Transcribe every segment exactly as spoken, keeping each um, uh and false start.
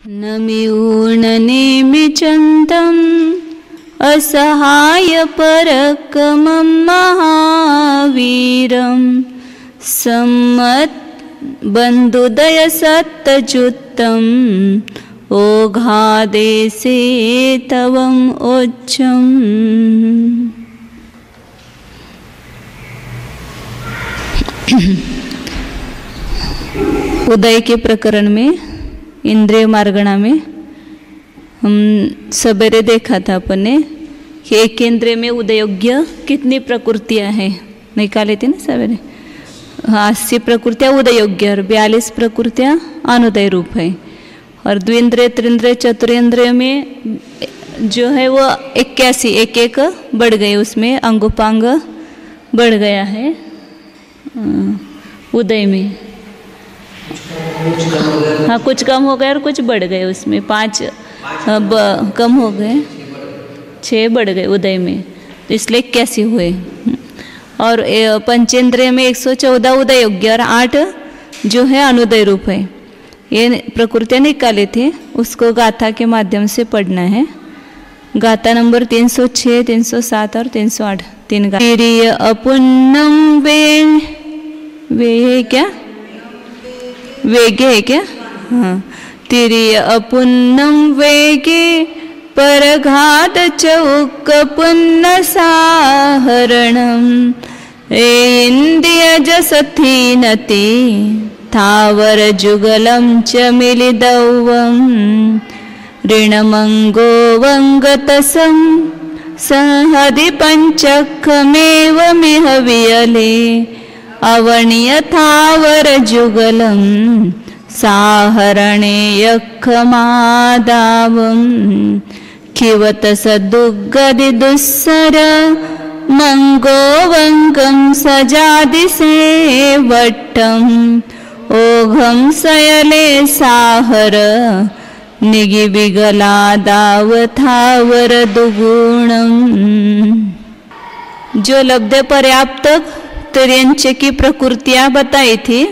नमिऊणनेमिचन्तम् असहायपरकमं महावीरं सम्मत बन्धुदयसत्तजुत्तम् ओघादेशे तवम् ओच्छम्। उदय के प्रकरण में इंद्रिय मार्गणा में हम सवेरे देखा था अपन ने कि एक इंद्रिय में उदयोग्य कितनी प्रकृतियां हैं, निकाले थे ना सवेरे। अस्सी प्रकृतियां उदयोग्य और बयालीस प्रकृतियां अनुदय रूप है। और द्विंद्रिय त्रिंद्रिय चतुरेंद्रिय में जो है वो इक्यासी एक एक बढ़ गए, उसमें अंगोपांग बढ़ गया है उदय में। हाँ, कुछ कम हो गए और कुछ बढ़ गए, उसमें पाँच कम हो गए, छः बढ़ गए उदय में, तो इसलिए कैसे हुए। और पंचेंद्रिय में एक सौ चौदह उदय योग्य और आठ जो है अनुदय रूप है। ये प्रकृतियाँ निकाले थे, उसको गाथा के माध्यम से पढ़ना है। गाथा नंबर तीन सौ छः, तीन सौ सात और तीन सौ आठ, तीन गाथा। तिरिय अपुन्नम वे वे है क्या, वेगे है क्या? हाँ, तिरिय अपुन्नम वेगे परघात चौक पुन्न साहरणम इंद्रिय जसथीनति थावर जुगलम च मिलिदौवम ऋणमंगो वंगतसं संहदि पंचखमेव मिह वियले अवणीय थावर जुगलम साहरणे यखमादावम खिवत सदुगदि दुस्सर मंगो वंगम सजादि से वट्टम ओघम सयले साहर निगि विगलादाव थावर दुगुणम। जो लब्ध पर्याप्त तिर्यंच की प्रकृतियां बताई थी,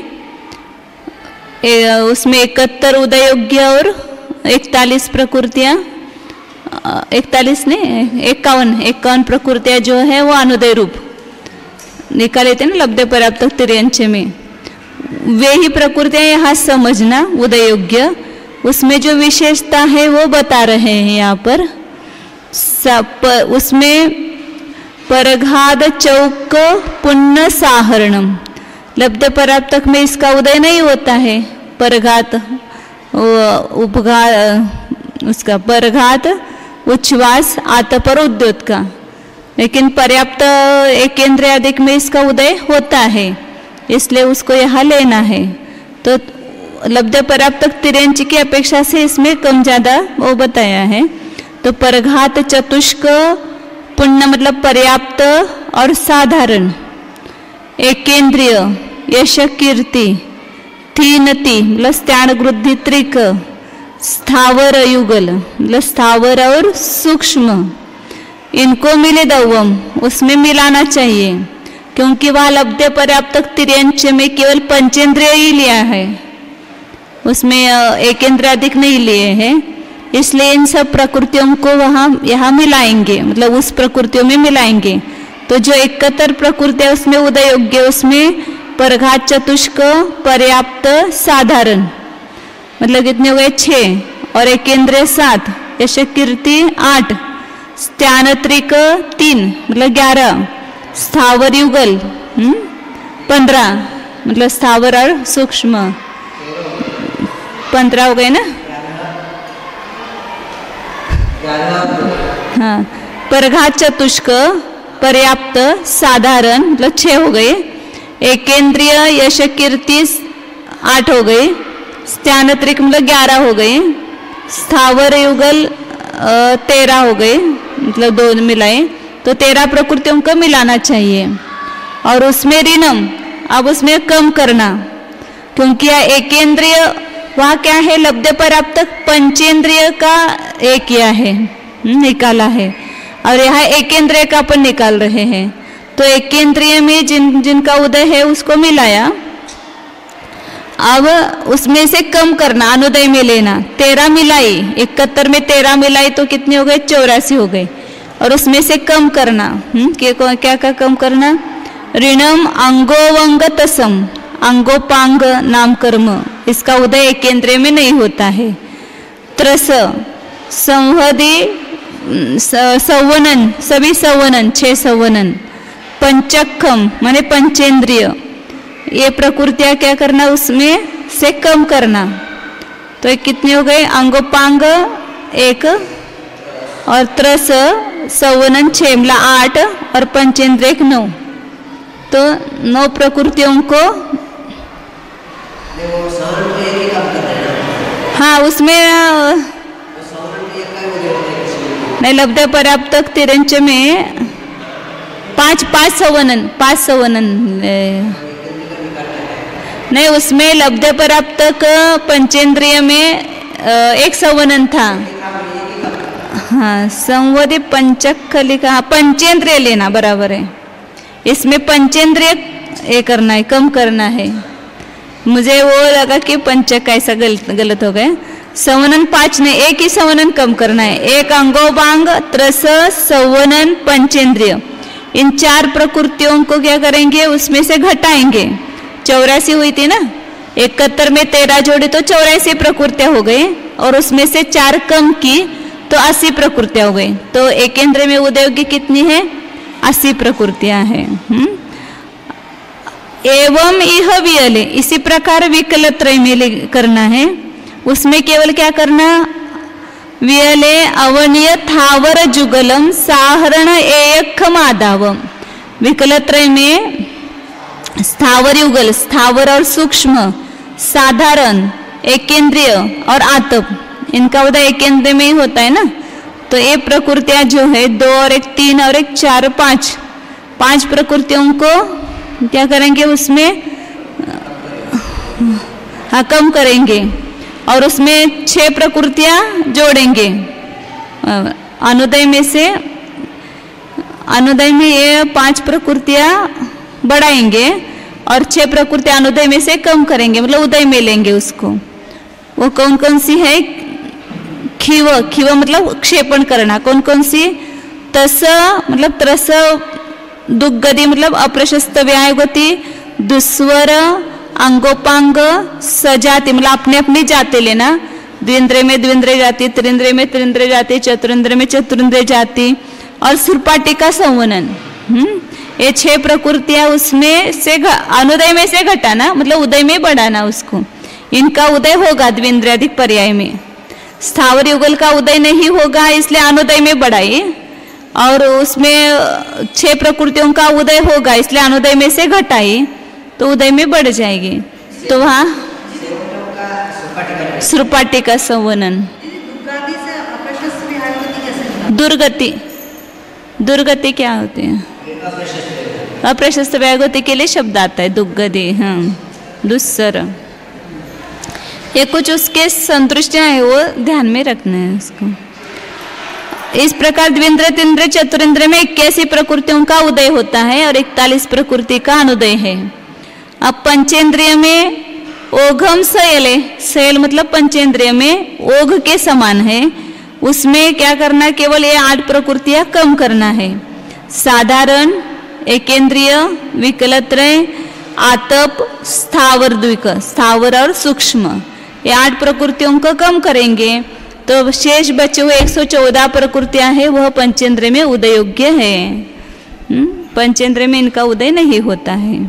उसमें इकहत्तर उदयोग्य और इकतालीस प्रकृतियां, इकतालीस ने इक्यावन इक्यावन प्रकृतियां जो है वो अनुदय रूप निकाले थे ना लब्ध पर्याप्त तिर्यंच में। वे ही प्रकृतियां यहाँ समझना उदयोग्य, उसमें जो विशेषता है वो बता रहे हैं यहाँ पर। सब उसमें परघाद चौक पुण्य साहरणम, लब्ध पर्याप्तक में इसका उदय नहीं होता है। परघात उपघात, उसका परघात उच्छ्वास आत पर उद्योत का, लेकिन पर्याप्त एक केंद्र अधिक में इसका उदय होता है, इसलिए उसको यहाँ लेना है। तो लब्ध पर्याप्तक तिर्यंच की अपेक्षा से इसमें कम ज़्यादा वो बताया है। तो परघात चतुष्क पुण्य मतलब पर्याप्त और साधारण, एक केंद्रीय यश कीर्ति थीनति मतलब स्त्यान वृद्धि त्रिक स्थावर युगल मतलब स्थावर और सूक्ष्म, इनको मिले दवम उसमें मिलाना चाहिए, क्योंकि वह लब्ध पर्याप्तक तिर्यंच में केवल पंचेंद्रिय ही लिया है, उसमें एक इंद्र अधिक नहीं लिए हैं। इसलिए इन सब प्रकृतियों को वहाँ यहाँ मिलाएंगे, मतलब उस प्रकृतियों में मिलाएंगे। तो जो इकहत्तर प्रकृतियाँ उसमें उदय योग्य, उसमें परघात चतुष्क पर्याप्त साधारण मतलब कितने हुए छः, और एक केंद्रीय सात, यश कीर्ति आठ, स्त्यानत्रिक तीन मतलब ग्यारह, स्थावर युगल पंद्रह मतलब स्थावर और सूक्ष्म पंद्रह हो गए ना। हाँ, परघात चतुष्क पर्याप्त साधारण मतलब छः हो गए, एक केंद्रीय यश कीर्ति आठ हो गए, स्त्यानत्रिक मतलब ग्यारह हो गए, स्थावर युगल तेरह हो गए मतलब दो मिलाए, तो तेरह प्रकृतियों को मिलाना चाहिए। और उसमें ऋणम अब उसमें कम करना, क्योंकि यह एक केंद्रीय वहाँ क्या है लब्ध पर्याप्तक पंचेंद्रिय का एक किया है निकाला है, और यहाँ एक केंद्रीय का अपन निकाल रहे हैं। तो एक केंद्रीय में जिन जिनका उदय है उसको मिलाया, अब उसमें से कम करना, अनुदय में लेना। तेरह मिलाई, इकहत्तर में तेरह मिलाई तो कितने हो गए? चौरासी हो गए। और उसमें से कम करना, हम्म क्या क्या क्या कम करना? ऋणम अंगोवंग तसम, अंगोपांग नाम कर्म, इसका उदय एक केंद्र में नहीं होता है। त्रस संहति सवनन, सभी सवनन, छह सवनन। पंचखम माने पंचेंद्रिय, ये प्रकृतियां क्या करना? उसमें से कम करना। तो एक कितने हो गए? अंगोपांग एक और त्रस सवनन छः मिला आठ और पंचेंद्रिय एक नौ। तो नौ प्रकृतियों को हाँ उसमें नहीं लब्ध पर्याप्त तिरंच में पांच पांच सवनन पांच सवनन नहीं, उसमें लब्ध पर्याप्तक पंचेंद्रिय में एक सवनन था। हाँ संवदि पंचक लिखा, हाँ पंचेंद्रिय लेना बराबर है। इसमें पंचेंद्रिय ये करना है, कम करना है। मुझे वो लगा कि पंचक ऐसा गलत गलत हो गया। सवनन पांच ने एक ही सवनन कम करना है। एक अंगोपांग त्रस सवनन पंचेंद्रिय, इन चार प्रकृतियों को क्या करेंगे? उसमें से घटाएंगे। चौरासी हुई थी ना, इकहत्तर में तेरह जोड़ी तो चौरासी प्रकृतियां हो गई और उसमें से चार कम की तो अस्सी प्रकृतियां हो गई। तो एक केंद्र में उदयोगी कितनी है? अस्सी प्रकृतियां हैं। एवं यह वियले, इसी प्रकार विकलत्रय में करना है। उसमें केवल क्या करना? वियले अवनीय थावर जुगलम साहरण एयखम आदावम। विकलत्रय में स्थावर युगल, स्थावर और सूक्ष्म, साधारण, एकेंद्रीय और आतप, इनका उदय एक केंद्र में ही होता है ना। तो ये प्रकृतियां जो है दो और एक तीन और एक चार पांच, पांच प्रकृतियों को क्या करेंगे? उसमें हाँ कम करेंगे और उसमें छह प्रकृतियां जोड़ेंगे। अनुदय में से अनुदय में ये पांच प्रकृतियां बढ़ाएंगे और छह प्रकृति अनुदय में से कम करेंगे, मतलब उदय में लेंगे उसको। वो कौन कौन सी है? खीव, खीव मतलब क्षेपण करना। कौन कौन सी? तस मतलब त्रस, दुग्गति मतलब अप्रशस्त व्यायगति, दुस्वर, अंगोपांग, सजाति मतलब अपने अपनी जाति लेना। द्विंद्रिय में द्विंद्रिय जाति, त्रिंद्रिय में त्रिंद्रिय जाति, चतुरिंद्रिय में चतुरिंद्रिय जाति और सुरपाटिका संवनन। हम्म ये छह प्रकृतियां उसमें से अनुदय में से घटाना, मतलब उदय में बढ़ाना उसको। इनका उदय होगा द्विंद्रियाधिक पर्याय में। स्थावर युगल का उदय नहीं होगा, इसलिए अनुदय में बढ़ाइए। और उसमें छह प्रकृतियों का उदय होगा, इसलिए अनुदय में से घटाइए तो उदय में बढ़ जाएगी। तो वहाँ सुरपाटिका संवनन। दुर्गति, दुर्गति क्या होती है? अप्रशस्त व्यागति के लिए शब्द आता है दुग्गति। हाँ दुस्सर, ये कुछ उसके संतुष्टियां है, वो ध्यान में रखना है उसको। इस प्रकार द्विंद्र तिंद्र चतुरिंद्र में इक्यासी प्रकृतियों का उदय होता है और इकतालीस प्रकृति का अनुदय है। अब पंचेंद्रिय में ओघम सयले, सयल मतलब पंचेंद्रिय में ओघ के समान है, उसमें क्या करना? केवल ये आठ प्रकृतियां कम करना है। साधारण, एकेंद्रीय, विकलत्रय, आतप, स्थावर द्विक, स्थावर और सूक्ष्म, ये आठ प्रकृतियों को कम करेंगे तो शेष बचे हुए एक सौ चौदह प्रकृतियां हैं, वह पंचेंद्रिय में उदय योग्य है। पंचेंद्रिय में इनका उदय नहीं होता है।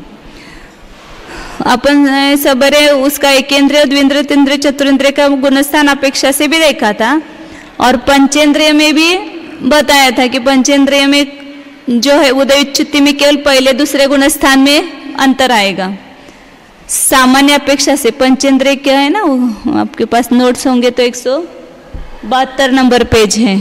अपन सबरे उसका एकेंद्रिय, द्विंद्रिय, तिंद्रिय, चतुरिंद्रिय का गुणस्थान अपेक्षा से भी देखा था और पंचेंद्रिय में भी बताया था कि पंचेंद्रिय में जो है उदय च्युति में केवल पहले दूसरे गुणस्थान में अंतर आएगा सामान्य अपेक्षा से। पंचेंद्रिय क्या है ना, वो आपके पास नोट्स होंगे तो एक सौ बहत्तर नंबर पेज है,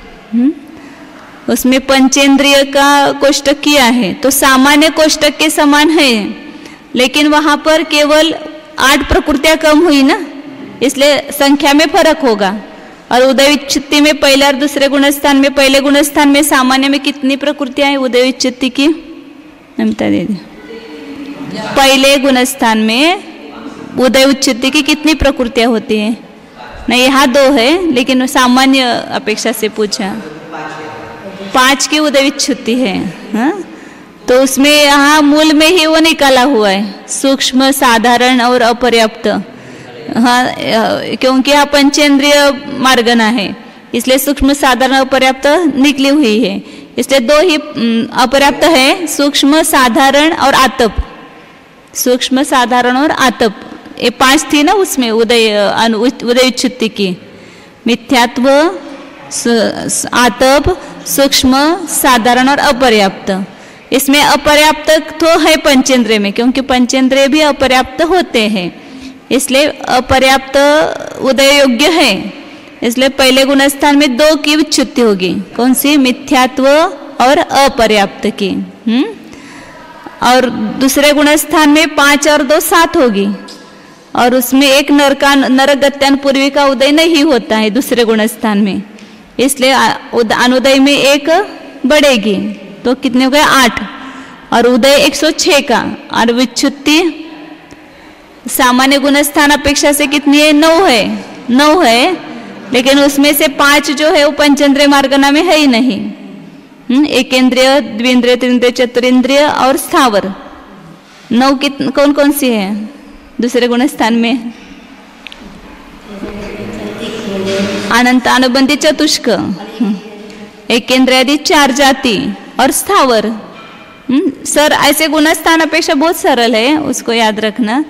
उसमें पंचेंद्रिय का कोष्टक किया है तो सामान्य कोष्टक के समान है, लेकिन वहां पर केवल आठ प्रकृतियां कम हुई ना, इसलिए संख्या में फर्क होगा। और उदयविच्छित्ति में पहले और दूसरे गुणस्थान में, पहले गुणस्थान में सामान्य में कितनी प्रकृतियां हैं उदयविच्छित्ति की? बता दीजिए। पहले गुणस्थान में उदय उच्चुति की कितनी प्रकृतियां होती हैं? नहीं, यहाँ दो है, लेकिन सामान्य अपेक्षा से पूछा। पांच की उदय उच्चुति है। हाँ, तो उसमें यहाँ मूल में ही वो निकाला हुआ है, सूक्ष्म, साधारण और अपर्याप्त। हाँ, क्योंकि यहाँ पंचेंद्रिय मार्गना है, इसलिए सूक्ष्म, साधारण, अपर्याप्त निकली हुई है। इसलिए दो ही अपर्याप्त है, सूक्ष्म, साधारण और आतप। सूक्ष्म, साधारण और आतप, ये पांच थी ना उसमें उदय उदय उच्चुति की। मिथ्यात्व, आतप, सूक्ष्म, साधारण और अपर्याप्त। इसमें अपर्याप्त तो है पंचेंद्रिय में, क्योंकि पंचेंद्रिय भी अपर्याप्त होते हैं, इसलिए अपर्याप्त उदय योग्य है। इसलिए पहले गुणस्थान में दो की उच्चुति होगी। कौन सी? मिथ्यात्व और अपर्याप्त की। हम्म और दूसरे गुणस्थान में पांच और दो सात होगी, और उसमें एक नरका नरक गत्यान पूर्वी का उदय नहीं होता है दूसरे गुणस्थान में, इसलिए अनुदय में एक बढ़ेगी, तो कितने हो गए? आठ। और उदय एक सौ छह का, और विच्युति सामान्य गुणस्थान अपेक्षा से कितनी है? नौ है। नौ है, लेकिन उसमें से पांच जो है वो पंचेंद्रिय मार्गना में है ही नहीं। हम्म एकेंद्रिय, द्विंद्रिय, त्रिंद्रिय, चतुरिंद्रिय और स्थावर। नौ कित कौन कौन सी है दूसरे गुणस्थान में? अनंत, अनुबंधी, चतुष्क, एकेंद्रियादि चार जाति और स्थावर। हम्म सर, ऐसे गुणस्थान अपेक्षा बहुत सरल है, उसको याद रखना।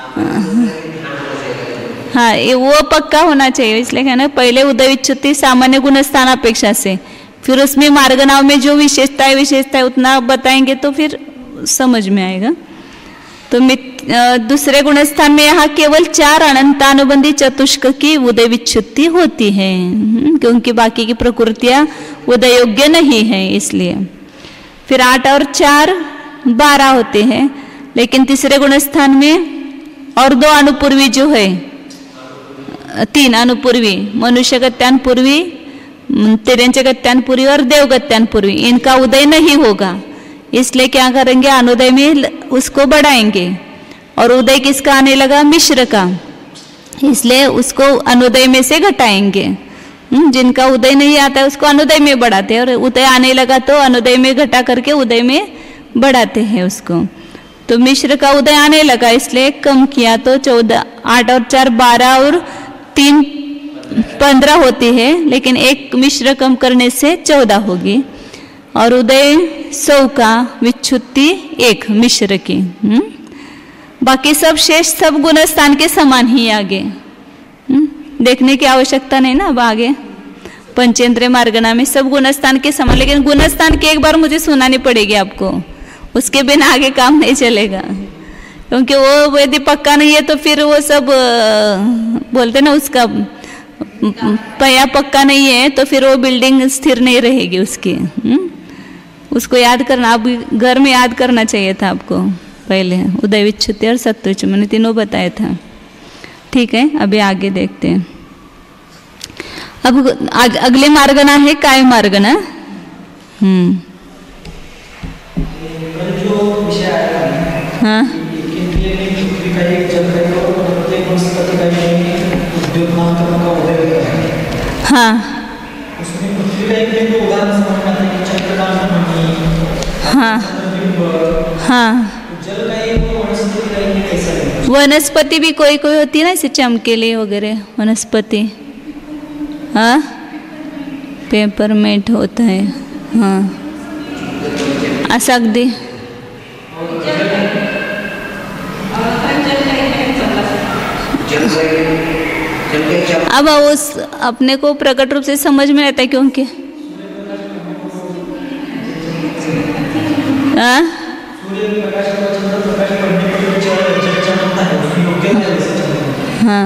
हाँ, ये वो पक्का होना चाहिए, इसलिए कहना पहले उदय विच्युति सामान्य गुणस्थान अपेक्षा से, फिर उसमें मार्गनाव में जो विशेषता है विशेषता है उतना बताएंगे तो फिर समझ में आएगा। तो दूसरे गुणस्थान में यहाँ केवल चार अनंतानुबंधी चतुष्क की उदय विच्युति होती है, क्योंकि बाकी की प्रकृतियाँ उदय योग्य नहीं है, इसलिए। फिर आठ और चार बारह होते हैं, लेकिन तीसरे गुणस्थान में और दो अनुपूर्वी जो है, तीन अनुपूर्वी, मनुष्य गत्यान पूर्वी, तिरंच गत्यान पूर्वी और देव गत्यान पूर्वी, इनका उदय नहीं होगा। इसलिए क्या करेंगे? अनुदय में उसको बढ़ाएंगे। और उदय किसका आने लगा? मिश्र का, इसलिए उसको अनुदय में से घटाएंगे। जिनका उदय नहीं आता है उसको अनुदय में बढ़ाते हैं, और उदय आने लगा तो अनुदय में घटा करके उदय में बढ़ाते हैं उसको। तो मिश्र का उदय आने लगा, इसलिए कम किया, तो चौदह, आठ और चार बारह और तीन पंद्रह होती है, लेकिन एक मिश्र कम करने से चौदह होगी। और उदय सौ का, विच्युति एक मिश्र की। हुँ? बाकी सब शेष सब गुणस्थान के समान ही आगे। हुँ? देखने की आवश्यकता नहीं ना अब आगे। पंचेंद्रिय मार्गना में सब गुणस्थान के समान, लेकिन गुणस्थान की एक बार मुझे सुनानी पड़ेगी आपको, उसके बिना आगे काम नहीं चलेगा, क्योंकि वो यदि पक्का नहीं है तो फिर वो सब बोलते ना, उसका पया पक्का नहीं है तो फिर वो बिल्डिंग स्थिर नहीं रहेगी उसकी। हुँ? उसको याद करना, आप घर में याद करना चाहिए था आपको पहले। उदय विच्युति और सत्वच्युति मैंने तीनों बताया था। ठीक है, अभी आगे देखते हैं। अब अगले मार्गना है काय मार्गना। हम्म हाँ हाँ हाँ हाँ वनस्पति भी कोई कोई होती है ना, इसे चमकेली वगैरह वनस्पति। हाँ, पेपरमेंट होता है। हाँ, असगदी, अब उस अपने को प्रकट रूप से समझ में आता है, क्योंकि हाँ हाँ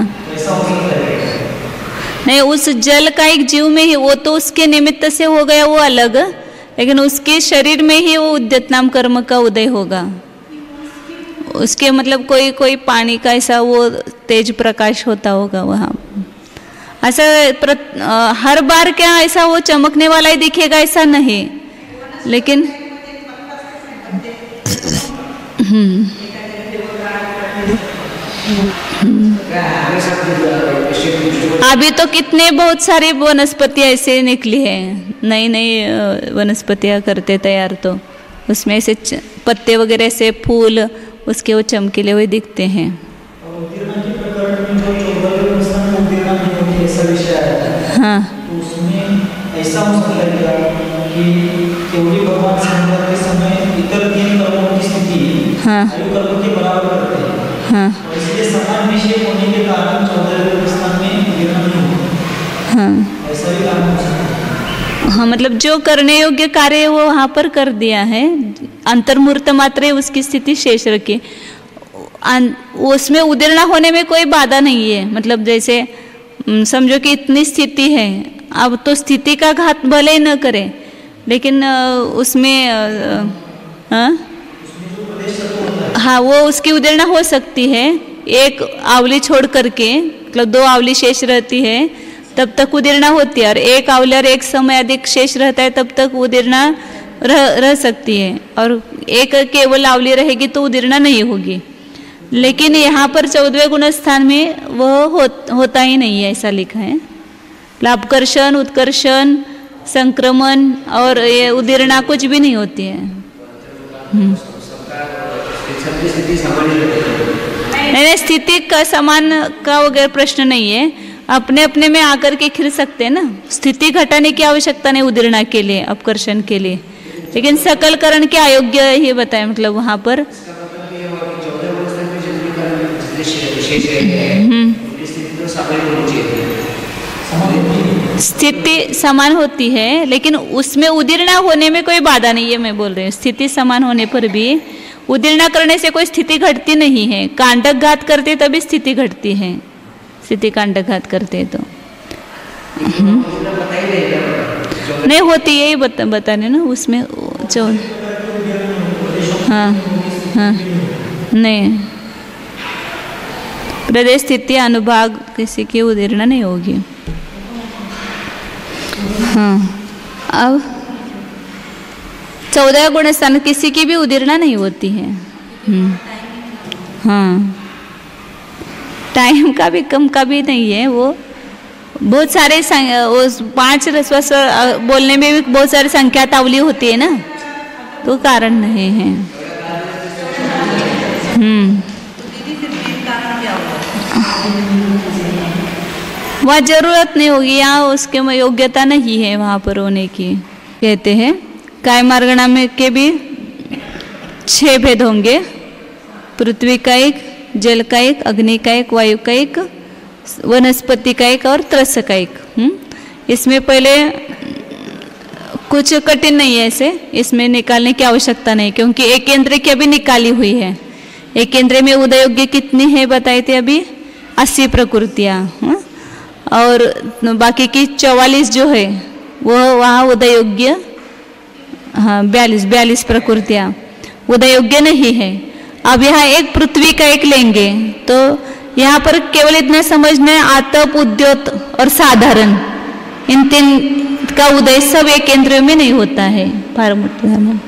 नहीं, उस जल का एक जीव में ही, वो तो उसके निमित्त से हो गया वो अलग, लेकिन उसके शरीर में ही वो उद्यत नाम कर्म का उदय होगा। उसके मतलब कोई कोई पानी का ऐसा वो तेज प्रकाश होता होगा वहाँ। ऐसा हर बार क्या ऐसा वो चमकने वाला ही दिखेगा ऐसा नहीं, लेकिन हम्म अभी तो कितने बहुत सारी वनस्पतियाँ ऐसे निकली है, नई नई वनस्पतियाँ करते तैयार, तो उसमें ऐसे पत्ते वगैरह से फूल उसके वो चमकीले हुए दिखते हैं। हाँ, तो उसमें ऐसा हो सकता है कि केवली भगवान संहार के समय इतर तीन कर्मों की स्थिति हाँ, आयु कर्म के बराबर करते हैं। हाँ, और इसलिए समान विषय होने के कारण चौदह स्थान में गिरना नहीं होता। हाँ, ऐसा भी कारण हो सकता है। हाँ, मतलब जो करने योग्य कार्य वो वहाँ पर कर दिया है, अंतर्मूर्त मात्र उसकी स्थिति शेष रखी, उसमें उदीर्ण होने में कोई बाधा नहीं है। मतलब जैसे समझो कि इतनी स्थिति है, अब तो स्थिति का घात भले ही न करे, लेकिन उसमें हाँ हाँ वो उसकी उदीर्ण हो सकती है। एक आवली छोड़ करके, मतलब दो आवली शेष रहती है तब तक उदीर्ण होती है, और एक आवली और एक समय अधिक शेष रहता है तब तक उदीर्ण रह रह सकती है, और एक केवल आवली रहेगी तो उदीर्ण नहीं होगी। लेकिन यहाँ पर चौदहवें गुण स्थान में वह हो, होता ही नहीं है, ऐसा लिखा है। लाभकर्षण, उत्कर्षण, संक्रमण और ये उदीर्णा कुछ भी नहीं होती है। नहीं नहीं, स्थिति का समान का वगैरह प्रश्न नहीं है, अपने अपने में आकर के खिल सकते हैं ना, स्थिति घटाने की आवश्यकता नहीं उदीर्णा के लिए, अपकर्षण के लिए, लेकिन सकलकरण के अयोग्य ही बताए। मतलब वहाँ पर स्थिति समान होती है, लेकिन उसमें उदीर्ण होने में कोई बाधा नहीं है। मैं बोल रही हूँ स्थिति समान होने पर भी उदीर्ण करने से कोई स्थिति घटती नहीं है। कांडक घात करते तभी स्थिति घटती है, स्थिति कांडक घात करते तो नहीं होती, यही बता बता रहे ना उसमें चौदह। हाँ हाँ, नहीं, प्रदेश स्थिति अनुभाग किसी की उदीर्ण नहीं होगी। हाँ, अब चौदह गुण स्थान किसी की भी उदीर्ण नहीं होती है। हाँ, टाइम का भी कम का भी नहीं है, वो बहुत सारे उस पांच रस्वस बोलने में भी बहुत सारी संख्या तावली होती है ना, तो कारण नहीं है। हम्म वहाँ जरूरत नहीं होगी, यहाँ उसके में योग्यता नहीं है वहाँ पर होने की। कहते हैं काय मार्गणा में के भी छह भेद होंगे, पृथ्वी का एक, जल का एक, अग्नि का एक, वायु का एक, वनस्पति का एक और त्रस का एक। इसमें पहले कुछ कठिन नहीं है, ऐसे इसमें निकालने की आवश्यकता नहीं, क्योंकि एक केंद्र की अभी निकाली हुई है। एक केंद्र में उदयोग्य कितनी है बताए थे अभी, अस्सी प्रकृतियाँ, और बाकी की चौवालीस जो है वह वहाँ उदयोग्य, हाँ बयालीस बयालीस प्रकृतियाँ उदयोग्य नहीं है। अब यहाँ एक पृथ्वी का एक लेंगे तो यहाँ पर केवल इतना समझना है, आतप, उद्योत और साधारण, इन तीन का उदय सब एक केंद्र में नहीं होता है पारमूर्ति में।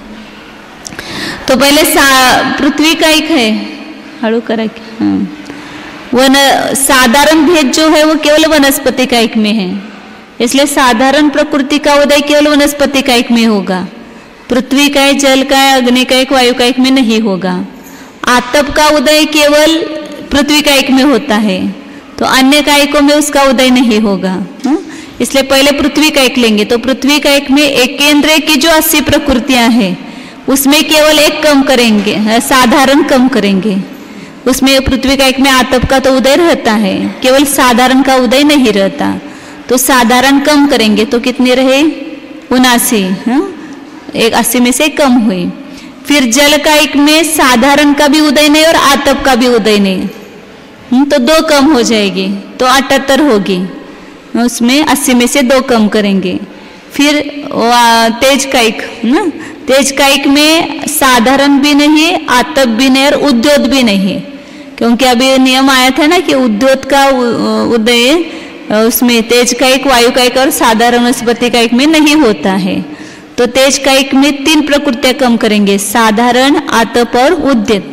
तो पहले पृथ्वी का एक है, हड़ू करा के, हाँ वन साधारण भेद जो है वो केवल वनस्पति का एक में है, इसलिए साधारण प्रकृति का उदय केवल वनस्पति का एक में होगा। पृथ्वी का एक, जल का एक, अग्नि का एक, वायु का एक में नहीं होगा। आतप का उदय केवल पृथ्वी का एक में होता है, तो अन्य कायकों में उसका उदय नहीं होगा। हा? इसलिए पहले पृथ्वी का एक लेंगे, तो पृथ्वी का एक में एक केंद्र की जो अस्सी प्रकृतियां हैं उसमें केवल एक कम करेंगे, साधारण कम करेंगे। उसमें पृथ्वी का एक में आतप का तो उदय रहता है, केवल साधारण का उदय नहीं रहता, तो साधारण कम करेंगे तो कितने रहे, उनासी, एक अस्सी में से कम हुई। फिर जल का एक में साधारण का भी उदय नहीं और आतप का भी उदय नहीं, तो दो कम हो जाएगी, तो अठहत्तर होगी, उसमें अस्सी में से दो कम करेंगे। फिर तेज का एक ना, तेज का एक में साधारण भी नहीं, आतप भी नहीं और उद्योत भी नहीं, क्योंकि अभी नियम आया था ना कि उद्योत का उदय उसमें तेज का एक, वायु का एक और साधारण वनस्पति का एक में नहीं होता है। तो तेज का एक में तीन प्रकृतियां कम करेंगे, साधारण, आतप और उद्योत।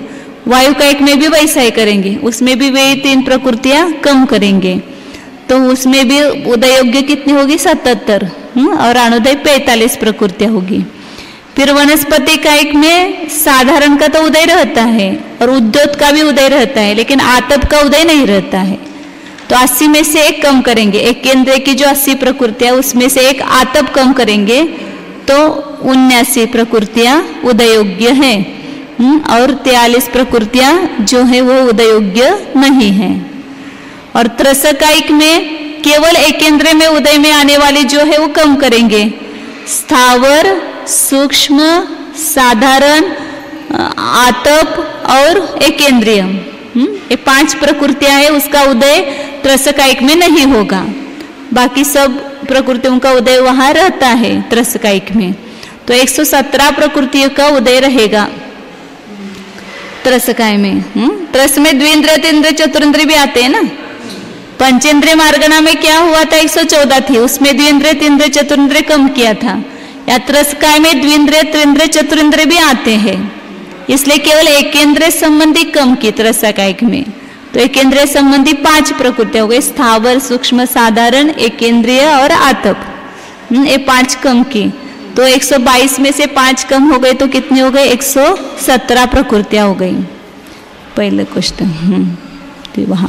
वायु का एक में भी वैसा ही करेंगे, उसमें भी वही तीन प्रकृतियां कम करेंगे, तो उसमें भी उदय योग्य कितनी होगी, सतहत्तर, और अनुदय पैंतालीस प्रकृतियां होगी। फिर वनस्पति कायिक में साधारण का तो उदय रहता है और उद्योत का भी उदय रहता है, लेकिन आतप का उदय नहीं रहता है, तो अस्सी में से एक कम करेंगे, एक केंद्र की जो अस्सी प्रकृतियां उसमें से एक आतप कम करेंगे तो उन्यासी प्रकृतियां उदय योग्य है, और तैतालीस प्रकृतियां जो है वो उदय योग्य नहीं है। और त्रसकायिक में केवल एक केंद्र में उदय में आने वाली जो है वो कम करेंगे, स्थावर, सूक्ष्म, साधारण, आतप और एकेंद्रिय, ये पांच प्रकृतियां है, उसका उदय त्रसकायिक में नहीं होगा, बाकी सब प्रकृतियों का उदय वहां रहता है त्रसकायिक में। तो एक सौ सत्रह प्रकृतियों का उदय रहेगा त्रसकाय में। त्रस में द्विंद्रिय, तीन्द्रिय, चतुरिंद्रिय भी आते हैं ना। पंचेंद्रिय मार्गना में क्या हुआ था, एक सौ चौदह थी, उसमें द्विंद्रिय, तीन्द्रिय, चतुरिंद्रिय कम किया था। या त्रसकाय में द्विंद्रिय, त्रिंद्रिय, चतुरिंद्रिय भी आते हैं, इसलिए केवल एक केंद्र संबंधी कम की त्रसकायिक में। तो एक केंद्रीय संबंधी पांच प्रकृतियां हो गई, स्थावर, सूक्ष्म, साधारण, एक केंद्रीय और आतप, ये पांच कम की। तो एक सौ बाईस में से पांच कम हो गए तो कितनी हो गई, एक सौ सत्रह प्रकृतियां हो गई। पहले क्वेश्चन वहां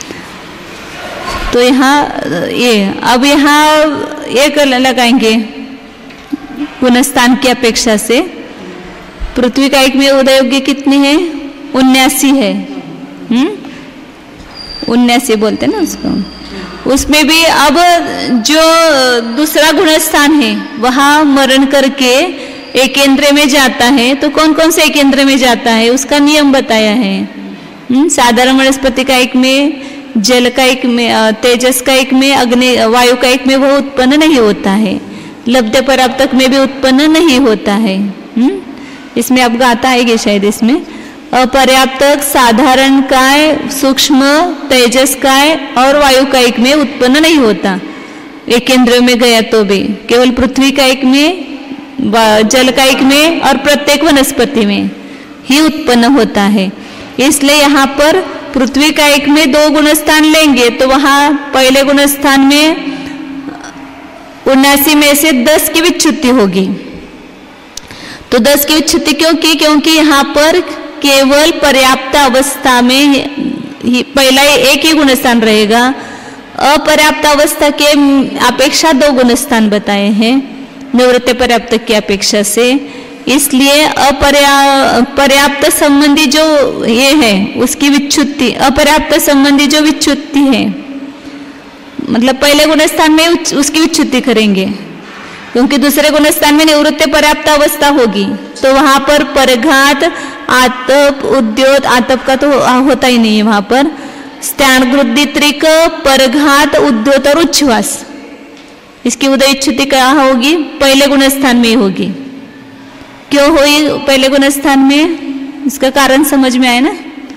तो यहाँ ये अब यहाँ एक लगाएंगे गुणस्थान की अपेक्षा से। पृथ्वी का एक में उदय योग्य कितनी है, उन्यासी है, हम्म उन्यासी बोलते हैं ना उसको। उसमें भी अब जो दूसरा गुणस्थान है वहाँ मरण करके एक केंद्र में जाता है, तो कौन कौन से एक केंद्र में जाता है उसका नियम बताया है। साधारण वनस्पति का एक में, जल का एक में, तेजस का एक में, अग्नि वायु का एक में वो उत्पन्न नहीं होता है, लब्ध पराप्तक में भी उत्पन्न नहीं होता है। हुँ? इसमें अब गाता है शायद, इसमें अपर्याप्तक, साधारण काय, सूक्ष्म, तेजस काय और वायु का एक में उत्पन्न नहीं होता एक केंद्र में गया तो भी, केवल पृथ्वी का एक में, जल का एक में और प्रत्येक वनस्पति में ही उत्पन्न होता है। इसलिए यहाँ पर पृथ्वी का एक में दो गुणस्थान लेंगे तो वहां पहले गुणस्थान में उन्यासी में से दस की विच्युति होगी। तो दस की विच्युति क्यों की, क्योंकि यहाँ पर केवल पर्याप्त अवस्था में ही पहला एक ही गुणस्थान रहेगा, अपर्याप्त अवस्था के अपेक्षा दो गुणस्थान बताए हैं निवृत्त पर्याप्त की अपेक्षा से। इसलिए अपर्या पर्याप्त संबंधी जो ये है उसकी विच्युति, अपर्याप्त संबंधी जो विच्युति है मतलब पहले गुणस्थान में उसकी विच्युति करेंगे, क्योंकि दूसरे गुणस्थान में निवृत्त पर्याप्त अवस्था होगी तो वहां पर परघात, आतप, उद्योत, आतप का तो होता ही नहीं है वहां पर, स्त्यान ग्रुद्धित्रिक, परघात, उद्योत और उच्छ्वास, इसकी उदय विच्युति कहाँ होगी, पहले गुणस्थान में होगी। क्यों हुई पहले गुणस्थान में, इसका कारण समझ में आए ना।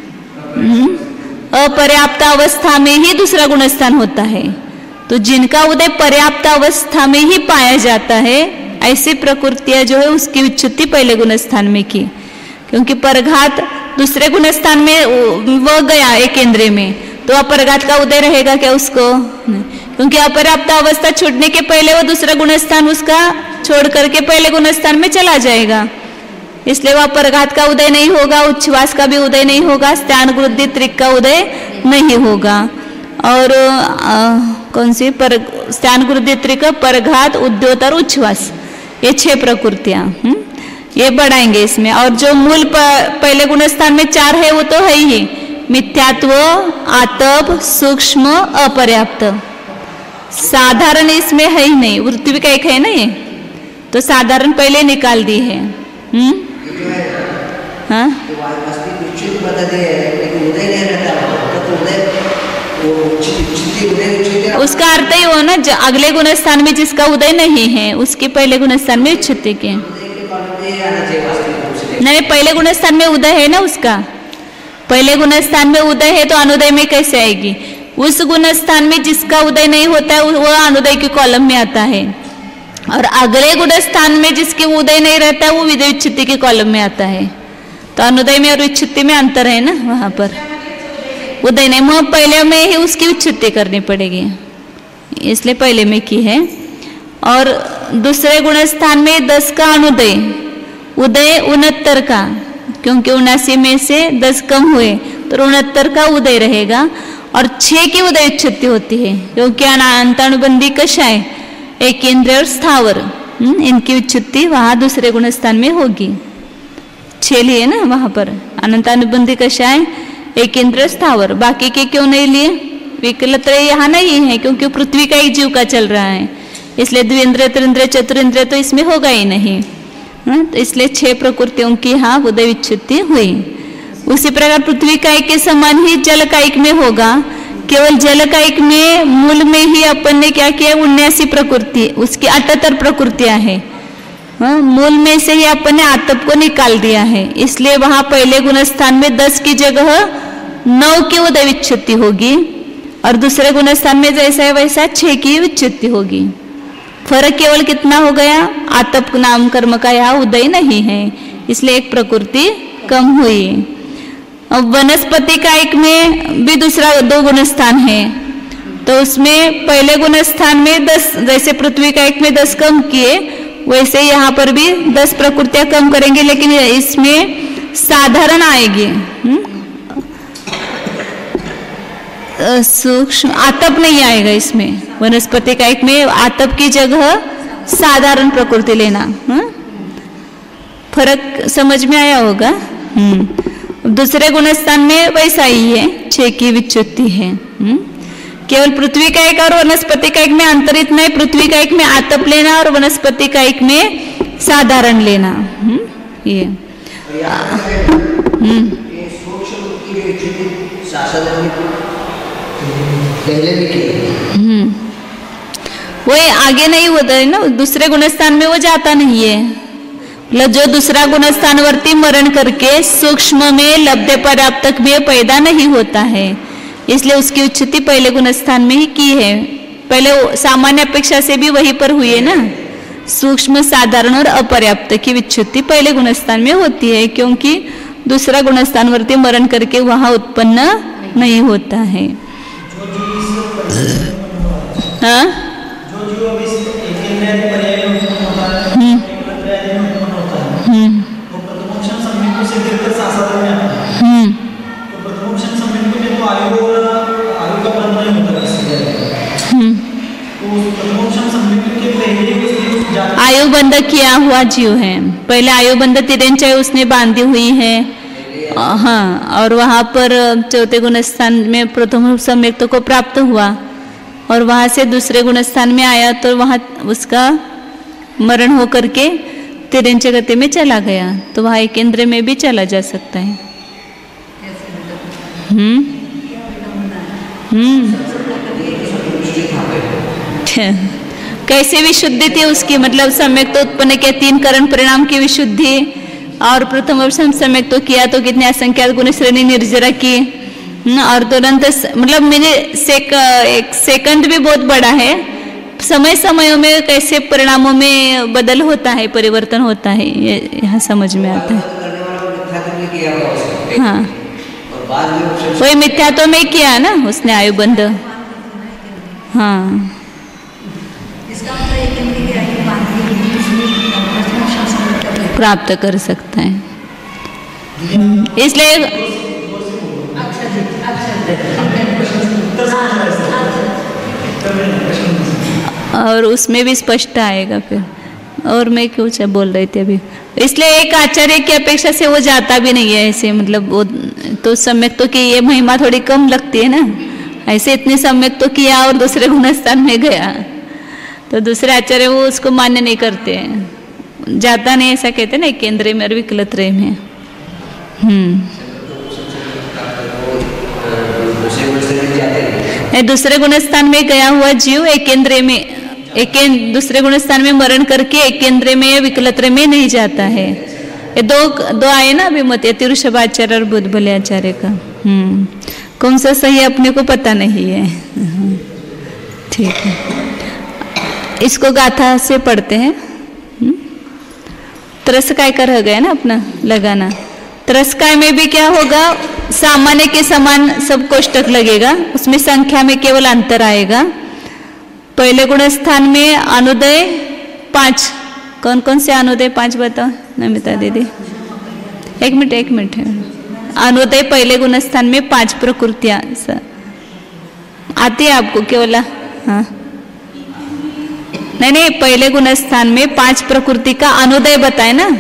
अपर्याप्त अवस्था में ही दूसरा गुणस्थान होता है, तो जिनका उदय पर्याप्त अवस्था में ही पाया जाता है ऐसी प्रकृतियां जो है उसकी विच्युति पहले गुणस्थान में की, क्योंकि परघात दूसरे गुणस्थान में वो गया एक केंद्र में तो अपरघात का उदय रहेगा क्या उसको, क्योंकि अपर्याप्त अवस्था छूटने के पहले वो दूसरा गुणस्थान उसका छोड़ करके पहले गुणस्थान में चला जाएगा, इसलिए वह अपरघात का उदय नहीं होगा, उच्छ्वास का भी उदय नहीं होगा, स्त्यान ग्रुद्धि त्रिक का उदय नहीं होगा। और आ, कौन सी पर स्त्यान ग्रुद्धि त्रिक, परघात, उद्योत और उच्छ्वास, ये छह प्रकृतियां ये बढ़ाएंगे इसमें। और जो मूल पहले गुणस्थान में चार है वो तो है ही, मिथ्यात्व, आतप, सूक्ष्म, अपर्याप्त। साधारण इसमें है ही नहीं, पृथ्वी का एक है ना ये, तो साधारण पहले निकाल दी है। हम्म हाँ उसका अर्थ ही हो ना, अगले गुणस्थान में जिसका उदय नहीं है उसके पहले गुणस्थान में विच्युति के नहीं, पहले गुणस्थान में उदय है ना उसका, पहले गुणस्थान में उदय है तो अनुदय में कैसे आएगी, उस गुणस्थान में जिसका उदय नहीं होता है वो अनुदय के कॉलम में आता है, और अगले गुणस्थान में जिसके उदय नहीं रहता है वो विदय विच्युति के कॉलम में आता है। तो अनुदय में और विच्छुत्ति में अंतर है ना वहां पर। उदय नहीं, मग पहले में ही उसकी विच्छुत्ति करनी पड़ेगी, इसलिए पहले में की है। और दूसरे गुणस्थान में दस का अनुदय, उदय उनहत्तर का, क्योंकि उनासी में से दस कम हुए तो उनहत्तर का उदय रहेगा। और छह की उदय विच्छुत्ति होती है, क्योंकि अंतानुबंधी कषाय, एक इंद्रिय और स्थावर, इनकी विच्छुत्ति वहां दूसरे गुणस्थान में होगी। छह लिए ना वहां पर, अनंतानुबंधी कषाय, एक इंद्रिय स्थावर, बाकी के क्यों नहीं लिए? विकलत्रय यहाँ नहीं है, क्योंकि पृथ्वी का एक जीव का चल रहा है, इसलिए द्विइंद्रिय, त्रिइंद्रिय, चतुरिंद्रिय तो इसमें होगा ही नहीं। तो इसलिए छह प्रकृतियों की यहाँ उदय विच्छुत्ति हुई। उसी प्रकार पृथ्वी कायिक के समान ही जल कायिक में होगा, केवल जल कायिक में मूल में ही अपन ने क्या किया, उन्यासी प्रकृति, उसकी अठहत्तर प्रकृतियां हैं। मूल में से ही अपन ने आतप को निकाल दिया है, इसलिए वहां पहले गुणस्थान में दस की जगह नौ की उदय विच्छुत्ति होगी, और दूसरे गुणस्थान में जैसा है वैसा छह की विच्छुत्ति होगी। फर्क केवल कितना हो गया, आतप नाम कर्म का यहाँ उदय नहीं है, इसलिए एक प्रकृति कम हुई। अब वनस्पति कायिक में भी दूसरा दो गुणस्थान है, तो उसमें पहले गुणस्थान में दस, जैसे पृथ्वी कायिक में दस कम किए, वैसे यहाँ पर भी दस प्रकृतियां कम करेंगे, लेकिन इसमें साधारण आएगी, सूक्ष्म आतप नहीं आएगा इसमें। वनस्पति कायिक में आतप की जगह साधारण प्रकृति लेना। हुँ? फर्क समझ में आया होगा। हम्म दूसरे गुणस्थान में वैसा ही है, छह की विच्छुत्ति है। हुँ? केवल पृथ्वी कायिक और वनस्पति कायिक में अंतर इतना है, पृथ्वी कायिक में आतप लेना और वनस्पति कायिक में साधारण लेना। हुँ? ये हम्म हम्म वही आगे नहीं होता है ना, दूसरे गुणस्थान में वो जाता नहीं है। मतलब जो दूसरा गुणस्थानवर्ती मरण करके सूक्ष्म में लब्धे पर्याप्तक में पैदा नहीं होता है, इसलिए उसकी उच्चति पहले गुणस्थान में ही की है। पहले सामान्य अपेक्षा से भी वहीं पर हुई है ना, सूक्ष्म, साधारण और अपर्याप्त की विच्छुत्ति पहले गुणस्थान में होती है, क्योंकि दूसरा गुणस्थानवर्ती मरण करके वहां उत्पन्न नहीं होता है। हाँ आयु बंध किया हुआ जीव है, पहले आयु बंध तिरंचाई उसने बांधी हुई है। हाँ, और वहां पर चौथे गुणस्थान में प्रथम सम्यक्त को प्राप्त हुआ, और वहां से दूसरे गुणस्थान में आया तो वहां उसका मरण होकर के तिरंच गति में चला गया, तो वहां एक इंद्र में भी चला जा सकता है। हम्म हम्म कैसे विशुद्धि थी उसकी, मतलब सम्यक तो उत्पन्न किया, तीन करण परिणाम की विशुद्धि, और प्रथम वर्ष सम्यक तो किया तो कितने असंख्यात गुण श्रेणी निर्जरा की, और तुरंत मतलब मेरे सेक, एक सेकंड भी बहुत बड़ा है, समय समयों में कैसे परिणामों में बदल होता है, परिवर्तन होता है, ये यहाँ समझ में आता है। हाँ, वही मिथ्यात्व में किया ना उसने आयुबंध। हाँ, प्राप्त कर सकता है, इसलिए और उसमें भी स्पष्ट आएगा फिर। और मैं क्यों बोल रही थी अभी, इसलिए एक आचार्य की अपेक्षा से वो जाता भी नहीं है ऐसे, मतलब वो तो सम्यक तो की ये महिमा थोड़ी कम लगती है ना, ऐसे इतने सम्यक तो किया और दूसरे गुणस्थान में गया, तो दूसरे आचार्य वो उसको मान्य नहीं करते हैं, जाता नहीं ऐसा कहते ना, केंद्र में और विकलत्रय में। हम्म दूसरे गुणस्थान में गया हुआ जीव एक केंद्र में, एक दूसरे गुणस्थान में मरण करके एक केंद्र में विकलत्रय में नहीं जाता है। ये दो दो आए ना अभी मत, तिरुषभाचार्य और बुद्ध बले आचार्य का। हम्म कौन सा सही अपने को पता नहीं है। ठीक है, इसको गाथा से पढ़ते हैं। त्रस काय कर गया ना अपना लगाना, त्रस्काय में भी क्या होगा, सामान्य के समान सब कोष्टक लगेगा, उसमें संख्या में केवल अंतर आएगा। पहले गुण स्थान में अनुदय पांच, कौन कौन से अनुदय पांच बताओ, नमिता दीदी। एक मिनट एक मिनट है। अनुदय पहले गुण स्थान में पांच प्रकृतियां आती है आपको केवल? हाँ नहीं नहीं, पहले गुण स्थान में पांच प्रकृति का अनुदय बताए ना,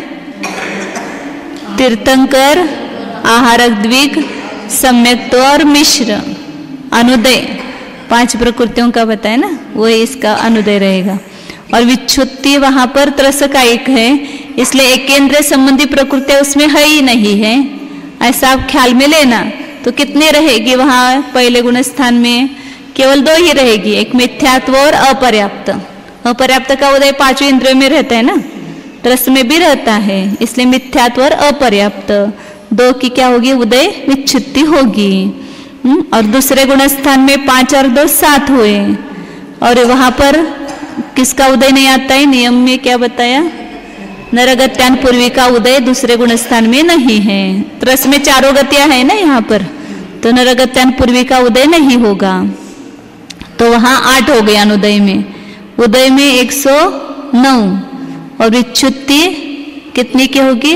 तीर्थंकर, आहारक द्विग, सम्यक्त्व और मिश्र। अनुदय पांच प्रकृतियों का बताए ना, वो इसका अनुदय रहेगा। और विच्छुत्ति वहां पर त्रसकायिक है, इसलिए एक केंद्र संबंधी प्रकृति उसमें है ही नहीं है, ऐसा आप ख्याल में लेना। तो कितने रहेगी वहां पहले गुण स्थान में? केवल दो ही रहेगी, एक मिथ्यात्व और अपर्याप्त। अपर्याप्त का उदय पांचवें इंद्रियों में रहता है ना, रस में भी रहता है, इसलिए मिथ्यात्व और अपर्याप्त दो की क्या होगी, उदय विच्छुत्ति होगी। और दूसरे गुण स्थान में पांच और दो सात हुए, और वहां पर किसका उदय नहीं आता है? नियम में क्या बताया? नरगत्यान पूर्वी का उदय दूसरे गुण स्थान में नहीं है। त्रस में चारों गतियां है ना यहाँ पर, तो नरगत्यान पूर्वी का उदय नहीं होगा। तो वहां आठ हो गए अनुदय में, उदय में एक सौ नौ, और विच्छुत्ति कितनी की होगी?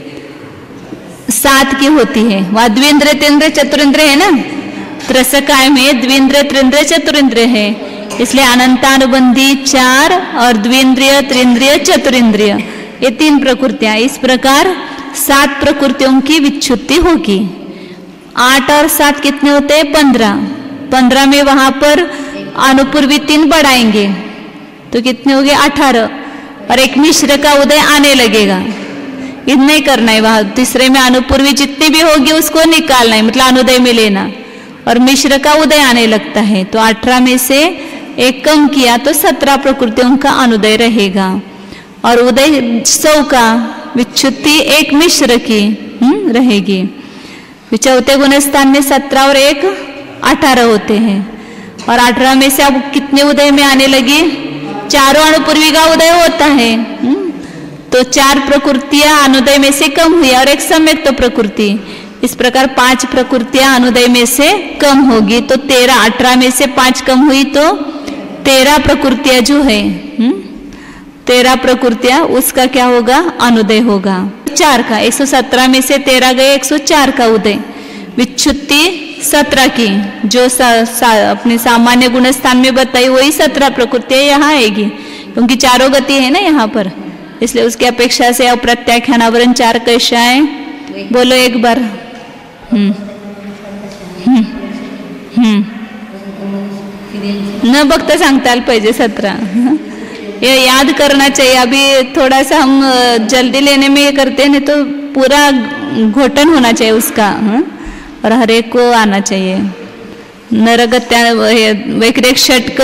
सात की होती है। वहां द्विंद्र त्रिंद्र चतुरिंद्र है ना, त्रसकाय में द्विंद्र त्रिंद्र चतुरिंद्र है, इसलिए अनंतानुबंधी चार और द्विंद्रिय त्रिंद्रिय चतुरिंद्रिय ये तीन प्रकृतियां। इस प्रकार सात प्रकृतियों की विच्छुत्ति होगी। आठ और सात कितने होते हैं? पंद्रह। पंद्रह में वहां पर अनुपूर्वी तीन बढ़ाएंगे तो कितने हो गए? अठारह। और एक मिश्र का उदय आने लगेगा, इतना ही करना है। वहां तीसरे में अनुपूर्वी जितनी भी होगी उसको निकालना है, मतलब अनुदय में लेना, और मिश्र का उदय आने लगता है। तो अठारह में से एक कम किया तो सत्रह प्रकृतियों का अनुदय रहेगा। और उदय सौ का, विच्छुत्ति एक मिश्र की हम्म रहेगी। चौथे गुण स्थान में सत्रह और एक अठारह होते हैं, और अठारह में से अब कितने उदय में आने लगी? चारों अनुपूर्वी का उदय होता है, तो चार प्रकृतियां अनुदय में से कम हुई और एक सम्यक्त प्रकृति। इस प्रकार पांच प्रकृतियां अनुदय में से कम होगी, तो तेरह, अठारह में से पांच कम हुई तो तेरह प्रकृतियां जो है, तेरह प्रकृतियां, उसका क्या होगा? अनुदय होगा। चार का, एक सौ सत्रह में से तेरह गए, एक सौ चार का उदय। विच्छुत्ति सत्रह की, जो सा, सा, अपने सामान्य गुण स्थान में बताई वही सत्रह प्रकृतियां यहाँ आएगी, क्योंकि चारों गति है ना यहाँ पर, इसलिए उसकी अपेक्षा से अप्रत्याख्यान आवरण चार कैसा है? बोलो एक बार। हम्म हम्म हम्म न बघता सांगता आलं पाहिजे सत्रह, ये याद करना चाहिए। अभी थोड़ा सा हम जल्दी लेने में ये करते हैं, नहीं तो पूरा घोटन होना चाहिए उसका, हा? और हर एक को आना चाहिए। नरगत्या वैक्रेक षटक,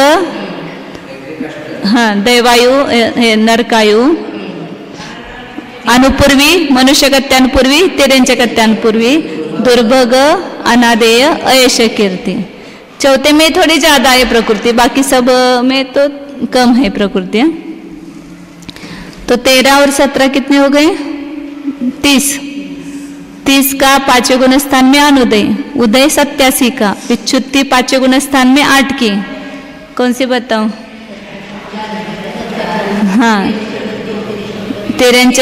हाँ, दैवायु, नरकायु, अनुपूर्वी, मनुष्यगत्यानुपूर्वी, तिर्यंचगत्यानुपूर्वी, दुर्भग, अनादेय, अयश कीर्ति। चौथे में थोड़ी ज्यादा है प्रकृति, बाकी सब में तो कम है प्रकृतियां। तो तेरह और सत्रह कितने हो गए? तीस। तीस का पांचवें गुण स्थान में अनुदय, उदय सत्यासी का, विच्छुत्ति पांचवें गुण स्थान में आठ की। कौन सी बताऊं? हाँ, तिर्यंच,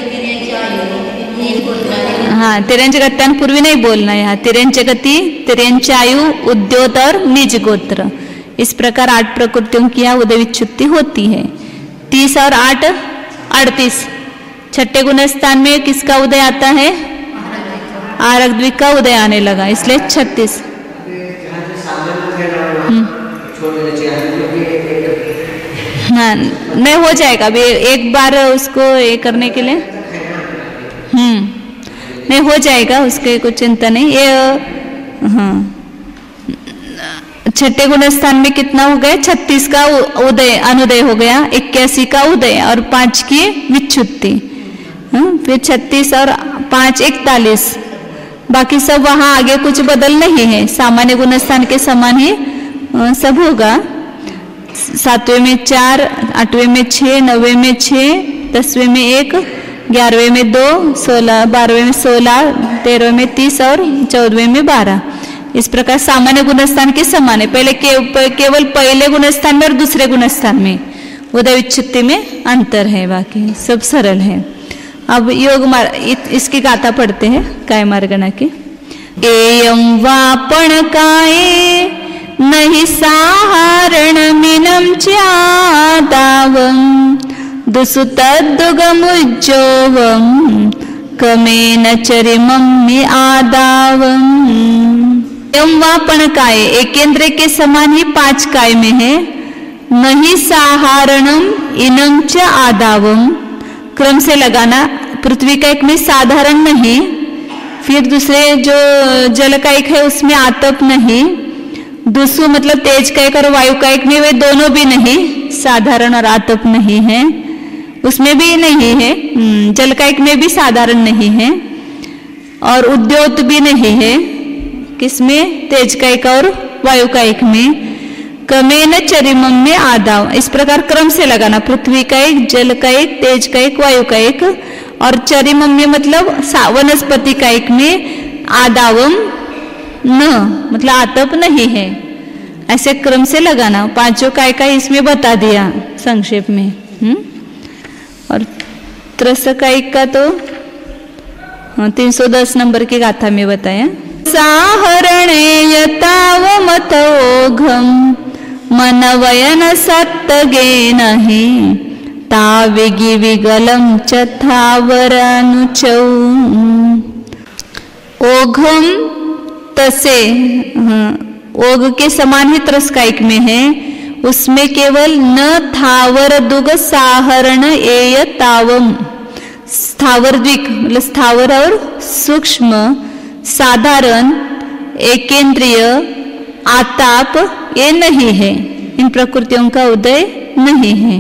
हाँ, तिर्यंच गत्यान पूर्वी नहीं बोलना है यहाँ। तिर्यंच गति, तिर्यंचायु, उद्योत और निज गोत्र, इस प्रकार आठ प्रकृतियों की यहाँ उदय विच्छुत्ति होती है। तीस और आठ अड़तीस। छठे गुण स्थान में किसका उदय आता है? आरक द्विक का उदय आने लगा, इसलिए छत्तीस। हाँ, नहीं हो जाएगा अभी एक बार उसको ये करने के लिए, हम्म नहीं हो जाएगा, उसके कुछ चिंता नहीं। ये हाँ, छठे गुण स्थान में कितना हो गया? छत्तीस का उदय, अनुदय हो गया, इक्यासी का उदय और पांच की विच्छुत्ति। फिर छत्तीस और पांच इकतालीस। बाकी सब वहां आगे कुछ बदल नहीं है, सामान्य गुण स्थान के समान ही सब होगा। सातवें में चार, आठवें में छः, नौवें में छः, दसवें में एक, ग्यारहवें में दो, सोलह बारहवें में सोलह, तेरहवें में तीस और चौदहवें में बारह। इस प्रकार सामान्य गुणस्थान के समान है, पहले के, केवल पहले गुणस्थान में और दूसरे गुणस्थान में उदय विच्छुत्ति में अंतर है, बाकी सब सरल है। अब योग मार्ग इसकी गाथा पढ़ते हैं काय मार्गणा की। एयं वापण काये नहि साहारणमिनं च्यादावं दुसुतद्दुगमुज्जोवं कमेन चरिमम्मि आदावं। एवं वापण काय एकेंद्र के समान ही पांच काय में है। नहीं साहारणम इनम च आदावम, क्रम से लगाना। पृथ्वी का एक में साधारण नहीं, फिर दूसरे जो जल का एक है उसमें आतप नहीं, दुसु मतलब तेज का एक और वायु का एक में वे दोनों भी नहीं, साधारण और आतप नहीं है, उसमें भी नहीं है। जल का एक में भी साधारण नहीं है और उद्योत भी नहीं है, किसमें तेज का एक और वायु का एक में। कमेन चरिमम में आदाव, इस प्रकार क्रम से लगाना। पृथ्वी का एक, जल का एक, तेज का एक, वायु का एक और चरिमम में मतलब वनस्पति का एक में आदावम न मतलब आतप नहीं है, ऐसे क्रम से लगाना। पांचों काय का इसमें बता दिया संक्षेप में। हम्म और त्रस काय का तो तीन सौ दस नंबर की गाथा में बताया। साहरणे यतावमतोघम मनवयन सत्तगे नहीं ताविगी विगलम चथावरानुचौ। ओघम तसे, ओघ के समान ही त्रस्कायिक में है, उसमें केवल न थावर दुग साहरण एय तावम, स्थावर द्विक मतलब स्थावर और सूक्ष्म, साधारण, एकेंद्रीय, आताप ये नहीं है। इन प्रकृतियों का उदय नहीं है।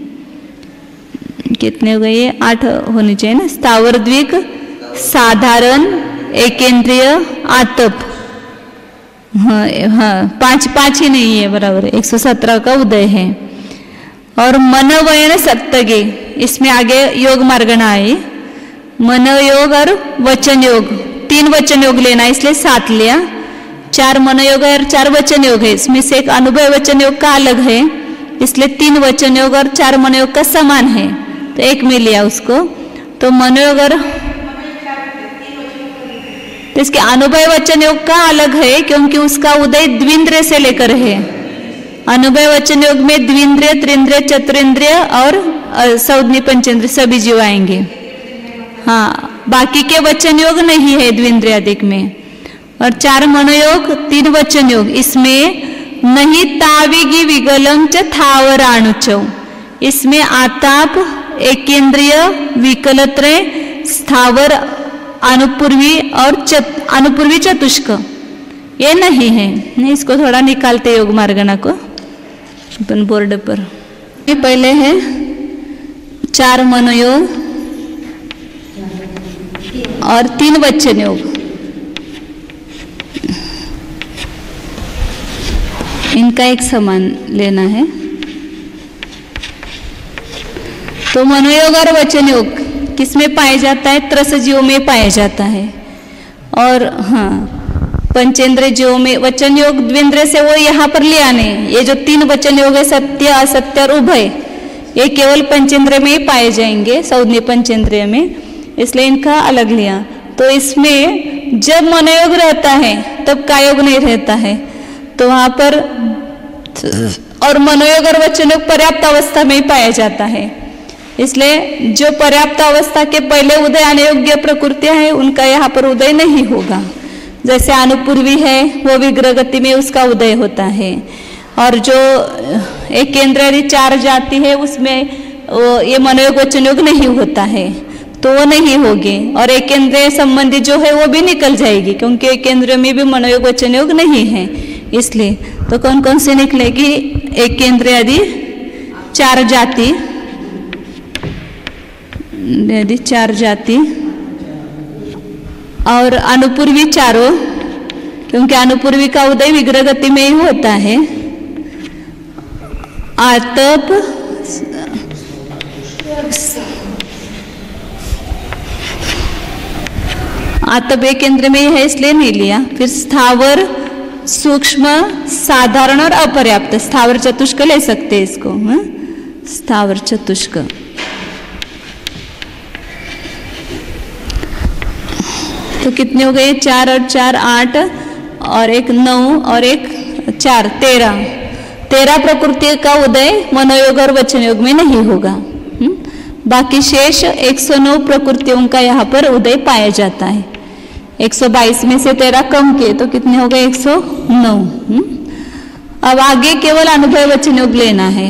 कितने हो गए ये? आठ होनी चाहिए ना। स्थावर द्विक, साधारण, एकेंद्रीय, आतप। हाँ हाँ पांच पांच ही नहीं है, बराबर एक सौ सत्रह का उदय है। और मनोवयन सप्तगे, इसमें आगे योग मार्गणा है। मनोयोग और वचन योग, तीन वचन योग लेना इसलिए सात लिया। चार मनोयोग है और चार वचन योग है, इसमें से एक अनुभव वचन योग का अलग है, इसलिए तीन वचन योग और चार मनोयोग का समान है, तो एक में लिया उसको। तो मनोयोग और तो इसके अनुभव वचन योग का अलग है, क्योंकि उसका उदय द्विंद्रिय से लेकर है। अनुभव वचन योग में द्विंद्रिय, त्रिंद्रिय, चतुरिंद्रिय और सौदनी पंचेंद्रिय सभी जीव आएंगे। हाँ बाकी के वचन योग नहीं है द्विंद्रियादिक में। और चार मनोयोग, तीन वचन योग, इसमें नहीं ताविगी विगलम च थावराणुचौ, इसमें आताप, एकेंद्रिय, विकलत्रय, स्थावर, अनुपूर्वी और चत, अनुपूर्वी चतुष्क ये नहीं है। नहीं, इसको थोड़ा निकालते योग मार्गणा को अपन बोर्ड पर। ये पहले है चार मनोयोग और तीन वचन योग, इनका एक समान लेना है। तो मनोयोग और वचन योग किसमें पाया जाता है? त्रस जीवों में पाया जाता है। और हाँ पंचेंद्र जीवों में वचन योग द्विंद्र से वो यहाँ पर ले आने, ये जो तीन वचन योग है सत्य, असत्य और उभय, ये केवल पंचेंद्र में ही पाए जाएंगे, सौदनी पंचेंद्रिय में, इसलिए इनका अलग लिया। तो इसमें जब मनोयोग रहता है तब कायोग नहीं रहता है, तो वहाँ पर और मनोयोग और वचन योग पर्याप्त अवस्था में ही पाया जाता है। इसलिए जो पर्याप्त अवस्था के पहले उदय आने योग्य प्रकृतियां हैं उनका यहाँ पर उदय नहीं होगा। जैसे अनुपूर्वी है वो विग्रह गति में उसका उदय होता है, और जो एक केंद्रीय चार जाति है उसमें ये मनोयोग वचन योग नहीं होता है, तो वो नहीं होगी। और एक केंद्रीय संबंधी जो है वो भी निकल जाएगी, क्योंकि एक केंद्र में भी मनोयोग वचन योग नहीं है। इसलिए तो कौन कौन सी निकलेगी? एक केंद्रीय आदि चार जाति, यदि चार जाति और अनुपूर्वी चारों, क्योंकि अनुपूर्वी का उदय विग्रह गति में ही होता है। आतप, आतप एक केंद्र में है इसलिए नहीं लिया। फिर स्थावर, सूक्ष्म, साधारण और अपर्याप्त, स्थावर चतुष्क ले सकते हैं इसको। हा? स्थावर चतुष्क। तो कितने हो गए? चार और चार आठ, और एक नौ और एक चार तेरह। तेरह प्रकृति का उदय मनोयोग और वचन योग में नहीं होगा। हुँ? बाकी शेष एक सौ नौ प्रकृतियों का यहाँ पर उदय पाया जाता है। एक सौ बाईस में से तेरह कम के तो कितने हो गए? एक सौ नौ। अब आगे केवल अनुभव वचन योग लेना है।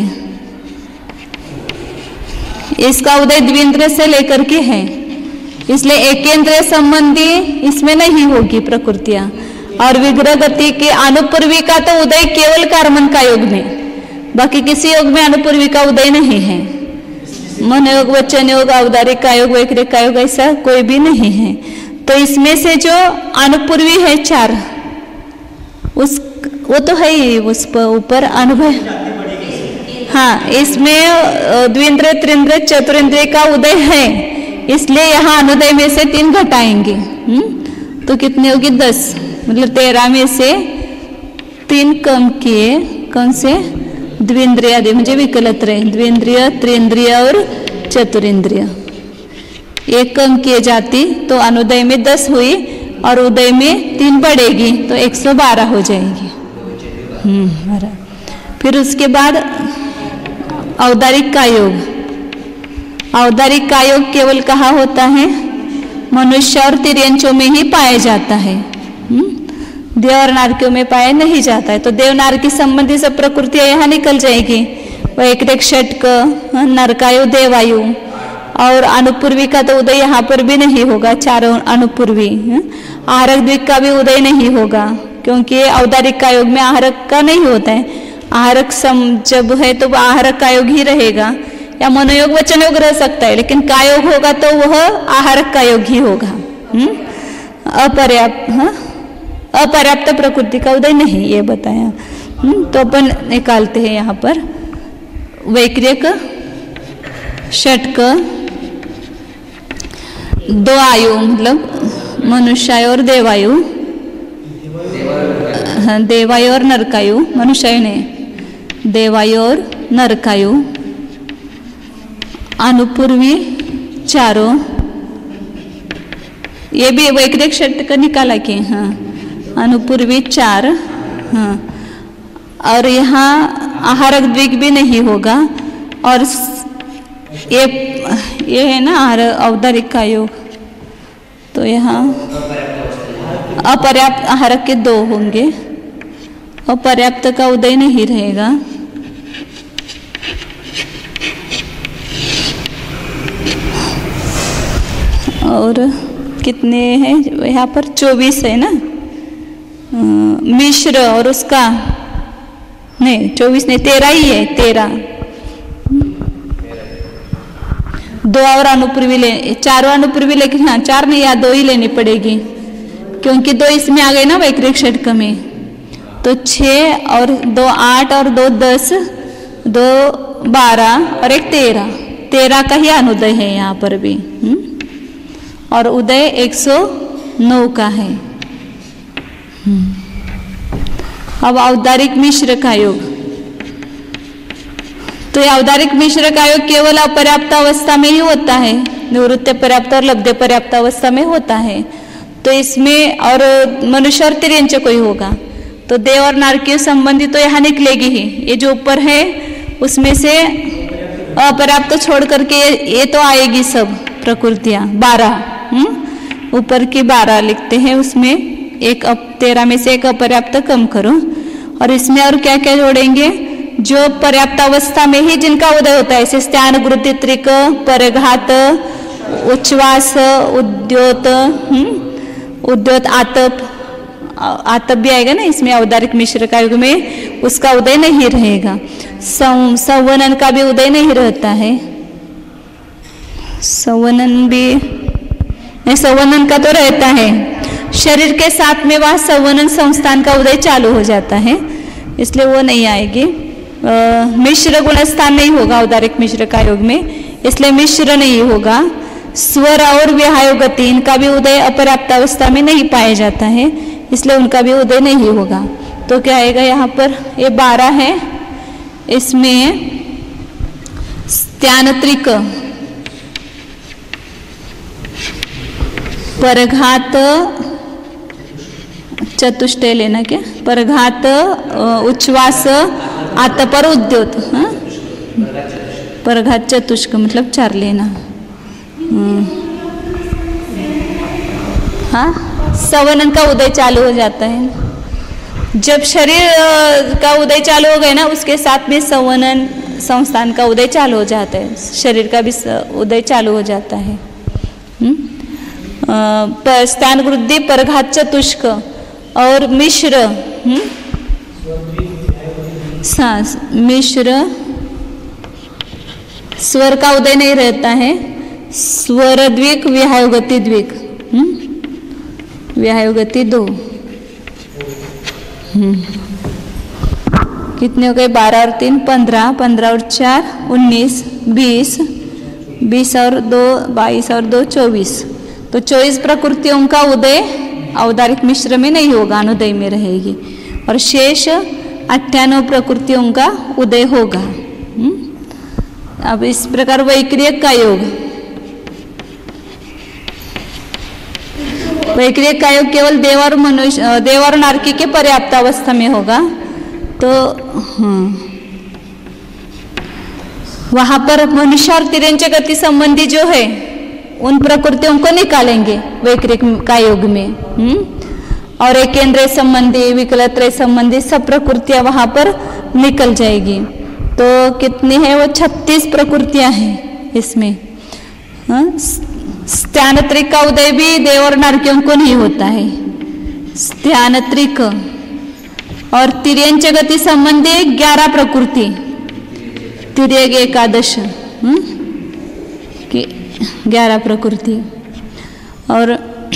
इसका उदय द्विंद्रिय से लेकर के है, इसलिए एकेंद्रिय संबंधी इसमें नहीं होगी प्रकृतियां। और विग्रह गति के अनुपूर्वी का तो उदय केवल कर्मण का योग में, बाकी किसी योग में अनुपूर्वी का उदय नहीं है। मन योग, वचन योग, औदारिक का योग, वैक्रिक का योग ऐसा कोई भी नहीं है। तो इसमें से जो अनुपूर्वी है चार, उस वो तो है ही, उस पर ऊपर अनुभव। हाँ, इसमें द्विंद्रिय, त्रिंद्रिय, चतुरिंद्रिय का उदय है, इसलिए यहाँ अनुदय में से तीन घटाएंगे। हम्म तो कितने होगी? दस। मतलब तेरह में से तीन कम किए, कौन से? द्विंद्रिय दे, मुझे विकलत रहे, द्विंद्रिय, त्रिंद्रिय और चतुरिंद्रिय। एक कम किए जाती तो अनुदय में दस हुई और उदय में तीन बढ़ेगी तो एक सौ बारह हो जाएगी। हम्म फिर उसके बाद औदारिक का योग। औदारिक का योग केवल कहाँ होता है? मनुष्य और तिर्यंचों में ही पाया जाता है। देव और नारकियों में पाया नहीं जाता है। तो देव नारकी संबंधी सब प्रकृतियां यहाँ निकल जाएगी। वैक्रिक, षटक, नरकायु, देवायु। और अनुपूर्वी का तो उदय यहाँ पर भी नहीं होगा, चारों अनुपूर्वी। आहरक द्विक का भी उदय नहीं होगा, क्योंकि औदारिक का योग में आहरक का नहीं होता है। आहरक सम जब है तो आहरक का योग ही रहेगा, या मनोयोग, वचन योग रह सकता है, लेकिन कायोग होगा तो वह आहरक का योग ही होगा। अपर्याप्त, हाँ अपर्याप्त प्रकृति का उदय नहीं, ये बताया। तो अपन निकालते हैं यहाँ पर वैक्रिक, षटक, दो आयु मतलब मनुष्यायु और देवायु, हाँ देवायु और नरकायु, मनुष्यायु ने देवायु और नरकायु, अनुपूर्वी चारों, ये भी वैक्रिक षटक निकाला के। हाँ अनुपूर्वी चार। हाँ और यहाँ आहारक द्विग भी नहीं होगा। और ये ये है ना आहार औदारिक का योग, तो यहाँ अपर्याप्त आहारक के दो होंगे, अपर्याप्त का उदय नहीं रहेगा। और कितने हैं यहाँ पर? चौबीस है ना। मिश्र और उसका नहीं, चौबीस नहीं, तेरह ही है, तेरह। दो और अनुपूर्वी ले, चारों अनुपूर्वी, लेकिन हाँ चार नहीं, या दो ही लेनी पड़ेगी, क्योंकि दो इसमें आ गए ना वैक्रिक षटक में। तो छः और दो आठ और दो दस, दो बारह और एक तेरह, तेरह का ही अनुदय है यहाँ पर भी। हुँ? और उदय एक सौ नौ का है। अब औदारिक मिश्र का योग। तो ये औदारिक मिश्र का योग केवल अपर्याप्त अवस्था में ही होता है, निवृत्त पर्याप्त और लब्ध पर्याप्त अवस्था में होता है। तो इसमें और मनुष्य और तिर्यंच कोई होगा, तो देव और नारकीय संबंधी तो यहाँ निकलेगी ही। ये जो ऊपर है उसमें से अपर्याप्त तो छोड़ करके ये तो आएगी सब प्रकृतियाँ, बारह। ऊपर की बारह लिखते हैं, उसमें एक अप तेरह में से एक अपर्याप्त कम करो। और इसमें और क्या क्या जोड़ेंगे? जो पर्याप्त अवस्था में ही जिनका उदय होता है, जैसे स्त्यान, गुरुतित्रिक, परघात, उच्छ्वास, उद्योत, उद्योत, आतप, आतप भी आएगा ना इसमें औदारिक मिश्र का युग में, उसका उदय नहीं रहेगा। सं संवनन का भी उदय नहीं रहता है, संवनन भी नहीं, संवनन का तो रहता है। शरीर के साथ में वह संवनन संस्थान का उदय चालू हो जाता है, इसलिए वो नहीं आएगी। मिश्र गुणस्थान नहीं होगा औदारिक मिश्र का योग में, इसलिए मिश्र नहीं होगा। स्वर और विहाय गति इनका भी उदय अपर्याप्त अवस्था में नहीं पाया जाता है, इसलिए उनका भी उदय नहीं होगा। तो क्या आएगा यहाँ पर, ये बारह है, इसमें स्त्यानत्रिक, परघात चतुष्टय लेना क्या, परघात उच्छ्वास आतपर उद्योत, हाँ परघात चतुष्क मतलब चार लेना। हाँ सवनन का उदय चालू हो जाता है, जब शरीर का उदय चालू हो गया ना उसके साथ में सवनन संस्थान का उदय चालू हो जाता है, शरीर का भी उदय चालू हो जाता है। स्थान वृद्धि परघात चतुष्क और मिश्र, सांस मिश्र, स्वर का उदय नहीं रहता है, स्वर द्विक विहायुगति द्विक, विहायुगति दो, कितने हो गए, बारह और तीन पंद्रह, पंद्रह और चार उन्नीस, बीस, बीस और दो बाईस और दो चौबीस। तो चौबीस प्रकृतियों का उदय औदारिक मिश्र में नहीं होगा, अनुदय में रहेगी, और शेष अट्ठानवे प्रकृतियों का उदय होगा। अब इस प्रकार वैक्रियक का योग, वैक्रियक का योग केवल देव और मनुष्य, देव और नारकी के पर्याप्त अवस्था में होगा। तो हाँ वहां पर मनुष्य और तिरंज गति संबंधी जो है उन प्रकृतियों को निकालेंगे वैक्रिक का योग में, हम्म और एकेंद्रीय संबंधी विकलत्रय संबंधी सब प्रकृतियां वहां पर निकल जाएगी। तो कितनी है वो, छत्तीस प्रकृतियां हैं इसमें। स्त्यानत्रिक का उदय भी देव और नारकियों को नहीं होता है, स्त्यानत्रिक और तिर्यंच गति संबंधी ग्यारह प्रकृति, तिर्यक एकादश की ग्यारह प्रकृति, और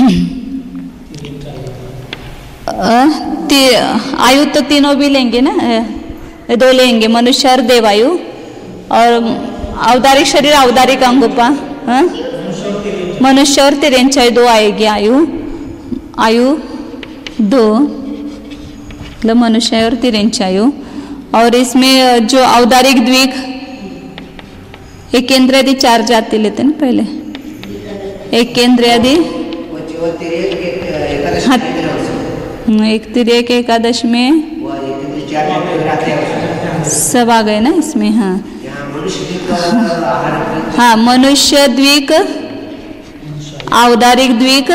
आयु तो तीनों भी लेंगे ना, दो लेंगे, मनुष्य और देवायु, और औदारिक शरीर औदारिक अंगोपा, मनुष्य और तिरंचायु दो आएगी, आयु आयु दो मतलब मनुष्य और तिरंचायु। और इसमें जो औदारिक द्विक, एक केंद्र यदि चार जाति लेते ना पहले, एक केंद्र यदि हाँ एक तिर्यक एकादश में सब आ गए ना इसमें। हाँ हाँ मनुष्य द्विक, औदारिक द्विक,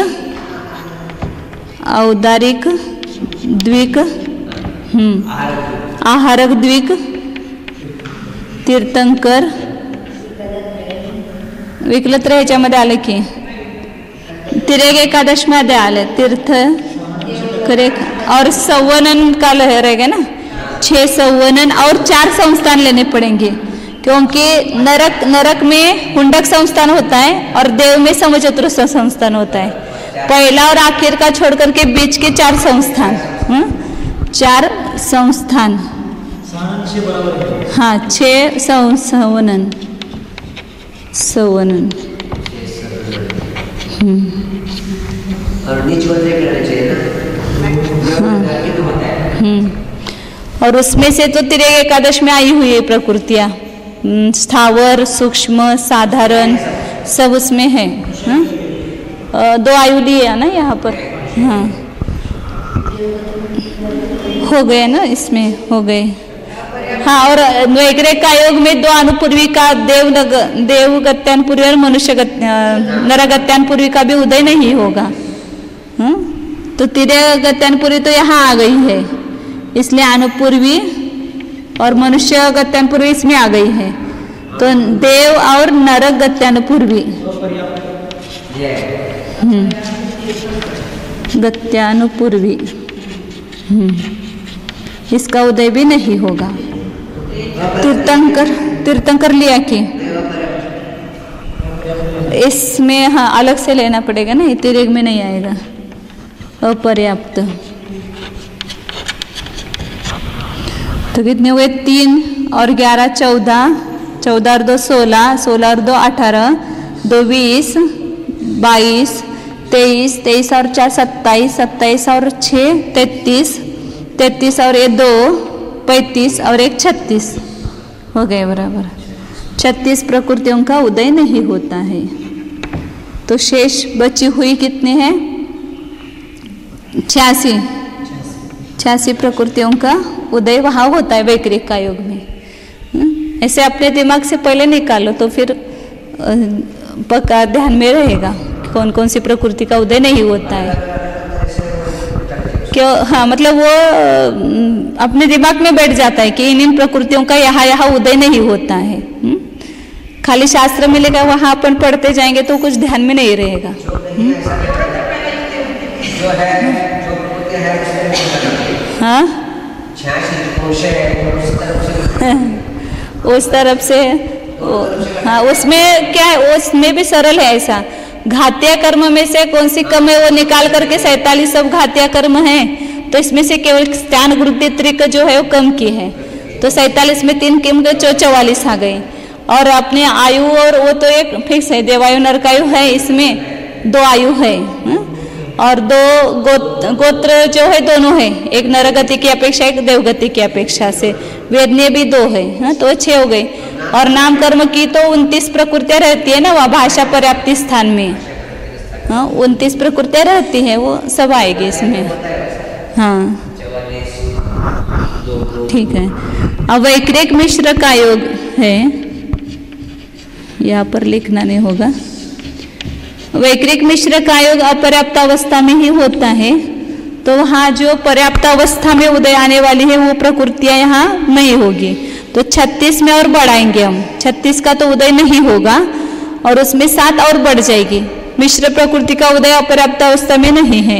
औदारिक द्विक, हम्म आहारक द्विक, तीर्थंकर, विकलत्र ह्याच्यामध्ये आलं की तिर्यक एकादश मध्ये आलं तीर्थ करे, और संवनन का रहेगा ना, छह संवनन और चार संस्थान लेने पड़ेंगे, क्योंकि नरक नरक में हुंडक संस्थान होता है और देव में समचतुर्थ संस्थान होता है। पहला और आखिर का छोड़ करके बीच के चार संस्थान, चार संस्थान, हाँ छह संवनन, संवनन और उसमें से तो तिर्यक एकादश में आई हुई है प्रकृतियाँ, स्थावर सूक्ष्म साधारण सब उसमें है। हाँ दो आयु लिए ना यहाँ पर, हाँ हो गए ना, इसमें हो गए। हाँ और वैक्रियक का योग में दो अनुपूर्वी का देव देव गत्यानपूर्वी और मनुष्य नर गत्यानपूर्वी का भी उदय नहीं होगा। हाँ तो तिर्यक गत्यानपूर्वी तो यहाँ आ गई है, इसलिए अनुपूर्वी और मनुष्य गत्यानपूर्वी इसमें आ गई है। तो देव और नरक गत्यानुपूर्वी, गत्यानुपूर्वी, इसका उदय भी नहीं होगा। तीर्थंकर, तीर्थंकर लिया कि इसमें हाँ अलग से लेना पड़ेगा ना, तिर्यक में नहीं आएगा, अपर्याप्त। तो कितने हुए, तीन और ग्यारह चौदह, चौदह और दो सोलह, सोलह और दो अठारह, दो बीस, बाईस, तेईस, तेईस और चार सत्ताईस, सत्ताईस और छः तैतीस, तैतीस और ये दो पैंतीस और एक छत्तीस हो गए बराबर। छत्तीस प्रकृतियों का उदय नहीं होता है। तो शेष बची हुई कितने हैं? छियासी छियासी प्रकृतियों का उदय वहाँ होता है वैकृत का योग में। ऐसे अपने दिमाग से पहले निकालो तो फिर पक्का ध्यान में रहेगा कौन कौन सी प्रकृति का उदय नहीं होता है। क्यों? हाँ, मतलब वो अपने दिमाग में बैठ जाता है कि इन इन प्रकृतियों का यहाँ यहाँ उदय नहीं होता है। हुँ? खाली शास्त्र मिलेगा वहाँ अपन पढ़ते जाएंगे तो कुछ ध्यान में नहीं रहेगा। हाँ, उस तरफ से हाँ, उसमें क्या है, उसमें भी सरल है ऐसा। घातीय कर्म में से कौन सी कम है वो निकाल करके सैतालीस सब घातीय कर्म है, तो इसमें से केवल स्थान वृद्धि त्रिक जो है वो कम की है, तो सैतालीस में तीन कम के चौवालीस आ गई। और अपने आयु और वो तो एक फिक्स है, देवायु नरकायु है, इसमें दो आयु है, है? और दो गोत्र गोत्र जो है दोनों है, एक नरगति की अपेक्षा एक देवगति की अपेक्षा से। वेदनीय भी दो है, है? तो छः हो गई। और नाम कर्म की तो उनतीस प्रकृतियाँ रहती है ना वह भाषा पर्याप्ति स्थान में। हाँ, उनतीस प्रकृतियाँ रहती है, वो सब आएगी इसमें। हाँ, ठीक है। अब वैकृत मिश्र का योग है, यहाँ पर लिखना नहीं होगा। वैकृत मिश्र का योग अपर्याप्त अवस्था में ही होता है, तो वहाँ जो पर्याप्त अवस्था में उदय आने वाली है वो प्रकृतियाँ यहाँ नहीं होगी। तो छत्तीस में और बढ़ाएंगे हम, छत्तीस का तो उदय नहीं होगा और उसमें सात और बढ़ जाएगी। मिश्र प्रकृति का उदय अपर्याप्त अवस्था में नहीं है।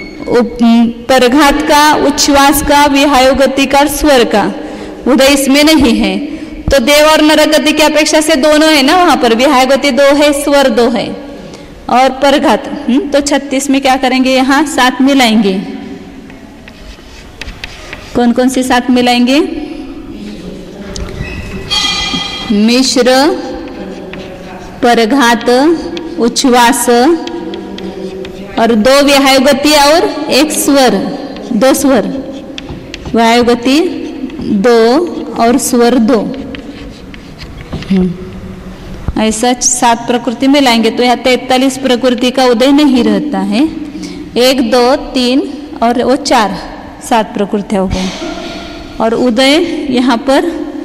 परघात का, उच्छ्वास का, विहायो गति का, स्वर का उदय इसमें नहीं है। तो देव और नरगति की अपेक्षा से दोनों है ना वहाँ पर, विहाय गति दो है, स्वर दो है और परघात। तो छत्तीस में क्या करेंगे, यहाँ सात मिलाएंगे। कौन कौन सी सात मिलाएंगे? मिश्र, परघात, उच्छ्वास और दो विहायुगति और एक स्वर, दो स्वर, विहायुगति दो और स्वर दो। ऐसा सात प्रकृति में लाएंगे तो यहाँ तैतालीस प्रकृति का उदय नहीं रहता है। एक, दो, तीन और वो चार, सात प्रकृतियाँ हो गई। और उदय यहाँ पर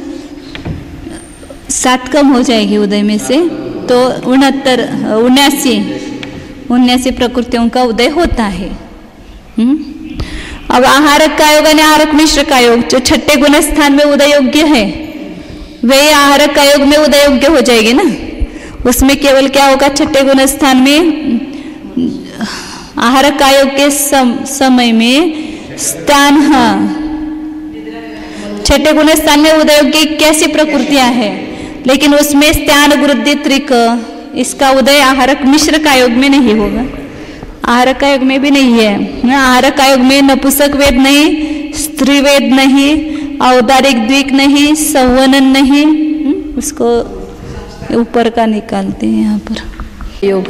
सात कम हो जाएगी उदय में से, तो उनहत्तर उन्यासी उन्यासी प्रकृतियों का उदय होता है। हुँ? अब आहारक का योग और आहारक मिश्र का योग जो छठे गुण स्थान में उदय योग्य है, वे आहारक का योग में उदय योग्य हो जाएगी ना। उसमें केवल क्या होगा, छठे गुण स्थान में आहारक का योग के सम, समय में स्थान, हाँ, छठे गुण स्थान में उदय योग्य इक्यासी प्रकृतियां हैं, लेकिन उसमें स्थान वृद्धि त्रिक, इसका उदय आहारक मिश्र का योग में नहीं होगा। आहारक का योग में भी नहीं है। आहारक का योग में नपुंसक वेद नहीं, स्त्री वेद नहीं, औदारिक द्विक नहीं, संवनन नहीं। उसको ऊपर का निकालते हैं यहाँ पर योग।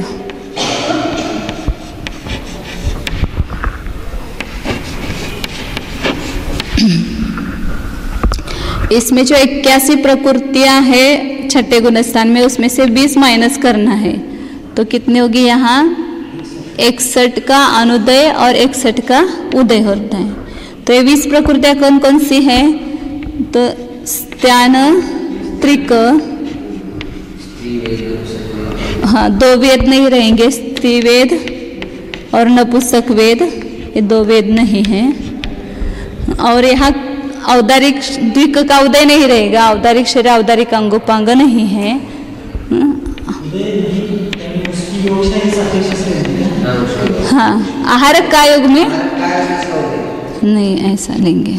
इसमें जो इक्यासी प्रकृतियां हैं छठे गुण स्थान में, उसमें से बीस माइनस करना है तो कितनी होगी, यहाँ इकसठ का अनुदय और इकसठ का उदय होता है। तो ये बीस प्रकृतियां कौन कौन सी है, तो स्थान, त्रिक, हाँ, दो वेद नहीं रहेंगे, स्त्री वेद और नपुंसक वेद, ये दो वेद नहीं है। और यहाँ औदारिक द्विक का उदय नहीं रहेगा, औदारिक शरीर, औदारिक अंगोपांग नहीं है। हाँ, आहारक का योग में नहीं, ऐसा लेंगे।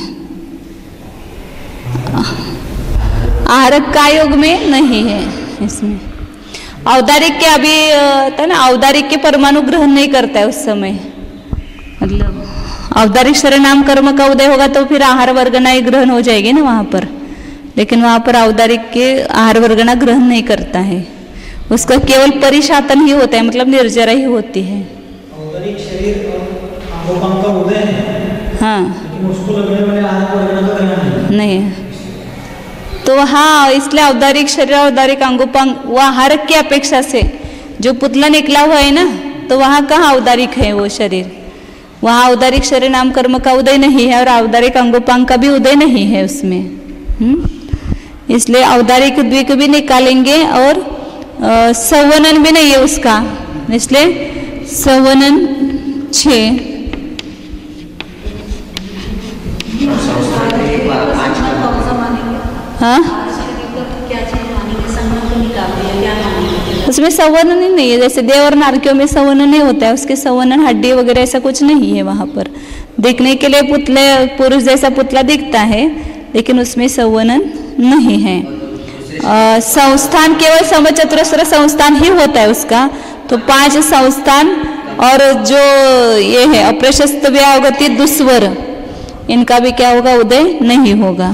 आहारक का योग में नहीं है इसमें। औदारिक के अभी था ना, औदारिक के परमाणु ग्रहण नहीं करता है उस समय, मतलब औदारिक शरीर नाम कर्म का उदय होगा तो फिर आहार वर्गना ग्रहण हो जाएगी ना वहाँ पर, लेकिन वहाँ पर औदारिक के आहार वर्गना ग्रहण नहीं करता है। उसका केवल परिशातन ही होता है, मतलब निर्जरा ही होती है। औदारिक शरीर और अंगोपांग का उदय है, हाँ, लेकिन उसको लगने वाले आहार को लगने का नहीं नहीं है। तो हाँ, इसलिए औदारिक शरीर और औदारिक अंगोपांग वो आहारक की अपेक्षा से जो पुतला निकला हुआ है ना, तो वहाँ कहाँ औदारिक है वो शरीर, वहाँ औदारिक शरीर नाम कर्म का उदय नहीं है और औदारिक अंगोपांग का भी उदय नहीं है उसमें। हुँ? इसलिए औदारिक द्विक भी निकालेंगे और संवनन भी नहीं है उसका, इसलिए संवनन छः। हाँ, उसमें संवर्णन ही नहीं है, जैसे देव और नारकियों में संवर्णन नहीं होता है, उसके संवर्णन हड्डी वगैरह ऐसा कुछ नहीं है वहाँ पर। दिखने के लिए पुतले पुरुष जैसा पुतला दिखता है, लेकिन उसमें संवर्णन नहीं है। आ, संस्थान केवल समचतुरस्र संस्थान ही होता है उसका, तो पांच संस्थान और जो ये है अप्रशस्त व्यावगति दुस्वर, इनका भी क्या होगा, उदय नहीं होगा।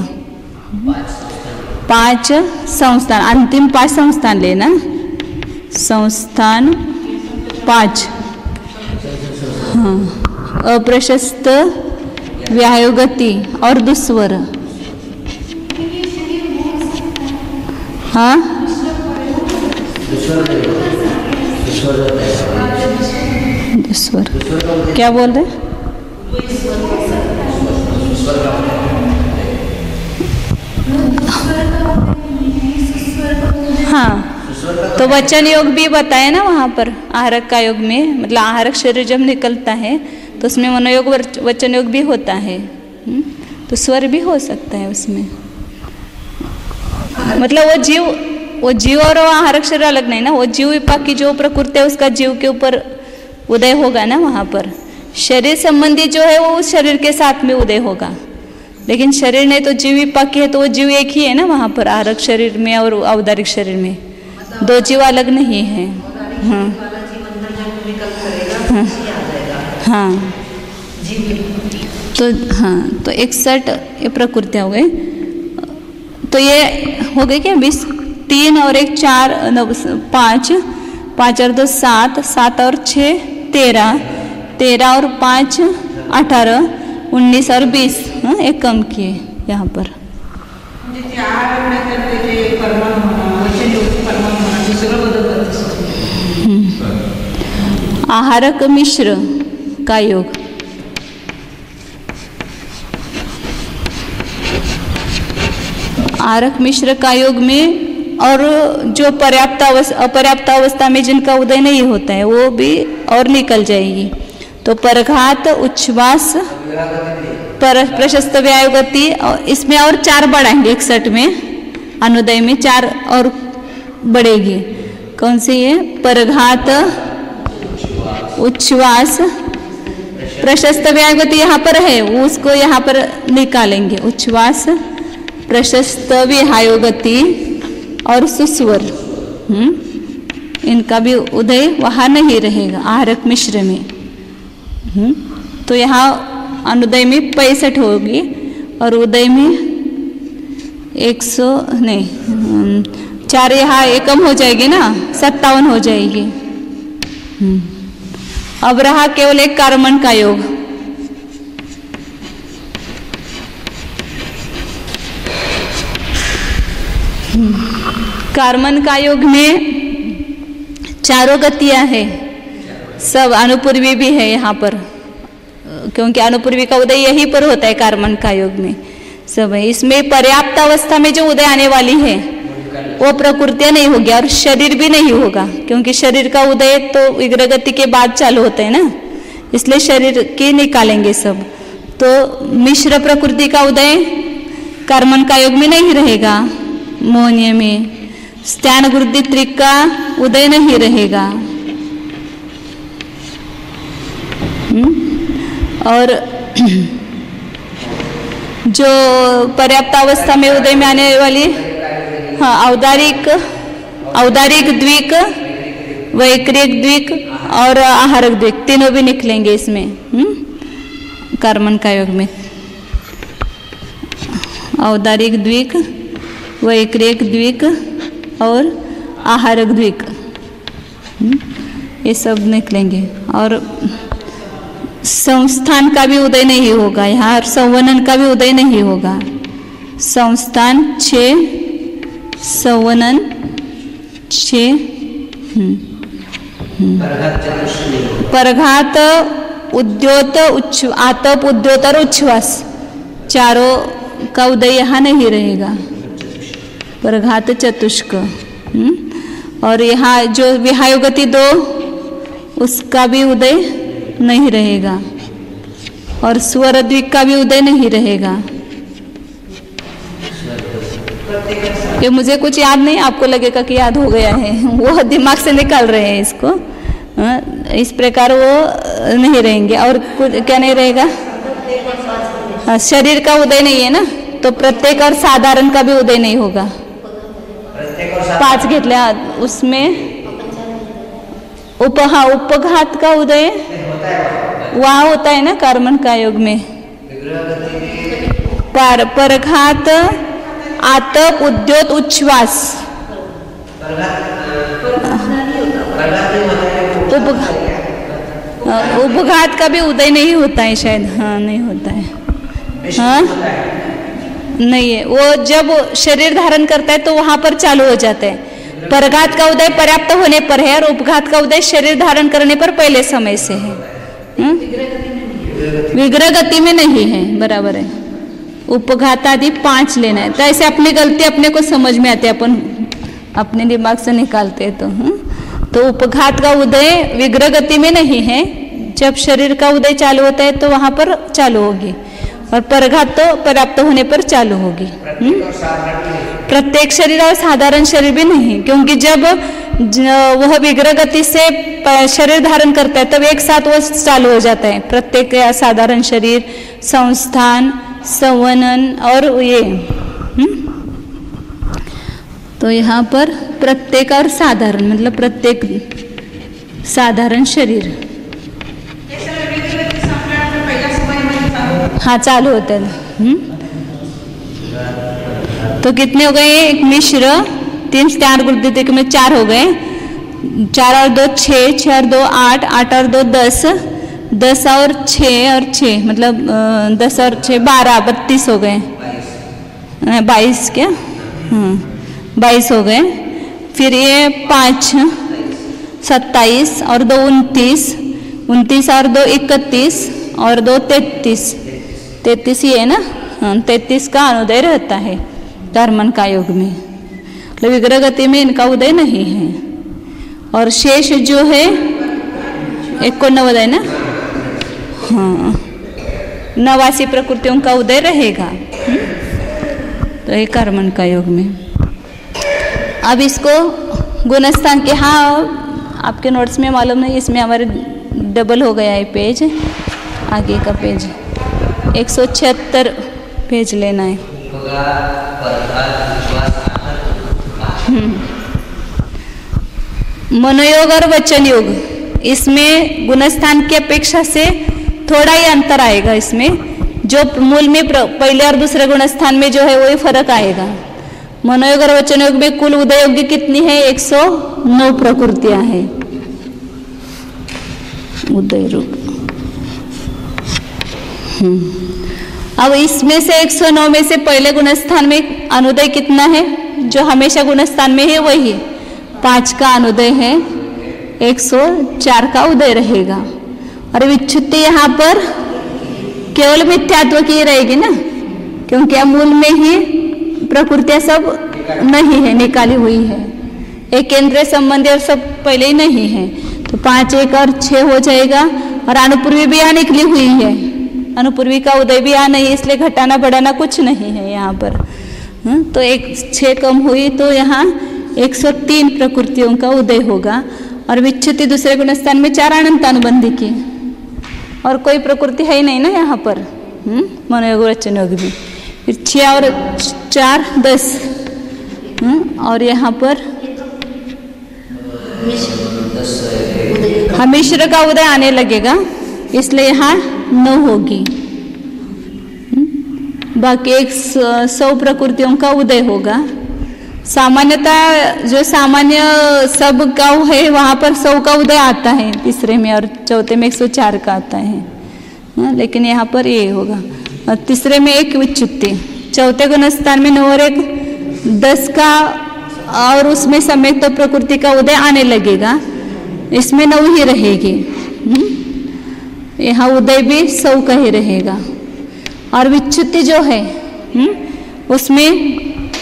पांच संस्थान, अंतिम पांच संस्थान लेना, संस्थान पांच, हाँ, अप्रशस्त व्यायोगति और दुस्वर, हाँ, दुस्वर क्या बोल रहे? हाँ, तो वचन योग भी बताया ना वहाँ पर, आहारक का योग में, मतलब आहारक शरीर जब निकलता है तो उसमें मनोयोग वचन योग भी होता है, तो स्वर भी हो सकता है उसमें। मतलब वो जीव वो जीव और आहारक शरीर अलग नहीं ना, वो जीव विपाक की जो प्रकृति है उसका जीव के ऊपर उदय होगा ना वहाँ पर। शरीर संबंधी जो है वो उस शरीर के साथ में उदय होगा, लेकिन शरीर नहीं तो जीव विपाक है, तो वो जीव एक ही है ना वहाँ पर, आहारक शरीर में और औदारिक शरीर में दो जीव अलग नहीं है। हाँ हाँ, हाँ। तो हाँ, तो इकसठ ये प्रकृतियाँ हो गई, तो ये हो गई क्या बीस, तीन और एक चार, नौ, पाँच, पाँच और दो सात, सात और छः तेरह, तेरह और पाँच अठारह, उन्नीस और बीस, हाँ, एक कम किए यहाँ पर। आहारक मिश्र का योग, आहारक मिश्र का योग में, और जो पर्याप्त अवस्था अपर्याप्त अवस्था में जिनका उदय नहीं होता है वो भी और निकल जाएगी। तो परघात, उच्छ्वास, पर प्रशस्त व्यायोगति, और इसमें और चार बढ़ाएंगे, इकसठ में अनुदय में चार और बढ़ेगी। कौन सी है? परघात, उच्छ्वास, प्रशस्त व्यायोगति यहाँ पर है, वो उसको यहाँ पर निकालेंगे। उच्छ्वास, प्रशस्त व्यायोगति और सुस्वर, हम्म, इनका भी उदय वहाँ नहीं रहेगा आहारक मिश्र में। हम्म, तो यहाँ अनुदय में पैंसठ होगी और उदय में एक सौ नहीं, चार यहाँ एक कम हो जाएगी ना, सत्तावन हो जाएगी। अब रहा केवल एक कार्बन का योग। कार्बन का योग में चारों गतियां है, सब अनुपूर्वी भी है यहाँ पर, क्योंकि अनुपूर्वी का उदय यहीं पर होता है कार्बन का योग में सब है। इसमें पर्याप्त अवस्था में जो उदय आने वाली है वो प्रकृतियां नहीं होगी और शरीर भी नहीं होगा, क्योंकि शरीर का उदय तो विग्रह गति के बाद चालू होता है ना, इसलिए शरीर के निकालेंगे सब। तो मिश्र प्रकृति का उदय कार्बन का योग में नहीं रहेगा, मोहनीय में स्त्यान गुरुदि त्रिक का उदय नहीं रहेगा। हुँ? और जो पर्याप्त अवस्था में उदय में आने वाली, हाँ, औदारिक औदारिक द्विक, वैक्रिक द्विक और आहारक द्विक, तीनों भी निकलेंगे इसमें कार्बन का योग में। औदारिक द्विक, वैक्रिक द्विक और आहारक द्विक। ये सब निकलेंगे। और संस्थान का भी उदय नहीं होगा यहाँ, और संवनन का भी उदय नहीं होगा। संस्थान छः, संवनन छः, परघात, उद्योत, उच्छ आतप, उद्योत और उच्छ्वास चारों का उदय यहाँ नहीं रहेगा। परघात चतुष्क, और यहाँ जो विहायुगति दो उसका भी उदय नहीं रहेगा, और स्वरद्विक का भी उदय नहीं रहेगा। ये मुझे कुछ याद नहीं, आपको लगेगा कि याद हो गया है, वो दिमाग से निकाल रहे हैं इसको। इस प्रकार वो नहीं रहेंगे। और कुछ क्या नहीं रहेगा? शरीर का उदय नहीं है ना, तो प्रत्येक और साधारण का भी उदय नहीं होगा। पांच घेतले उसमें उपहा उपघात का उदय वहाँ होता है ना कर्मण का योग में। पर परघात, आतप, उद्योत, उच्छ्वास, उपघात का भी उदय नहीं होता है शायद। हाँ नहीं होता है। हाँ नहीं है, वो जब शरीर धारण करता है तो वहां पर चालू हो जाता है। परघात का उदय पर्याप्त होने पर है, और उपघात का उदय शरीर धारण करने पर पहले समय से है। विग्रह गति में नहीं है, बराबर है। उपघात आदि पांच लेना है। तो ऐसे अपनी गलती अपने को समझ में आती है, अपन अपने दिमाग से निकालते हैं तो। हुँ? तो उपघात का उदय विग्रह गति में नहीं है, जब शरीर का उदय चालू होता है तो वहां पर चालू होगी, और परघात तो पर्याप्त होने पर चालू होगी। प्रत्येक शरीर और साधारण शरीर भी नहीं, क्योंकि जब वह विग्रह गति से शरीर धारण करता है तब एक साथ वो चालू हो जाता है। प्रत्येक साधारण शरीर, संस्थान, संवनन और ये हुँ? तो यहाँ पर प्रत्येक और साधारण मतलब प्रत्येक साधारण शरीर हाँ चालू होता है। तो कितने हो गए? एक मिश्र, तीन चार गुरुद्वितीय में चार हो गए, चार और दो छः, छः और दो आठ, आठ और दो दस, दस और छः और छः मतलब दस और छः बारह, बत्तीस हो गए। बाईस क्या? हाँ बाईस हो गए। फिर ये पाँच सत्ताईस और दो उनतीस, उनतीस और दो इकतीस और दो तैतीस, तैतीस ही है ना। हाँ तैतीस का अनुदय रहता है कर्मण का योग में, मतलब विग्रह गति में इनका उदय नहीं है। और शेष जो है एक को नवोदय ना, हाँ नवासी प्रकृतियों का उदय रहेगा। तो ये कर्मण का योग में। अब इसको गुणस्थान के, हाँ आपके नोट्स में मालूम नहीं, इसमें हमारे डबल हो गया है पेज, आगे का पेज एक सौ छिहत्तर पेज लेना है। मनोयोग और वचन योग, इसमें गुणस्थान की अपेक्षा से थोड़ा ही अंतर आएगा। इसमें जो मूल में पहले और दूसरे गुणस्थान में जो है वही फर्क आएगा। मनोयोग और वचन योग में कुल उदय योग कितनी है? एक सौ नौ प्रकृतियां हैं उदय रूप। अब इसमें से एक सौ नौ में से पहले गुणस्थान में अनुदय कितना है? जो हमेशा गुणस्थान में है वही है, पांच का अनुदय है, एक सौ चार का उदय रहेगा। और विच्छुत्ति यहाँ पर केवल मिथ्यात्व की रहेगी ना, क्योंकि मूल में ही प्रकृतियां सब नहीं है, निकाली हुई है। एक केंद्रीय संबंधी और सब पहले ही नहीं है, तो पांच एक और छः हो जाएगा। और अनुपूर्वी भी यहाँ निकली हुई है, अनुपूर्वी का उदय भी यहाँ नहीं, इसलिए घटाना बढ़ाना कुछ नहीं है यहाँ पर। हुँ? तो एक छः कम हुई तो यहाँ एक सौ तीन प्रकृतियों का उदय होगा। और विच्छुत्ति दूसरे गुणस्थान में चार अनंत अनुबंधी की, और कोई प्रकृति है ही नहीं ना यहाँ पर। मनोयोग वचन योग भी फिर छः और चार दस, और यहाँ पर हाँ मिश्र का उदय आने लगेगा, इसलिए यहाँ नौ होगी। बाकी एक सौ प्रकृतियों का उदय होगा। सामान्यतः जो सामान्य सब का है वहाँ पर सौ का उदय आता है तीसरे में, और चौथे में एक सौ चार का आता है, हाँ, लेकिन यहाँ पर ये होगा। और तीसरे में एक विच्युति, चौथे गुणस्थान में नौ और एक दस का, और उसमें सम्यक तो प्रकृति का उदय आने लगेगा, इसमें नौ ही रहेगी। यहाँ उदय भी सौ का ही रहेगा। और विच्युति जो है हुँ? उसमें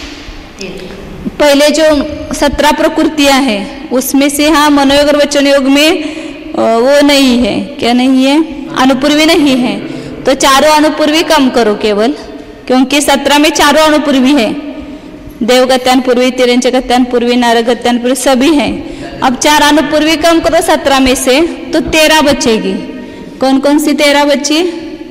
पहले जो सत्रह प्रकृतियां हैं उसमें से हाँ मनोयोग और वचन योग में वो नहीं है, क्या नहीं है, अनुपूर्वी नहीं है। तो चारों अनुपूर्वी कम करो केवल, क्योंकि सत्रह में चारों अनुपूर्वी है, देवगत्यान पूर्वी, तिरंचगत्यान पूर्वी, नारगत्यान पूर्वी सभी हैं। अब चार अनुपूर्वी कम करो सत्रह में से तो तेरह बचेगी। कौन कौन सी तेरह बची?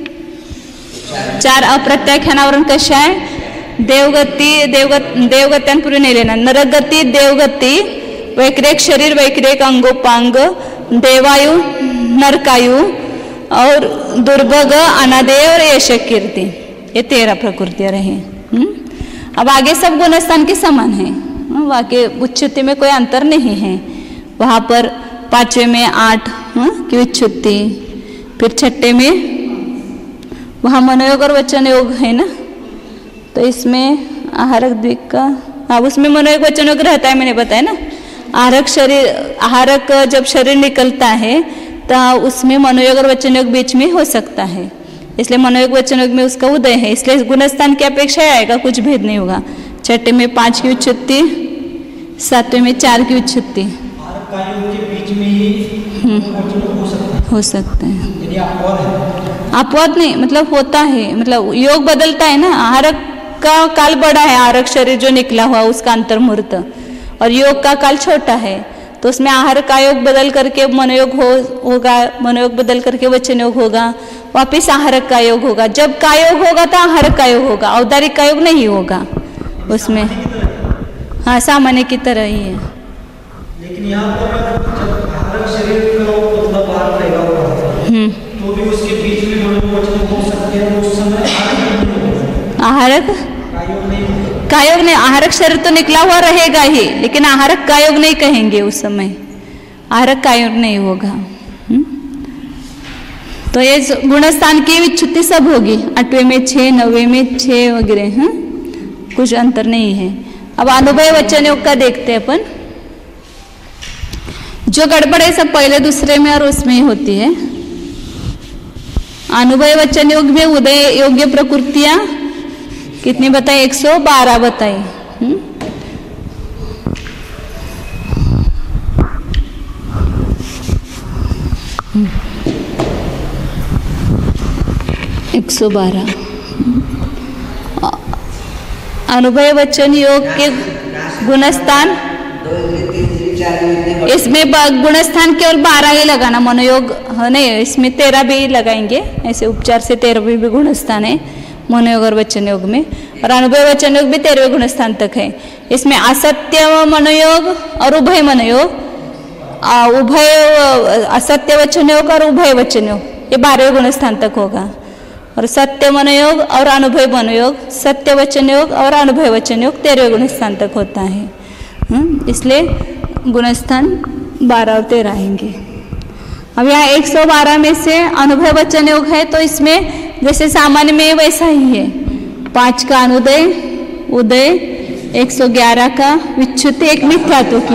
चार अप्रत्याख्यानावरण कशा है? देवगति, देवगत देवगत्यान पूर्वी नहीं लेना, नरगति, देवगति, वैक्रेक शरीर, वैक्रेक अंगोपांग, देवायु, नरकायु और दुर्भग, अनादेय और यश कीर्ति, ये तेरह प्रकृतियां रही। अब आगे सब गुणस्थान के समान है, बाकी विच्युति में कोई अंतर नहीं है। वहाँ पर पांचवे में आठ की विच्युति, फिर छठे में वहाँ मनोयोग और वचन योग है ना, तो इसमें आहारक द्विक का, अब उसमें मनोयोग वचन योग रहता है, मैंने बताया ना। आहारक शरीर, आहारक जब शरीर निकलता है तो उसमें मनोयोग और वचन योग बीच में हो सकता है, इसलिए मनोयोग वचन योग में उसका उदय है, इसलिए गुणस्थान की अपेक्षा आएगा, कुछ भेद नहीं होगा। छठे में पांच की विच्युति, सातवें में चार की विच्युति हो सकता है। अपवाद नहीं, मतलब होता है, मतलब योग बदलता है ना। आहारक का काल बड़ा है, आहारक शरीर जो निकला हुआ उसका अंतर्मुहूर्त, और योग का काल छोटा है, तो उसमें आहार का योग बदल करके मनोयोग हो होगा, मनोयोग बदल करके वचन योग होगा, वापिस आहारक का योग होगा। जब का योग होगा तो आहारक का योग होगा, औदारिक का योग नहीं होगा उसमें। हाँ, सामान्य की तरह ही है। लेकिन यहाँ पर जब आहारक शरीर का मतलब बाहर रहेगा तो भी उसके बीच में मनोयोग वचन हो सकते हैं, उस समय आहारक कायोग नहीं, आहारक शरीर तो निकला हुआ रहेगा ही, लेकिन आहारक कायोग नहीं कहेंगे उस समय, आहारक कायोग नहीं होगा। हुँ? तो ये गुणस्थान की विच्युति सब होगी, आठवें में छः, नौवें में छः वगैरह, हाँ कुछ अंतर नहीं है। अब अनुभव वचन योग का देखते हैं अपन। जो गड़बड़ है सब पहले दूसरे में और उसमें ही होती है। अनुभव वचन योग में उदय योग्य प्रकृतियां कितनी बताई? एक सौ बारह बताई। एक सौ बारह अनुभव वचन योग के गुणस्थान, इसमें गुणस्थान केवल बारह ही लगाना, मनोयोग नहीं, इसमें तेरह भी लगाएंगे, ऐसे उपचार से तेरह भी, भी गुणस्थान है मनोयोग और वचन योग में, और अनुभव वचन योग भी तेरहवें गुणस्थान तक है। इसमें असत्य मनोयोग और उभय मनोयोग, उभय असत्य वचन योग और उभय वचन योग, ये बारहवें गुणस्थान तक होगा। और सत्य मनोयोग और अनुभव मनोयोग, सत्य वचन योग और अनुभव वचन योग तेरहवें गुणस्थान तक होता है। इसलिए गुणस्थान बारह और तेरह आएंगे। अब यहाँ एक सौ बारह में से अनुभव वचन योग है, तो इसमें जैसे सामान्य में वैसा ही है, पांच का अनुदय उदय, एक सौ ग्यारह का विच्युति, एक मिथ्यात्व की।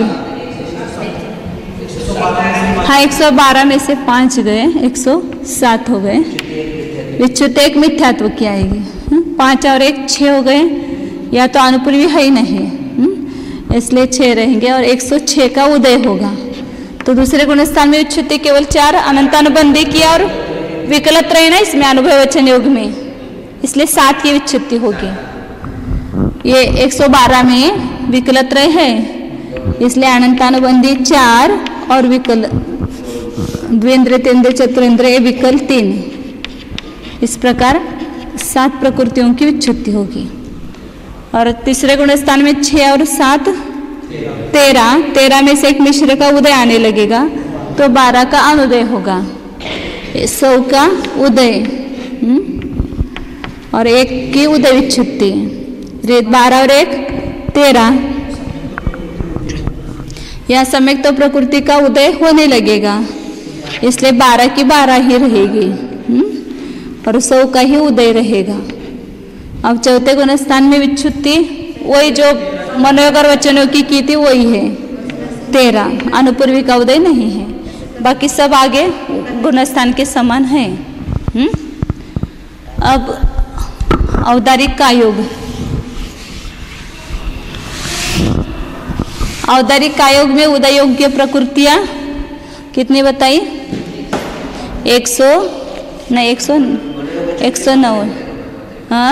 हाँ, एक सौ बारह में से पांच गए, एक सौ सात हो गए, विच्युति एक मिथ्यात्व की आएगी। पांच और एक छः हो गए, या तो अनुपूर्वी है ही नहीं, इसलिए छः रहेंगे, और एक सौ छः का उदय होगा। तो दूसरे गुणस्थान में विच्युति केवल चार, अनंतानुबंधी की और विकलत रहे ना इसमें अनुभव वचन योग में, इसलिए सात की विच्युति होगी। ये एक सौ बारह में विकलत रहे है, इसलिए अनंतानुबंधी चार और विकल द्विंद्र तेंद्र चतुरेंद्र विकल तीन, इस प्रकार सात प्रकृतियों की विच्युति होगी। और तीसरे गुणस्थान में छः और सात तेरह, तेरह में से एक मिश्र का उदय आने लगेगा, तो बारह का अनुदय होगा, सौ का उदय और एक की उदय विच्युति, बारह और एक तेरह, यहाँ सम्यक तो प्रकृति का उदय होने लगेगा, इसलिए बारह की बारह ही रहेगी और सौ का ही उदय रहेगा। अब चौथे गुणस्थान में विच्छुत्ति वही जो मनोयोग और वचनों की की थी वही है, तेरह, अनुपूर्वी का उदय नहीं है, बाकी सब आगे गुणस्थान के समान है। हुँ? अब औदारिक का योग, औदारिक का योग में उदय योग्य प्रकृतियां कितनी बताई? एक सौ नहीं एक सौ एक सौ नौ। हाँ,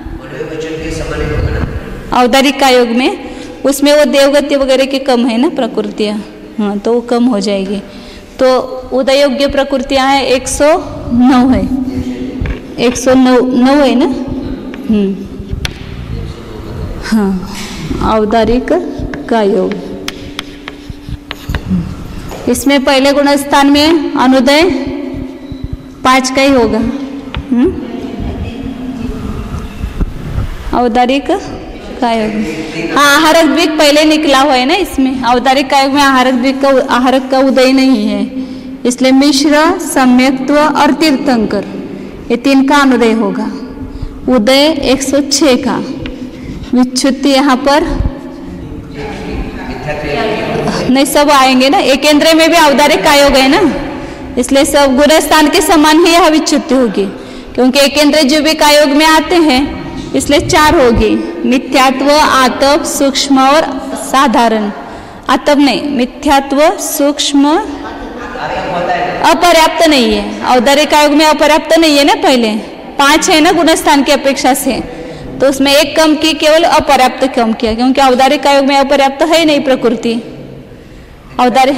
औदारिक का योग में उसमें वो देवगति वगैरह के कम है ना प्रकृतियां, हाँ तो वो कम हो जाएगी। तो उदय योग्य प्रकृतियां हैं एक सौ नौ है, एक सौ नौ नौ है ना। हम्म हाँ, औदारिक का योग, इसमें पहले गुणस्थान में अनुदय पांच का ही होगा। हम्म औदारिक का योग, हाँ आहारक द्विक पहले निकला हुआ है ना इसमें। औदारिक का योग में आहारक द्विक का आहारक का उदय नहीं है, इसलिए मिश्र, सम्यक्त्व और तीर्थंकर ये तीन का अनुदय होगा। उदय एक सौ छह का, विच्छुत्ति यहाँ पर नहीं, सब आएंगे ना। एकेंद्र में भी औदारिक का योग है ना, इसलिए सब गुणस्थान के समान ही यह विच्छुत्ति होगी, क्योंकि एकेंद्र जो भी कायोग में आते हैं इसलिए चार होगी, मिथ्यात्व, आतप, सूक्ष्म और साधारण। आतप नहीं, मिथ्यात्व, सूक्ष्म, अपर्याप्त नहीं है। औदारिक आयोग में अपर्याप्त नहीं है ना, पहले पांच है ना गुणस्थान की अपेक्षा से, तो उसमें एक कम की, केवल अपर्याप्त कम किया, क्योंकि औदारिक आयोग में अपर्याप्त है नहीं प्रकृति। औदारिक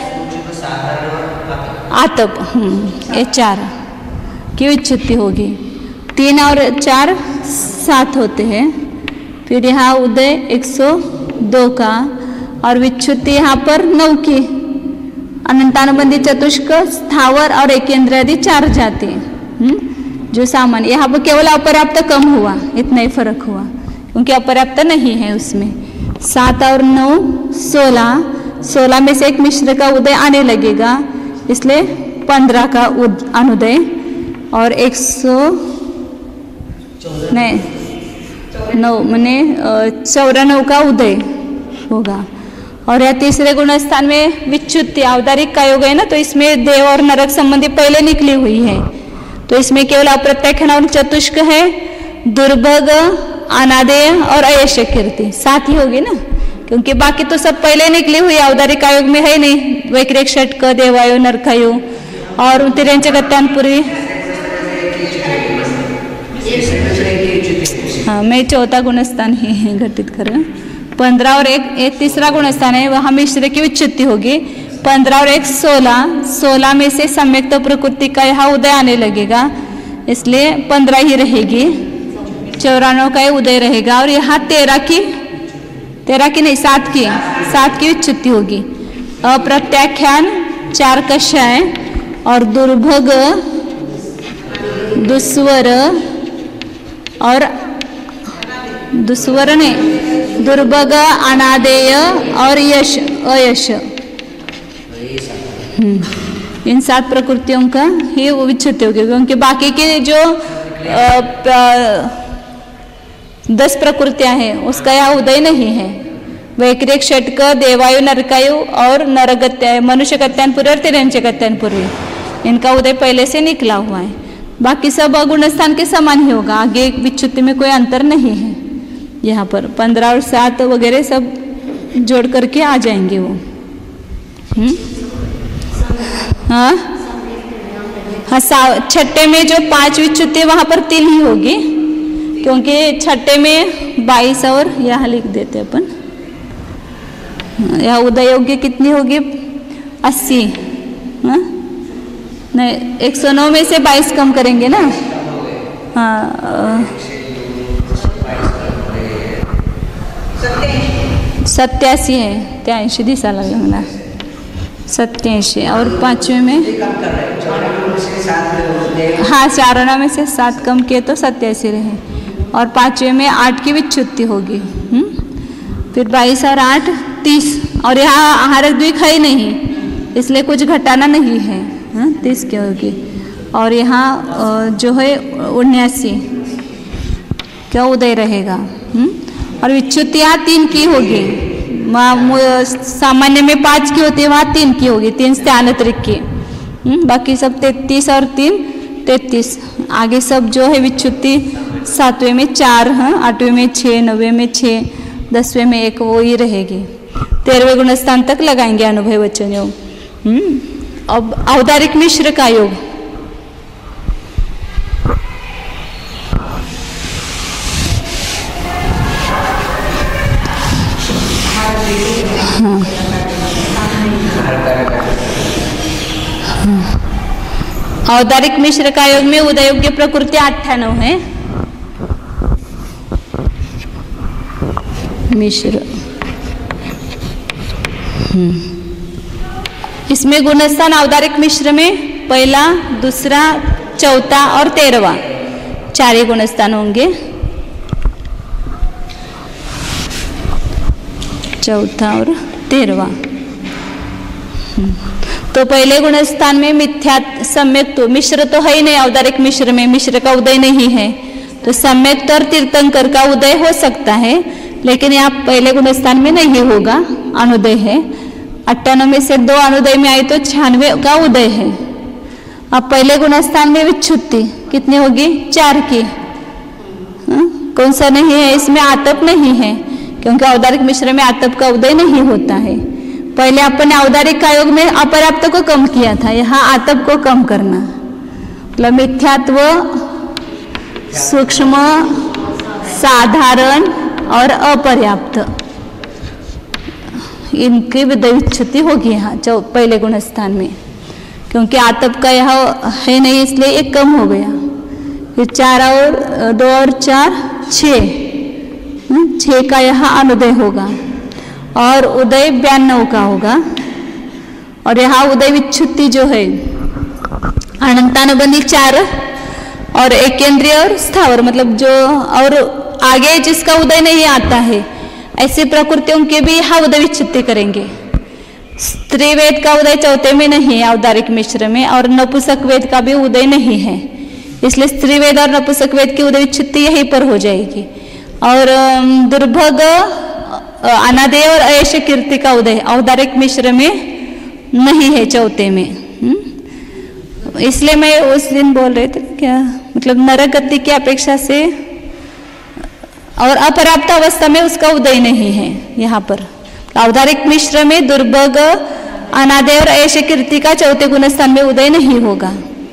आतप हम्म ये चार की विच्छुत्ति होगी, तीन और चार सात होते हैं। फिर यहाँ उदय एक सौ दो का और विच्छुत्ति यहाँ पर नौ की। अनंतानुबंधी चतुष्क, स्थावर और एकेंद्र आदि चार जाते हैं जो सामान्य। यहाँ पर केवल अपर्याप्त कम हुआ, इतना ही फर्क हुआ, क्योंकि अपर्याप्त नहीं है उसमें। सात और नौ सोलह, सोलह में से एक मिश्र का उदय आने लगेगा, इसलिए पंद्रह का अनुदय और एक सौ नहीं नौ मैंने चौरानवे का उदय होगा। और यह तीसरे गुणस्थान में विच्छुत्ति औदारिक का योग है ना, तो इसमें देव और नरक संबंधी पहले निकली हुई है, तो इसमें केवल अप्रत्यक्षण और चतुष्क है, दुर्भग, अनादेय और अयश कीर्ति साथ ही होगी ना, क्योंकि बाकी तो सब पहले निकली हुई औदारिक आयोग में है नहीं। वैक्रिक षटक, देवायु, नरकायु और तिरंच गत्यानपुरी। हाँ, मैं चौथा गुणस्थान ही घटित कर रहा हूँ। पंद्रह और एक, एक तीसरा गुणस्थान है, वहाँ मिश्र की विच्छुत्ति होगी। पंद्रह और एक सोलह, सोलह में से सम्यक तो प्रकृति का यहाँ उदय आने लगेगा, इसलिए पंद्रह ही रहेगी, चौरानवे का उदय रहेगा। और यहाँ तेरह की, तेरह की नहीं सात की, सात की विच्छुत्ति होगी। अप्रत्याख्यान, चार कषाय और दुर्भग, दुस्वर और दुस्वर ने दुर्भग, अनादेय और यश, अयश, इन सात प्रकृतियों का ही विच्छुत्ति होगी, क्योंकि बाकी के जो आ, आ, दस प्रकृतियां हैं उसका यहाँ उदय नहीं है। वैक्रिक षटक, देवायु, नरकायु और नरगत्या, मनुष्य गत्यानपुरी और तिरंच गत्यानपुरी, इनका उदय पहले से निकला हुआ है। बाकी सब गुणस्थान के समान ही होगा, आगे विच्छुत्ति में कोई अंतर नहीं है। यहाँ पर पंद्रह और सात वगैरह सब जोड़ करके आ जाएंगे वो। हम्म हाँ हाँ, छठे में जो पांच विच्छुत्ति वहां पर तीन ही होगी, क्योंकि छठे में बाईस और यहाँ लिख देते अपन। यहाँ उदय योग्य कितनी होगी? अस्सी। हाँ नहीं, एक सौ नौ में से बाईस कम करेंगे ना। हाँ, सत्यासी है, त्याऐंशी दिशा लगना, सत्यासी। और पांचवें में हाँ, चारों में से सात कम किए तो सत्यासी रहे। और पांचवें में आठ की विच्छुत्ति होगी। हम्म फिर बाईस और आठ तीस, और यहाँ आहारक द्विक है ही नहीं, इसलिए कुछ घटाना नहीं है। हाँ, तीस क्या होगी। और यहाँ जो है उन्यासी क्या उदय रहेगा। हुँ? और विच्युति यहाँ तीन की होगी, सामान्य में पाँच की होती है, वहाँ तीन की होगी, तीन से अनतिरिक्त की। बाकी सब तैतीस और तीन तैतीस। आगे सब जो है विच्युति सातवें में चार, हाँ, आठवें में छः, नौवें में छः, दसवें में एक, वो ही रहेगी। तेरहवें गुणस्थान तक लगाएंगे अनुभव वचन योग। अब औदारिक मिश्र का योग। हाँ। हाँ। औदारिक मिश्र का योग में उदयोग्य प्रकृति अट्ठानव है। मिश्र इसमें गुणस्थान औदारिक मिश्र में पहला, दूसरा, चौथा और तेरहवा, चार ही गुणस्थान होंगे। चौथा और तेरहवा। तो पहले गुणस्थान में मिथ्या सम्यक, तो मिश्र तो है ही नहीं, औदारिक मिश्र में मिश्र का उदय नहीं है, तो सम्यक और तीर्थंकर का उदय हो सकता है, लेकिन यहाँ पहले गुणस्थान में नहीं होगा, अनुदय है। अट्ठानवे में से दो अनुदय में आई तो छियानवे का उदय है। अब पहले गुणस्थान में विच्युति कितनी होगी, चार की। हा? कौन सा नहीं है, इसमें आतप नहीं है, क्योंकि औदारिक मिश्र में आतप का उदय नहीं होता है। पहले अपन ने औदारिक का योग में अपर्याप्त को कम किया था, यहाँ आतप को कम करना, मतलब मिथ्यात्व, सूक्ष्म, साधारण और अपर्याप्त, इनकी विच्युति होगी यहाँ पहले गुणस्थान में, क्योंकि आतप का यह है नहीं, इसलिए एक कम हो गया। फिर चार और दो और चार छः, छः का यहाँ अनुदय होगा और उदय बयानव का होगा। और यहाँ उदय विच्युति जो है अनंतानुबंधी चार और एक केंद्रीय और स्थावर, मतलब जो और आगे जिसका उदय नहीं आता है, ऐसी प्रकृतियों के भी यहाँ उदय विच्युति करेंगे। स्त्री वेद का उदय चौथे में नहीं है औदारिक मिश्र में, और नपुंसक वेद का भी उदय नहीं है, इसलिए स्त्री वेद और नपुंसक वेद की उदय विच्युति यहीं पर हो जाएगी। और दुर्भग, अनादेय और अयश कीर्ति का उदय औदारिक मिश्र में नहीं है चौथे में। इसलिए मैं उस दिन बोल रहे थे क्या, मतलब नरक गति की अपेक्षा से और अपर्याप्त अवस्था में उसका उदय नहीं है। यहाँ पर औदारिक मिश्र में दुर्भग, अनादेय और अयश कीर्ति का चौथे गुणस्थान में उदय नहीं होगा।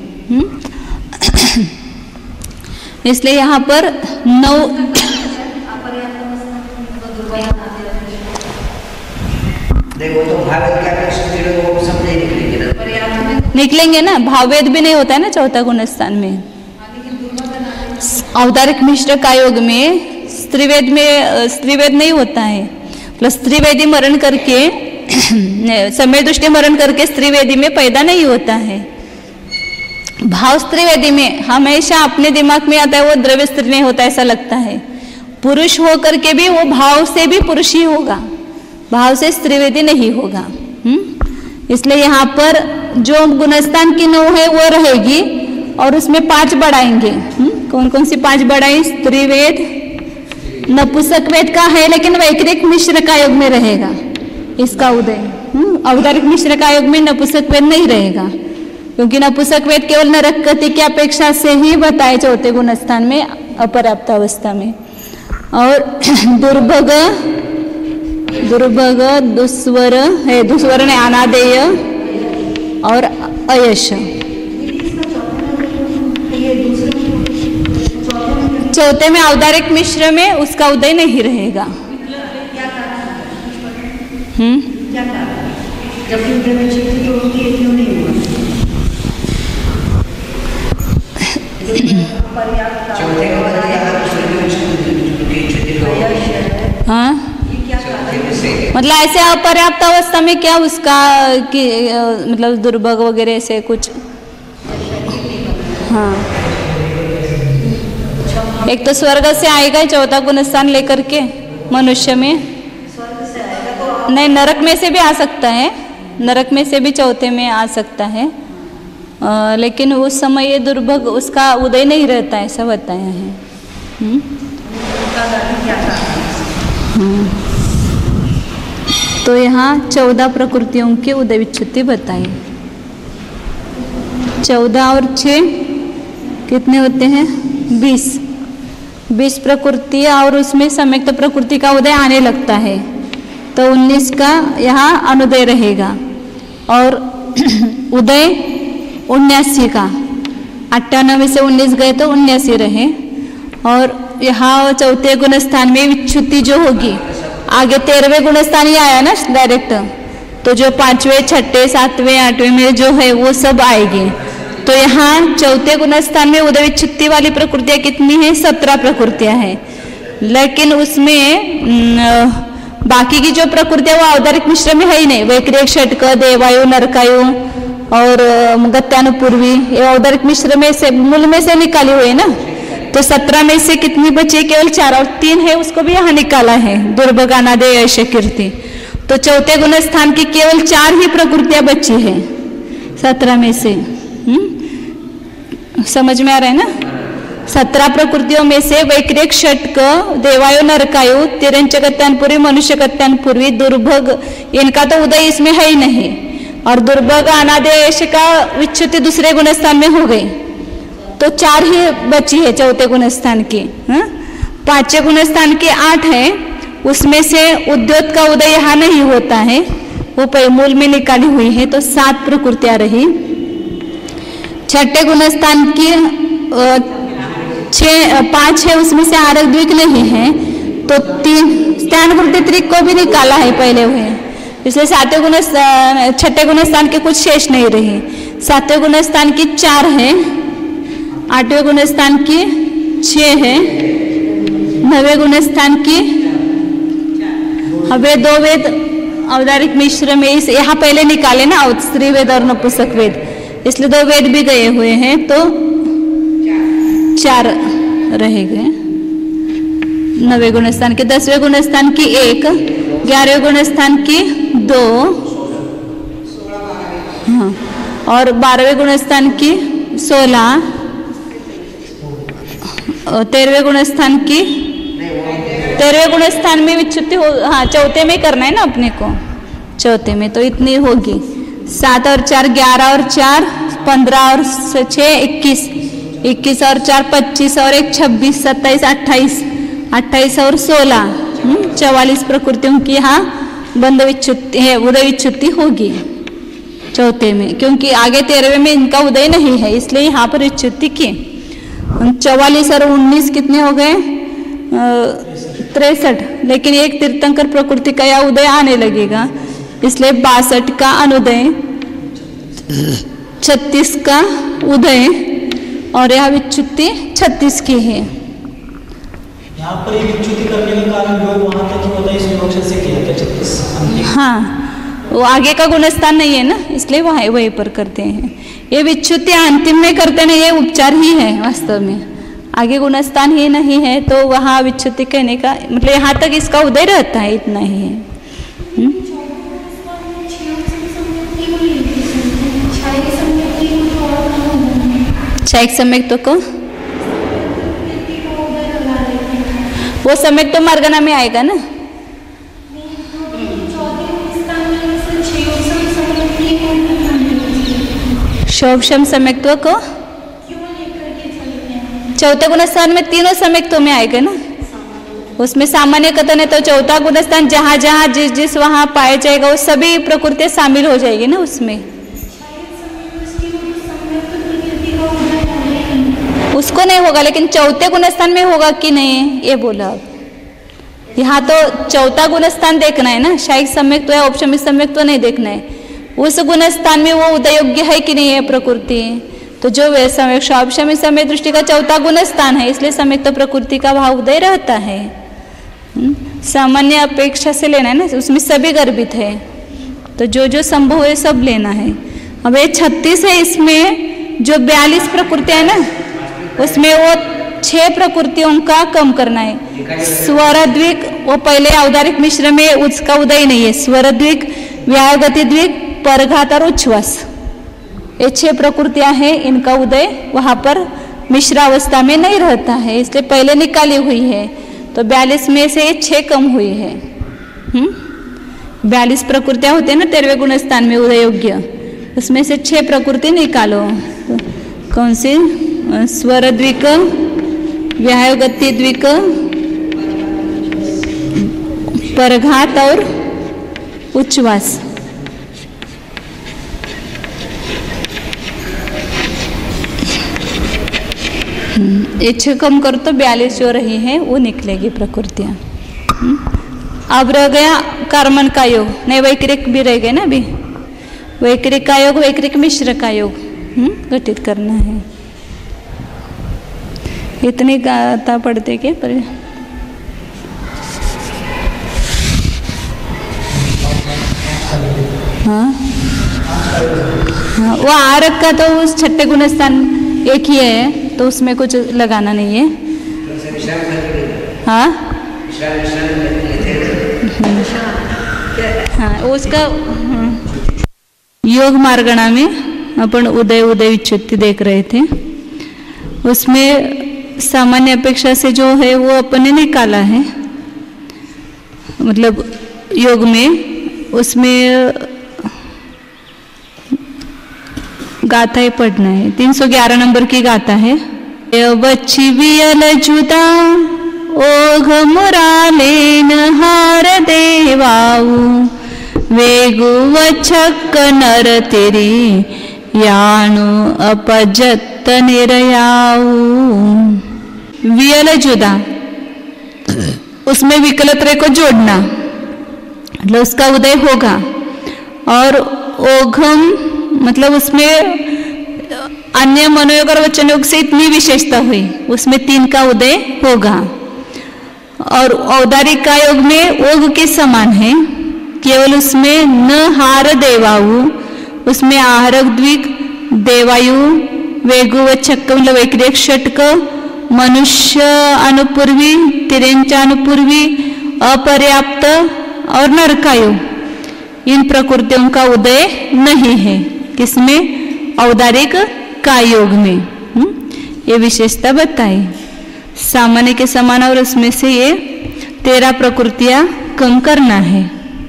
इसलिए यहाँ पर नौ देखो तो भावेद क्या कर वो सब नहीं निकलेंगे ना, निकलेंगे ना, भावेद भी नहीं होता है ना चौथा गुणस्थान में। औदारिक मिश्र का योग में स्त्रीवेद में स्त्रीवेद नहीं होता है, प्लस स्त्रीवेदी मरण करके समय दृष्टि मरण करके स्त्रीवेदी में पैदा नहीं होता है। भाव स्त्रीवेदी में हमेशा अपने दिमाग में आता है वो द्रव्य स्त्री नहीं होता, ऐसा लगता है। पुरुष हो करके भी वो भाव से भी पुरुष ही होगा, भाव से स्त्रीवेदी नहीं होगा। हम्म इसलिए यहाँ पर जो गुणस्थान की नौ है वो रहेगी और उसमें पांच बढ़ाएंगे। हम्म कौन कौन सी पांच बढ़ाई, स्त्रीवेद, नपुंसक वेद का है, लेकिन वैकृतिक मिश्र का योग में रहेगा इसका उदय। हम्म औदारिक मिश्र का योग में नपुंसक वेद नहीं रहेगा, क्योंकि नपुंसक वेद केवल नरक गति की अपेक्षा से ही बताए चौथे गुणस्थान में अपर्याप्त अवस्था में। और दुर्भग, दुर्भग दुस्वर है, दुस्वर ने अनादेय और अयश। चौथे में औदारिक मिश्र में उसका उदय नहीं रहेगा। हम्म हाँ, मतलब ऐसे अपर्याप्त अवस्था में क्या उसका कि मतलब दुर्भग वगैरह ऐसे कुछ। हाँ, एक तो स्वर्ग से आएगा चौथा गुणस्थान लेकर के मनुष्य में, नहीं, नरक में से भी आ सकता है, नरक में से भी चौथे में आ सकता है, आ, लेकिन उस समय ये दुर्भग उसका उदय नहीं रहता है, ऐसा बताया है। हुँ? हुँ। तो यहाँ चौदह प्रकृतियों की उदय विच्छुत्ति बताई। चौदह और छः कितने होते हैं? बीस। बीस प्रकृति और उसमें संयुक्त तो प्रकृति का उदय आने लगता है, तो उन्नीस का यहाँ अनुदय रहेगा। और उदय उन्यासी का, अट्ठानवे से उन्नीस गए तो उन्यासी रहे। और यहाँ चौथे गुण स्थान में विच्छुत्ति जो होगी, आगे तेरहवें गुण स्थान ही आया ना डायरेक्ट, तो जो पांचवें, छठे, सातवें, आठवें में जो है वो सब आएगी। तो यहाँ चौथे गुण स्थान में उदय विच्छुत्ति वाली प्रकृतियाँ कितनी है? सत्रह प्रकृतियाँ हैं। लेकिन उसमें बाकी की जो प्रकृतियाँ वो औदारिक मिश्र में है ही नहीं। वैक्रियक, षटक, देवायु, नरकायु और गत्यानुपूर्वी, ये औदारिक मिश्र में से, मूल में से निकाली हुई है ना। तो सत्रह में से कितनी बची? केवल चार, और तीन है उसको भी यहाँ निकाला है, दुर्भग, अनादय, यश, कीर्ति। तो चौथे गुण स्थान की केवल चार ही प्रकृतियाँ बची है सत्रह में से। हुँ? समझ में आ रहा है ना? सत्रह प्रकृतियों में से वैक्रियक, षटक, देवायु, नरकायु, तिरंच गत्यानुपूर्वी, मनुष्य गत्यानुपूर्वी, दुर्भग, इनका तो उदय इसमें है ही नहीं। और दुर्भग, अनादय, यश का विच्छुत्ति दूसरे गुण स्थान में हो गई, तो चार ही बची है चौथे गुण स्थान की। पांचवें गुण स्थान की आठ है, उसमें से उद्योत का उदय यहाँ नहीं होता है, वो मूल में निकाली हुई है, तो सात प्रकृतियां रही। छठे गुण स्थान की छः पाँच है, उसमें से आरक द्विक नहीं है, तो तीन स्थान वृद्धि त्रिक को भी निकाला है पहले हुए, इसलिए सातवें गुण छठे गुण स्थान के कुछ शेष नहीं रहे। सातवें गुण स्थान की चार है, आठवें गुण स्थान की छः है, नवे गुण स्थान की हवे दो वेद औदारिक मिश्र में, इस यहाँ पहले निकाले ना स्त्री वेद और नपुंसक वेद, इसलिए दो वेद भी गए हुए हैं, तो चार रह गए। नवे गुण स्थान के, दसवें गुण स्थान की एक, ग्यारहवें गुण स्थान की दो, हाँ, और बारहवें गुण स्थान की सोलह, तेरहवें गुण स्थान की, तेरहवें गुण स्थान में विच्छुत्ति हो, हाँ चौथे में करना है ना अपने को, चौथे में तो इतनी होगी। सात और चार ग्यारह, और चार पंद्रह, और छः इक्कीस, इक्कीस और चार पच्चीस, और एक छब्बीस, सत्ताईस, अट्ठाईस, अट्ठाईस और सोलह, चवालीस प्रकृतियों की यहाँ बंध विच्छुत्ति है, उदय विच्छुत्ति होगी चौथे में, क्योंकि आगे तेरहवें में इनका उदय नहीं है, इसलिए यहाँ पर विच्छुत्ति की। चौवालीस और उन्नीस कितने हो गए? तिरसठ, लेकिन एक तीर्थंकर प्रकृति का यह उदय आने लगेगा, इसलिए बासठ का अनुदय, छत्तीस का उदय, और यह विच्छुत्ति छत्तीस की है। यहाँ पर ये विच्छुत्ति करने के कारण योग वहाँ तक ही होता है, इस योग से किया था छत्तीस। हाँ, वो आगे का गुणस्थान नहीं है ना, इसलिए वहाँ वहीं पर करते हैं। ये विच्छुत्ति अंतिम में करते नहीं, ये उपचार ही है वास्तव में, आगे गुणस्थान ही नहीं है, तो वहाँ विच्छुत्ति कहने का मतलब यहाँ तक इसका उदय रहता है, इतना ही है। हुँ? क्षयिक सम्यक तो को वो सम्यक तो मार्गना में आएगा ना। शोभशम सम्यक्त्व को चौथे गुणस्थान में तीनों सम्यक्त्व में आएगा ना, उसमें सामान्य कथन है, तो चौथा गुणस्थान जहाँ जहाँ जिस जिस वहाँ पाया जाएगा वो सभी प्रकृतियाँ शामिल हो जाएगी ना उसमें, उसको नहीं होगा, लेकिन चौथे गुणस्थान में होगा कि नहीं ये बोला। यहाँ तो चौथा गुणस्थान देखना है ना, शायिक सम्यक्त्व या औपशमिक सम्यक्त्व नहीं देखना है, उस गुणस्थान में वो उदय योग्य है कि नहीं है प्रकृति। तो जो औपशमिक सम्यक दृष्टि का चौथा गुणस्थान है, इसलिए सम्यक्त प्रकृति का भाव उदय रहता है। सामान्य अपेक्षा से लेना है ना, उसमें सभी गर्भित है, तो जो जो संभव है सब लेना है। अब ये छत्तीस है, इसमें जो बयालीस प्रकृतियां है ना, उसमें वो छह प्रकृतियों का कम करना है। स्वरद्विक, वो पहले औदारिक मिश्र में उसका उदय नहीं है। स्वरद्विक, व्याहगति द्विक, परघात और उच्छ्वास, ये छह प्रकृतियां हैं, इनका उदय वहां पर मिश्र अवस्था में नहीं रहता है, इसलिए पहले निकाली हुई है। तो बयालीस में से ये छह कम हुई है। हम्म बयालीस प्रकृतियां होते हैं ना तेरहवें गुण स्थान में उदय योग्य, उसमें से छह प्रकृति निकालो। तो कौन सी? स्वरद्विक, व्याहगति द्विक, परघात और उच्छ्वास। ये छह कम करो तो बयालीस जो रही है वो निकलेगी प्रकृतियां। अब रह गया कर्मण का योग, नहीं वैक्रिक भी रह गए ना अभी। वैक्रिक का योग, वैक्रिक मिश्र का योग गठित करना है। इतनी गाथा पढ़ते क्या पर? हाँ हाँ, वो आरक का तो उस छठे गुण स्थान एक ही है, तो उसमें कुछ लगाना नहीं है। हाँ हाँ, उसका योग मार्गणा में अपन उदय उदय विच्युति देख रहे थे, उसमें सामान्य अपेक्षा से जो है वो अपने निकाला है, मतलब योग में उसमें गाथा ही पढ़ना है। तीन सौ ग्यारह नंबर की गाथा है। बच्ची वियल जुदा ओघ मुरालेन हार देवाऊ वेगु वछक नर तेरी यानु अपजत निरयाऊ। वियल जुदा, उसमें विकलत्र को जोड़ना, मतलब उसका उदय होगा। और ओघम मतलब उसमें अन्य मनोयोग और वचन योग से इतनी विशेषता हुई, उसमें तीन का उदय होगा। और औदारिक का योग में ओघ के समान है, केवल उसमें न हार देवायु, उसमें आहरक द्विक, देवायु, वेगु व छक्क मतलब वैक्रिक षटक, मनुष्य अनुपूर्वी, तिरेंचा अनुपूर्वी, अपर्याप्त और नरकायु, इन प्रकृतियों का उदय नहीं है। किसमें? औदारिक का योग में। हुँ? ये विशेषता बताई सामान्य के समान, और उसमें से ये तेरह प्रकृतियां कम करना है।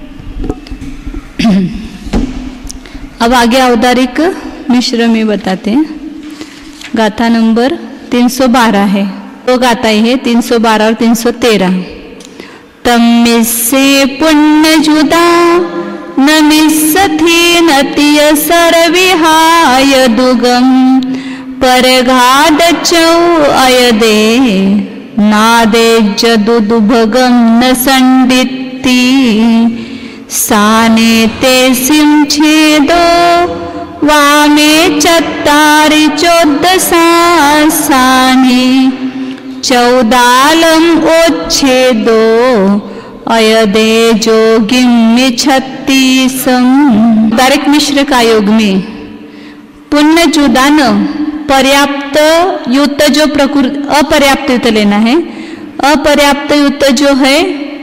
अब आगे औदारिक मिश्र में बताते हैं। गाथा नंबर तीन सौ बारह है, दो गाथाएं है, तीन सौ बारह और तीन सौ तेरह। तम से पुण्य जुदा न मिस्सथी नतिय सर्विहाय दुगम परघाद चौ अयदे नादे जदु दुभगम न संडिति साने ते सिम छेदो वामे चत्तारि चौदसा साने चौदालम ओच्छेदो अयदे जोगिम छत्तीसम। औदारिक मिश्र का योग में पुण्य जुदान पर्याप्त युक्त जो प्रकृति, अपर्याप्त युक्त लेना है। अपर्याप्त युक्त जो है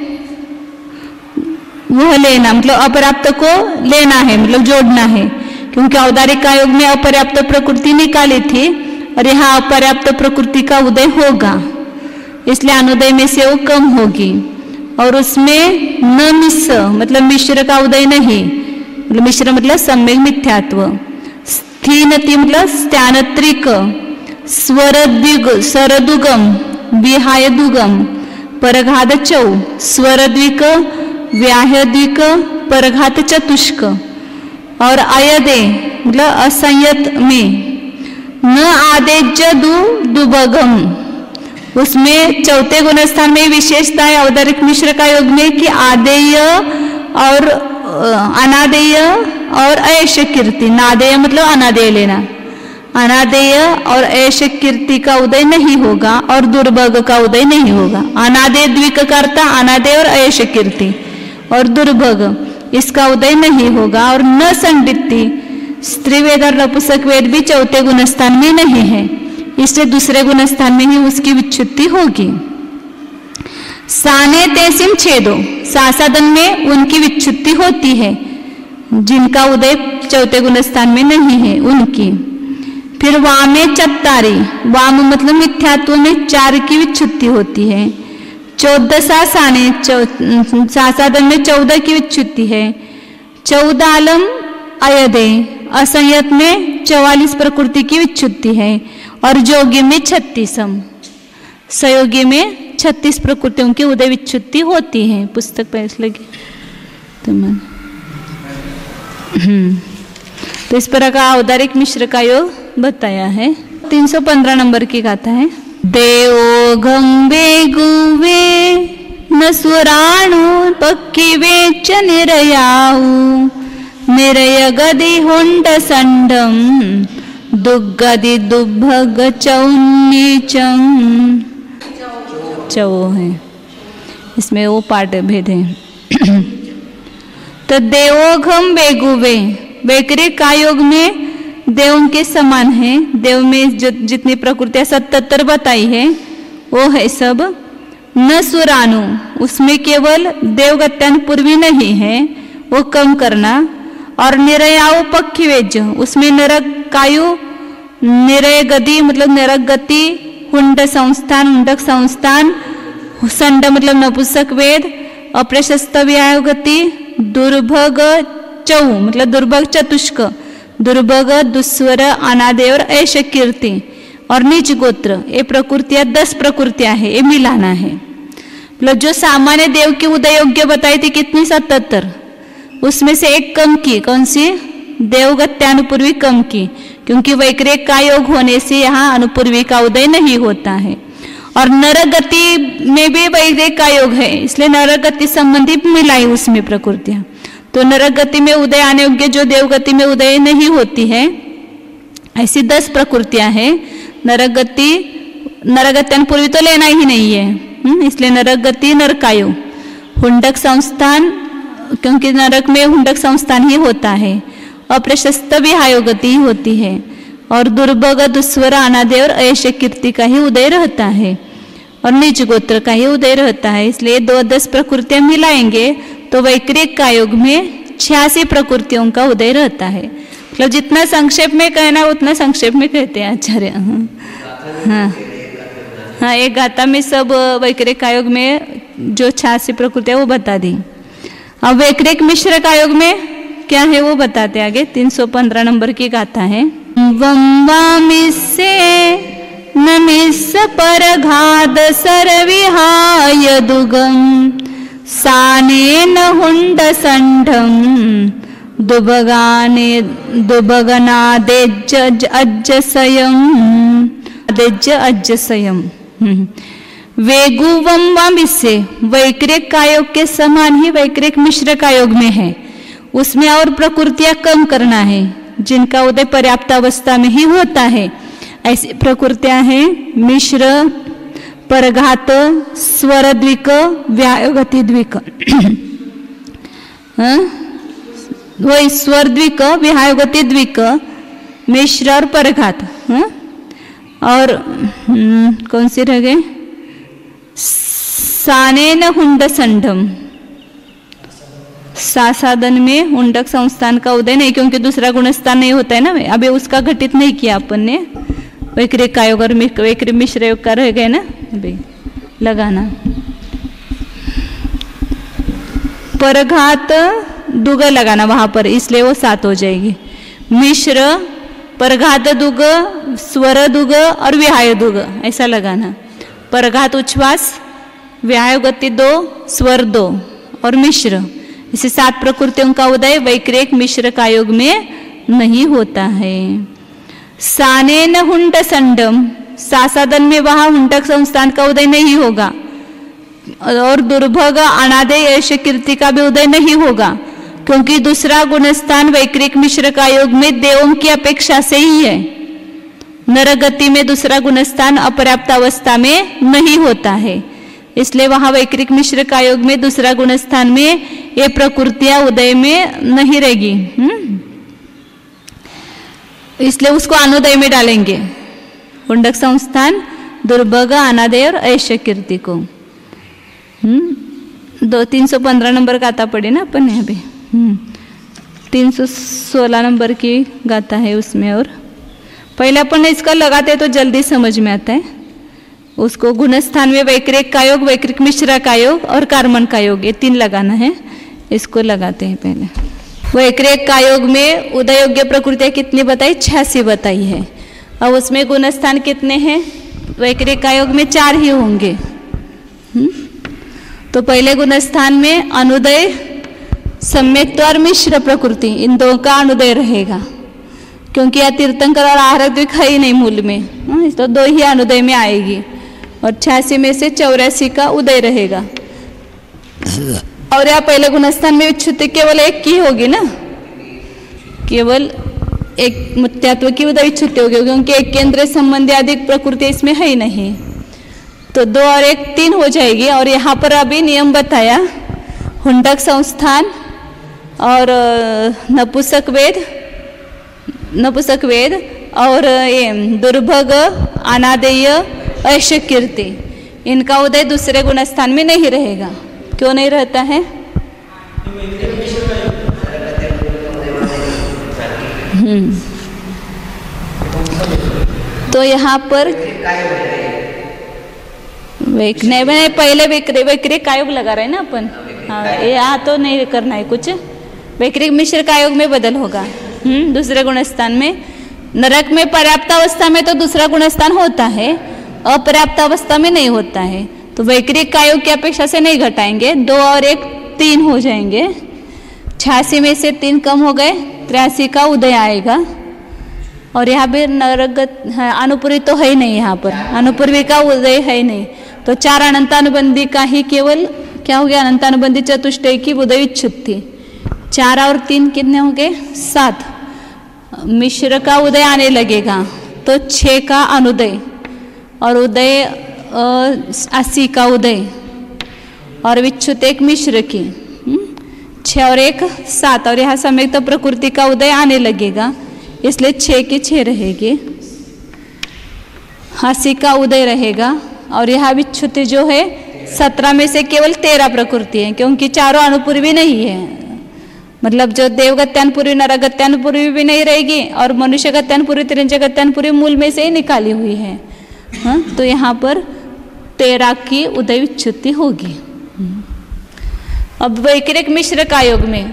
वह लेना, मतलब अपर्याप्त को लेना है, मतलब जोड़ना है, क्योंकि औदारिक का योग में अपर्याप्त प्रकृति निकाली थी और यहाँ अपर्याप्त प्रकृति का उदय होगा, इसलिए अनुदय में से वो कम होगी। और उसमें न मिश्र मतलब मिश्र का उदय नहीं, मतलब मिश्र मतलब सम्यक मिथ्यात्व। स्थीनति मतलब स्त्यानत्रिक, स्वरद्विग सरदुगम विहायदुगम परघात चौ, स्वरद्विक व्याहद्विक परघात चतुष्क। और अयदे मतलब असंयत में न आदेज दु दुभगम, उसमें चौथे गुण स्थान में विशेषता है औदारिक मिश्र का योग में कि आदेय और अनादेय और अयश कीर्ति। नादेय मतलब अनादेय लेना, अनादेय और अयश कीर्ति का उदय नहीं होगा और दुर्भग का उदय नहीं होगा। अनादेय द्विक करता अनादेय और अयश कीर्ति, और दुर्भग इसका उदय नहीं होगा। और न संडिति, स्त्री वेद और नपुंसक वेद भी चौथे गुण स्थान में नहीं है, इसलिए दूसरे गुण स्थान में ही उसकी विच्छुत्ति होगी। साने तेसिम छेदो, सासादन में उनकी विच्छुत्ति होती है, जिनका उदय चौथे गुण स्थान में नहीं है उनकी। फिर वामे चत्तारी, वाम मतलब मिथ्यात्व में चार की विच्छुत्ति होती है। चौदह साने, सासादन में चौदह की विच्छुत्ति है। चौदालम अयदे, असंयत में चौवालीस प्रकृति की विच्छुत्ति है। और जोगी में छत्तीसम, सयोगी में छत्तीस प्रकृतियों की उदय विच्छुत्ति होती है। पुस्तक पैस लगी तो मन हम्म तो इस प्रकार का औदारिक मिश्र का योग बताया है। तीन सौ पंद्रह नंबर की गाथा है। देवो गंबे गुवे नसुराणु पक्की वेच निरयाऊ निरय गदि हुंड संडम दुग्गदि दुभग चौनीचम। चौ है, इसमें वो पाठ भेद है। तो देवोघम वेगुवे, वैकृत का योग में देव के समान है। देव में जो जितनी प्रकृतियां सतहत्तर बताई है वो है सब। न सुरानु, उसमें केवल देवगत्यान पूर्वी नहीं है, वो कम करना। और निरयाऊ पक्षी वेज, उसमें नरक कायु निरय गति मतलब नरक गति, हुंड संस्थान हुंडक संस्थान, संड मतलब नपुंसक वेद, अप्रशस्त व्याय गति, दुर्भग चौ मतलब दुर्भग चतुष्क, दुर्भग दुस्वर अनादे और ऐश कीर्ति और नीच गोत्र, ये प्रकृतियां दस प्रकृतियां है, ये मिलाना है। मतलब जो सामान्य देव की उदय योग्य बताई थी कितनी सतहत्तर, उसमें से एक कम की, कौन सी? देवगत्यानुपूर्वी कम की, क्योंकि वैकृत का योग होने से यहाँ अनुपूर्वी का उदय नहीं होता है। और नरगति में भी वैकृत का योग है, इसलिए नरगति संबंधी मिलाई उसमें प्रकृतियां। तो नरगति में उदय आने योग्य जो देवगति में उदय नहीं होती है, ऐसी दस प्रकृतियां हैं। नरगति नरगत्यानुपूर्वी तो लेना ही नहीं है, इसलिए नरगति नरकायु, हुंडक संस्थान क्योंकि नरक में हुंडक संस्थान ही होता है, अप्रशस्त विहायोगति ही होती है, और दुर्भग दुस्वर अनादे और ऐश कीर्ति का ही उदय रहता है, और नीच गोत्र का ही उदय रहता है। इसलिए दो दस प्रकृतियां मिलाएंगे तो वैकृत का योग में छियासी प्रकृतियों का उदय रहता है। मतलब जितना संक्षेप में कहना उतना संक्षेप में कहते हैं आचार्य। हाँ हाँ, एक गाथा में सब वैकृत का योग में जो छियासी प्रकृतियां वो बता दी। अब वैकृत मिश्र का योग में क्या है वो बताते आगे। तीन सौ पंद्रह नंबर की गाथा है। वम वामिसे नमिस परघात सर्विहाय दुगम सानेन हुंड संढम दुबगाने दुबगनादेज अज्जसयम अदेज अज्जसयम। वेगुवम वामिसे, वैकृत का योग के समान ही वैकृत मिश्र का योग में है, उसमें और प्रकृतियां कम करना है, जिनका उदय पर्याप्त अवस्था में ही होता है। ऐसी प्रकृतियां हैं मिश्र, परघात, स्वरद्विक, व्यायोगति द्विक। वही स्वरद्विक, व्यायोगति द्विक, मिश्र और परघात। और कौन सी रह गए? सानेन हुंड संढम, सासादन में हुंडक संस्थान का उदय नहीं, क्योंकि दूसरा गुणस्थान नहीं होता है ना, अभी उसका घटित नहीं किया अपन ने। वैकृत का योग और वैकृत मिश्र योग का रह गए ना, अभी लगाना। परघात दुग लगाना वहां पर, इसलिए वो सात हो जाएगी। मिश्र, परघात दुग, स्वर दुग और विहाय दुग ऐसा लगाना। परघात उच्छ्वास, व्याय गति दो, स्वर दो और मिश्र, इसे सात प्रकृतियों का उदय वैकृत मिश्र का योग में नहीं होता है। सानेन हुंड संडम, सासादन में वहां हुंडक संस्थान का उदय नहीं होगा, और दुर्भग अनादे ऐश कीर्ति का भी उदय नहीं होगा, क्योंकि दूसरा गुणस्थान वैकृत मिश्र का योग में देवों की अपेक्षा से ही है। नरगति में दूसरा गुणस्थान अपर्याप्त अवस्था में नहीं होता है, इसलिए वहां वैकृत मिश्र का योग में दूसरा गुणस्थान में ये प्रकृतियां उदय में नहीं रहेगी, इसलिए उसको अनुदय में डालेंगे। हुंडक संस्थान, दुर्भग, अनादेय और ऐश्य कीर्ति को। हम्म दो तीन सौ पंद्रह नंबर गाथा पढ़ी ना अपन यहाँ पे। हम्म तीन सौ सोलह नंबर की गाथा है उसमें। और पहले अपन इसका लगाते तो जल्दी समझ में आता है। उसको गुणस्थान में वैक्रिक का योग, वैक्रिक मिश्रा का योग और कार्बन का योग, ये तीन लगाना है। इसको लगाते हैं पहले। वैक्रिक का योग में उदय योग्य प्रकृतियाँ कितनी बताई? छियासी बताई है। अब उसमें गुणस्थान कितने हैं? वैक्रिक का योग में चार ही होंगे। हुँ? तो पहले गुणस्थान में अनुदय, सम्यक्त्व और मिश्र प्रकृति, इन दो का अनुदय रहेगा, क्योंकि यह तीर्थंकर और आहारक द्विक है ही नहीं मूल में। हाँ, तो दो ही अनुदय में आएगी। और छियासी में से चौरासी का उदय रहेगा। और यह पहले गुणस्थान में विच्युति केवल एक की होगी ना, केवल एक मुत्यात्व की उदय विच्युति होगी, क्योंकि एक केंद्र संबंधी अधिक प्रकृति इसमें है ही नहीं। तो दो और एक तीन हो जाएगी। और यहाँ पर अभी नियम बताया, हुंडक संस्थान और नपुंसक वेद, नपुंसक वेद और ये दुर्भग, अनादेय, ऐश्य कीर्ति, इनका उदय दूसरे गुणस्थान में नहीं रहेगा। क्यों नहीं रहता है? हम्म तो यहाँ पर वेक नहीं बने, पहले वैक्रिक वैक्रिक कायोग लगा रहे हैं ना अपन। हाँ, यहाँ तो नहीं करना है कुछ। वैक्रिक मिश्र कायोग में बदल होगा। हम्म दूसरे गुणस्थान में। नरक में पर्याप्त अवस्था में तो दूसरा गुणस्थान होता है, अपर्याप्त अवस्था में नहीं होता है। तो वैक्रिक कायोग की अपेक्षा से नहीं घटाएंगे, दो और एक तीन हो जाएंगे। छियासी में से तीन कम हो गए, तिरासी का उदय आएगा। और यहाँ पे नरगत अनुपूर्वी तो है ही नहीं, यहाँ पर अनुपूर्वी का उदय है ही नहीं। तो चार अनंतानुबंधी का ही केवल क्या हो गया? अनंतानुबंधी चतुष्टय की उदय विच्युत थी। चार और तीन कितने हो गए? सात। मिश्र का उदय आने लगेगा तो छः का अनुदय, और उदय अस्सी का उदय, और विच्युत एक मिश्र की। छः और एक सात, और यहाँ सम्यक्त प्रकृति का उदय आने लगेगा, इसलिए छः की छः रहेगी। अस्सी का उदय रहेगा। और यहाँ विच्युति जो है सत्रह में से केवल तेरह प्रकृति है, क्योंकि चारों अनुपूर्वी नहीं है। मतलब जो देवगत्यानुपूर्वी, नरगत्यानुपूर्वी भी नहीं रहेगी, और मनुष्य गत्यानुपूर्वी, तिरंज गत्यानुपूर्वी मूल में से ही निकाली हुई है। हाँ, तो यहाँ पर तेरह की उदय विच्युति होगी। अब वैक्रिक मिश्र कायोग में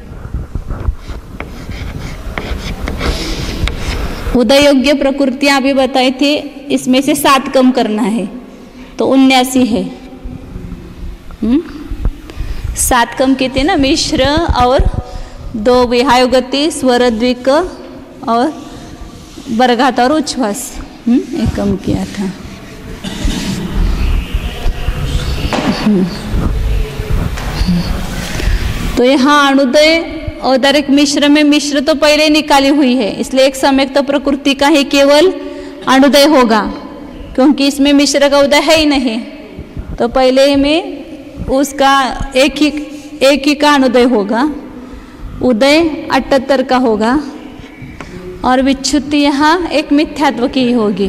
उदय योग्य प्रकृतियां अभी बताई थी, इसमें से सात कम करना है तो उन्यासी है। हुँ? सात कम की थी ना, मिश्र और दो विहायुगति, स्वरद्विक और बरघात और उच्छ्वास, एक कम किया था। तो यहाँ अनुदय औदारिक मिश्र में मिश्र तो पहले निकाली हुई है, इसलिए एक सम्यक्त प्रकृति का ही केवल अनुदय होगा, क्योंकि इसमें मिश्र का उदय है ही नहीं। तो पहले में उसका एक ही एक ही का अनुदय होगा, उदय अठहत्तर का होगा, और विच्युति यहाँ एक मिथ्यात्व की होगी।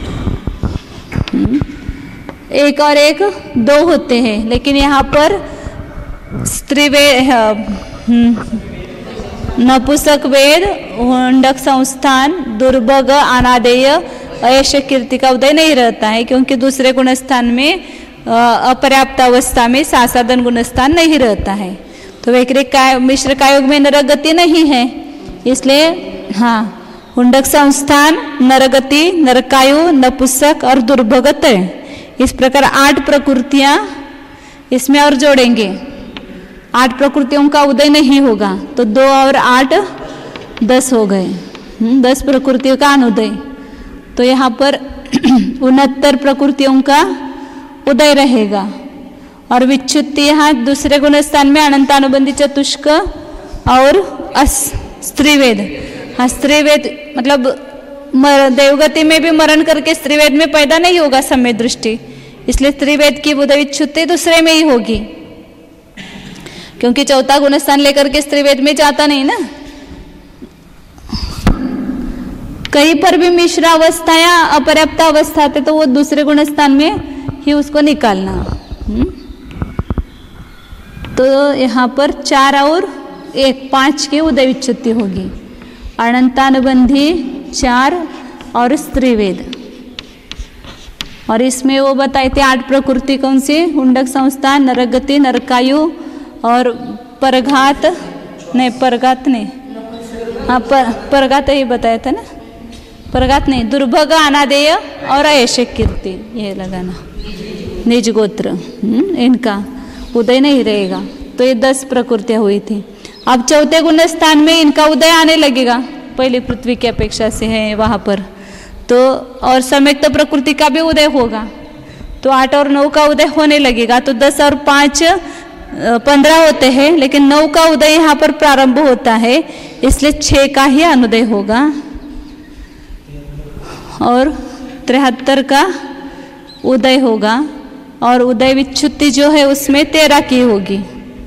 एक और एक दो होते हैं, लेकिन यहाँ पर स्त्रीवे नपुंसक वेद, हुंडक संस्थान, दुर्भग, अनादेय, ऐश्य कीर्ति का उदय नहीं रहता है, क्योंकि दूसरे गुणस्थान में अपर्याप्त अवस्था में सासाधन गुणस्थान नहीं रहता है। तो वैक्रिक काय मिश्र कायोग में नरगति नहीं है, इसलिए हाँ, हुंडक संस्थान, नरगति, नरकायु, नपुंसक और दुर्भगत, इस प्रकार आठ प्रकृतियां इसमें और जोड़ेंगे। आठ प्रकृतियों का उदय नहीं होगा, तो दो और आठ दस हो गए, दस प्रकृतियों का अनुदय। तो यहाँ पर उनहत्तर प्रकृतियों का उदय रहेगा। और विच्युति यहाँ दूसरे गुणस्थान में अनंतानुबंधी चतुष्क और अस स्त्रीवेद। हाँ, स्त्रीवेद मतलब मर देवगति में भी मरण करके स्त्रीवेद में पैदा नहीं होगा समय दृष्टि, इसलिए स्त्रीवेद की उदय विच्युति दूसरे में ही होगी, क्योंकि चौथा गुणस्थान लेकर के स्त्रीवेद में जाता नहीं ना। कहीं पर भी मिश्र अवस्था या अपर्याप्त अवस्था आते तो वो दूसरे गुणस्थान में ही उसको निकालना। हुँ? तो यहाँ पर चार और एक पांच की उदय विच्छुत्ति होगी। अनंतानुबंधी चार और स्त्रीवेद। और इसमें वो बताए थे आठ प्रकृति कौन सी, हुंडक संस्था, नरगति, नरकायु और परघात, नहीं परघात नहीं, हाँ पर परघात ही बताया था ना, परघात नहीं, दुर्भग, अनादेय और अयशक कीर्ति, ये लगाना निज गोत्र, इनका उदय नहीं रहेगा। तो ये दस प्रकृतियाँ हुई थी। अब चौथे गुण स्थान में इनका उदय आने लगेगा, पहली पृथ्वी की अपेक्षा से है वहाँ पर। तो और सम्यक्त प्रकृति का भी उदय होगा, तो आठ और नौ का उदय होने लगेगा। तो दस और पाँच पंद्रह होते हैं, लेकिन नौ का उदय यहाँ पर प्रारंभ होता है, इसलिए छः का ही अनुदय होगा। और तिहत्तर का उदय होगा, और उदय विच्छुत्ति जो है उसमें तेरह की होगी।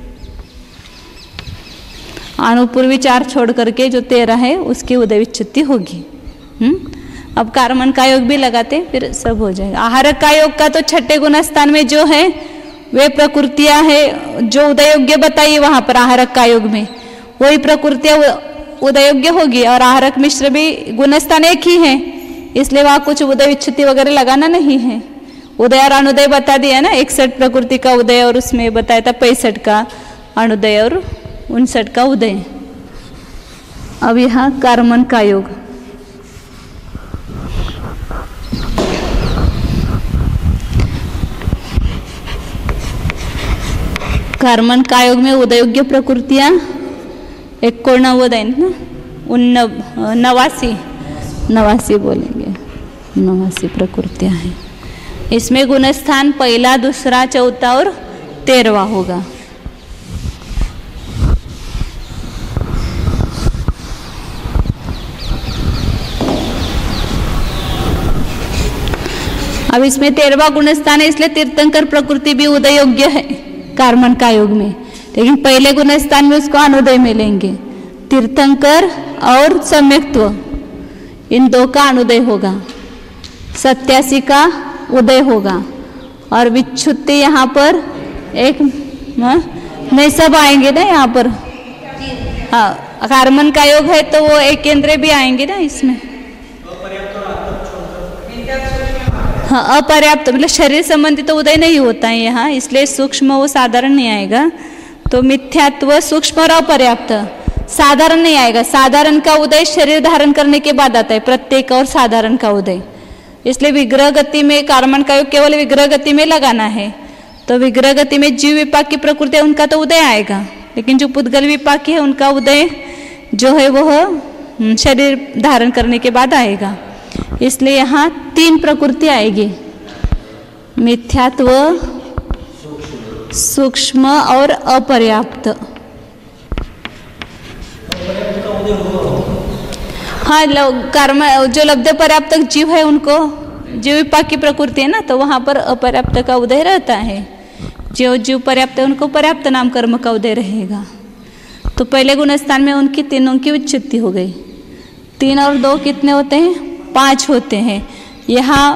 अनुपूर्वी चार छोड़ करके जो तेरह है उसकी उदय विच्छुत्ति होगी। हम्म अब कार्मन का योग भी लगाते फिर सब हो जाएगा। आहारक का योग का तो छठे गुण स्थान में जो है वे प्रकृतियां है जो उदय योग्य बताइए वहां पर आहारक का योग में वही प्रकृतियां उदय योग्य होगी। और आहारक मिश्र भी गुण स्थान एक ही है, इसलिए वहां कुछ उदय विच्छुत्ति वगैरह लगाना नहीं है। उदय और अनुदय बता दिया ना, इकसठ प्रकृति का उदय और उसमें बताया था पैंसठ का अनुदय और उनसठ का उदय। अब यहाँ कार्मन का योग, कार्मन का योग में उदयोग्य प्रकृतियां एकोणनव्वद है ना, उन्नव नवासी नवासी बोलेंगे, नवासी प्रकृतियां हैं। इसमें गुणस्थान पहला, दूसरा, चौथा और तेरहवा होगा। अब इसमें तेरहवा गुणस्थान है, इसलिए तीर्थंकर प्रकृति भी उदय योग्य है कार्मन का योग में, लेकिन पहले गुणस्थान में उसको अनुदय मिलेंगे। तीर्थंकर और सम्यक्त्व इन दो का अनुदय होगा, सत्यासी का उदय होगा। और विच्छुत्ति यहाँ पर एक नहीं सब आएंगे ना यहाँ पर। हाँ कार्मन का योग है तो वो एक केंद्र भी आएंगे ना इसमें। हाँ अपर्याप्त मतलब शरीर संबंधी तो उदय नहीं होता है यहाँ, इसलिए सूक्ष्म वो साधारण नहीं आएगा। तो मिथ्यात्व सूक्ष्म और अपर्याप्त साधारण नहीं आएगा। साधारण का उदय शरीर धारण करने के बाद आता है, प्रत्येक और साधारण का उदय। इसलिए विग्रह गति में कार्मन का योग केवल विग्रह गति में लगाना है। तो विग्रह गति में जीव विपाक की प्रकृति है उनका तो उदय आएगा, लेकिन जो पुद्गल विपाकी है उनका उदय जो है वह शरीर धारण करने के बाद आएगा। इसलिए यहाँ तीन प्रकृति आएगी, मिथ्यात्व, सूक्ष्म और अपर्याप्त। हाँ कर्म जो लब्ध पर्याप्त जीव है उनको जीव विपाक की प्रकृति है ना, तो वहाँ पर अपर्याप्त का उदय रहता है। जो जीव पर्याप्त है उनको पर्याप्त नाम कर्म का उदय रहेगा। तो पहले गुण स्थान में उनकी तीनों की विच्छुत्ति हो गई। तीन और दो कितने होते हैं? पाँच होते हैं। यहाँ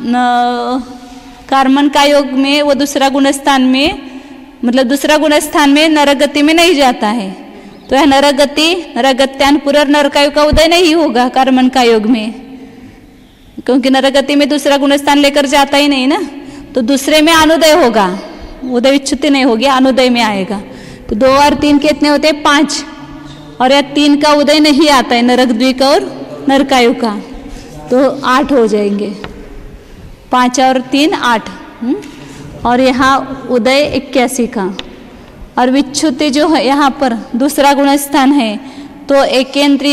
कार्मन का योग में वो दूसरा गुण स्थान में मतलब दूसरा गुण स्थान में नरगति में नहीं जाता है, तो यह नरगति नरगत्यानुपूर्व और नरकायु का उदय नहीं होगा कार्मन का योग में, क्योंकि नरगति में दूसरा गुण स्थान लेकर जाता ही नहीं ना। तो दूसरे में अनुदय होगा, उदय विच्छुत्ति नहीं होगी, अनुदय में आएगा। तो दो और तीन कितने होते हैं? पाँच। और यह तीन का उदय नहीं आता है नरक द्विक और नरकायु का, तो आठ हो जाएंगे। पाँच और तीन आठ। और यहाँ उदय इक्यासी का। और विच्छुत्ति जो है यहाँ पर दूसरा गुण स्थान है, तो एकेंद्रिय,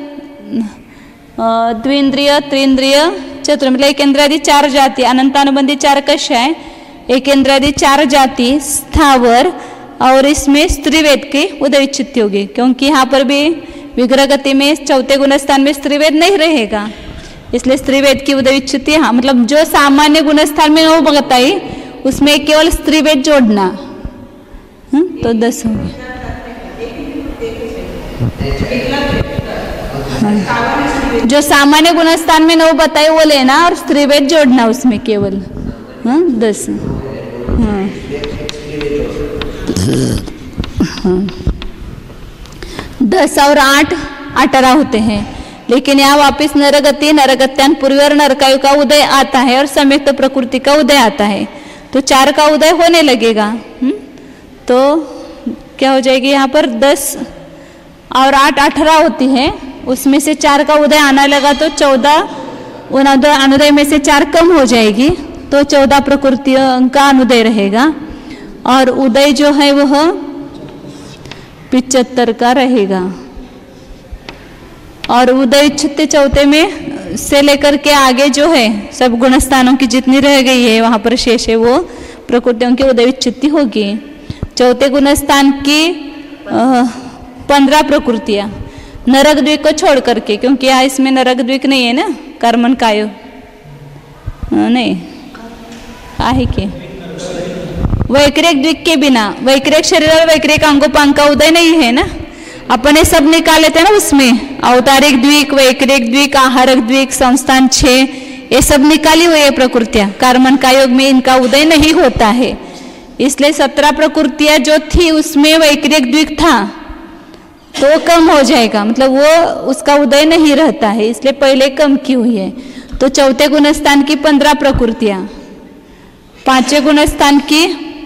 द्विंद्रिय, त्रिंद्रिय, चतुर मतलब एकेंद्रादि चार जाति, अनंतानुबंधी चार कश है, एकेंद्रादि चार जाति स्थावर, और इसमें स्त्रीवेद की उदय विच्छुत्ति होगी, क्योंकि यहाँ पर भी विग्रह गति में चौथे गुण स्थान में स्त्रीवेद नहीं रहेगा, इसलिए स्त्रीवेद की उदय विच्छुत्ति। हाँ मतलब जो सामान्य गुण स्थान में वो बताई उसमें केवल स्त्रीवेद जोड़ना। हम्म तो दस हो गए। हाँ। जो सामान्य गुणस्थान में नौ बताए वो लेना और स्त्रीभेद जोड़ना उसमें केवल। हाँ दस। हाँ हाँ दस और आठ अठारह होते हैं, लेकिन यहाँ वापिस नरगति, नरगत्यान पूर्वी और नरकायु का उदय आता है और संयुक्त तो प्रकृति का उदय आता है, तो चार का उदय होने लगेगा। हुँ? तो क्या हो जाएगी यहाँ पर दस और आठ अठारह होती है, उसमें से चार का उदय आने लगा तो चौदह, अनुदय में से चार कम हो जाएगी तो चौदह प्रकृतियों का अनुदय रहेगा और उदय जो है वह पिचहत्तर का रहेगा। और उदय छत्ते चौथे में से लेकर के आगे जो है सब गुणस्थानों की जितनी रह गई है वहां पर शेष है वो प्रकृतियों की उदय विच्छित्ति होगी। चौथे गुणस्थान की पंद्रह प्रकृतियां नरक द्वीप को छोड़ करके, क्योंकि यहाँ इसमें नरक द्वीप नहीं है ना, कर्मन कायो नहीं आहे के वैक्रिक द्वीप के बिना वैक्रिक शरीर और वैक्रिक अंगोपांग का उदय नहीं है ना, अपने सब निकाल लेते हैं ना उसमें, अवतारिक द्वीप, वैक्रिक द्वीप, आहारक द्वीप, संस्थान छह, ये सब निकाली हुई है प्रकृतियां। कर्मन का योग में इनका उदय नहीं होता है, इसलिए सत्रह प्रकृतियां जो थी उसमें वैक्रिक द्वीप था तो कम हो जाएगा, मतलब वो उसका उदय नहीं रहता है, इसलिए पहले कम की हुई है। तो चौथे गुणस्थान की पंद्रह प्रकृतियां, पांचवें गुणस्थान की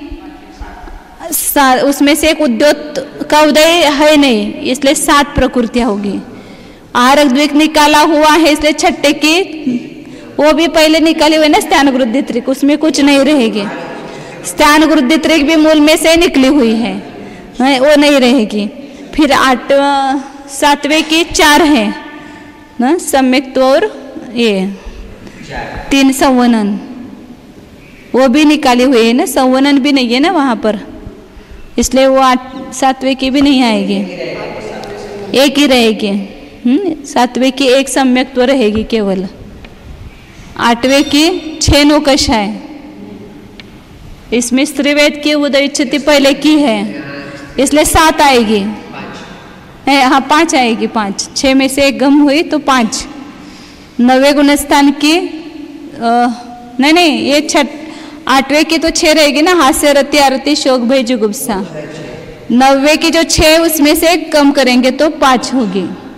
उसमें से एक उद्योत का उदय है नहीं, इसलिए सात प्रकृतियां होगी। आहारक द्वीप निकाला हुआ है इसलिए छठे की वो भी पहले निकाली हुई ना स्थान वृद्धित्रिक, उसमें कुछ नहीं रहेगी। स्थान वृद्धित्रिक भी मूल में से निकली हुई है, वो नहीं रहेगी। फिर आठ सातवें की चार है ना, सम्यक और ये तीन संवनन वो भी निकाली हुई है ना, संवनन भी नहीं है ना वहां पर, इसलिए वो आठ सातवें की भी नहीं आएगी, एक ही रहेगी। हम्म सातवें की एक सम्यक्त्व रहेगी केवल। आठवें की छह नौकशाएं, इसमें स्त्रीवेद की उदय विच्छित्ति पहले की है इसलिए सात आएगी, हाँ पांच आएगी, पांच, छह में से एक गम हुई तो पांच। नवे गुणस्थान की आ, नहीं नहीं ये छठ आठवें की तो छह रहेगी ना, हास्य रति आरती शोक भय जुगुप्सा। नब्बे की जो छह उसमें से एक कम करेंगे तो पांच होगी।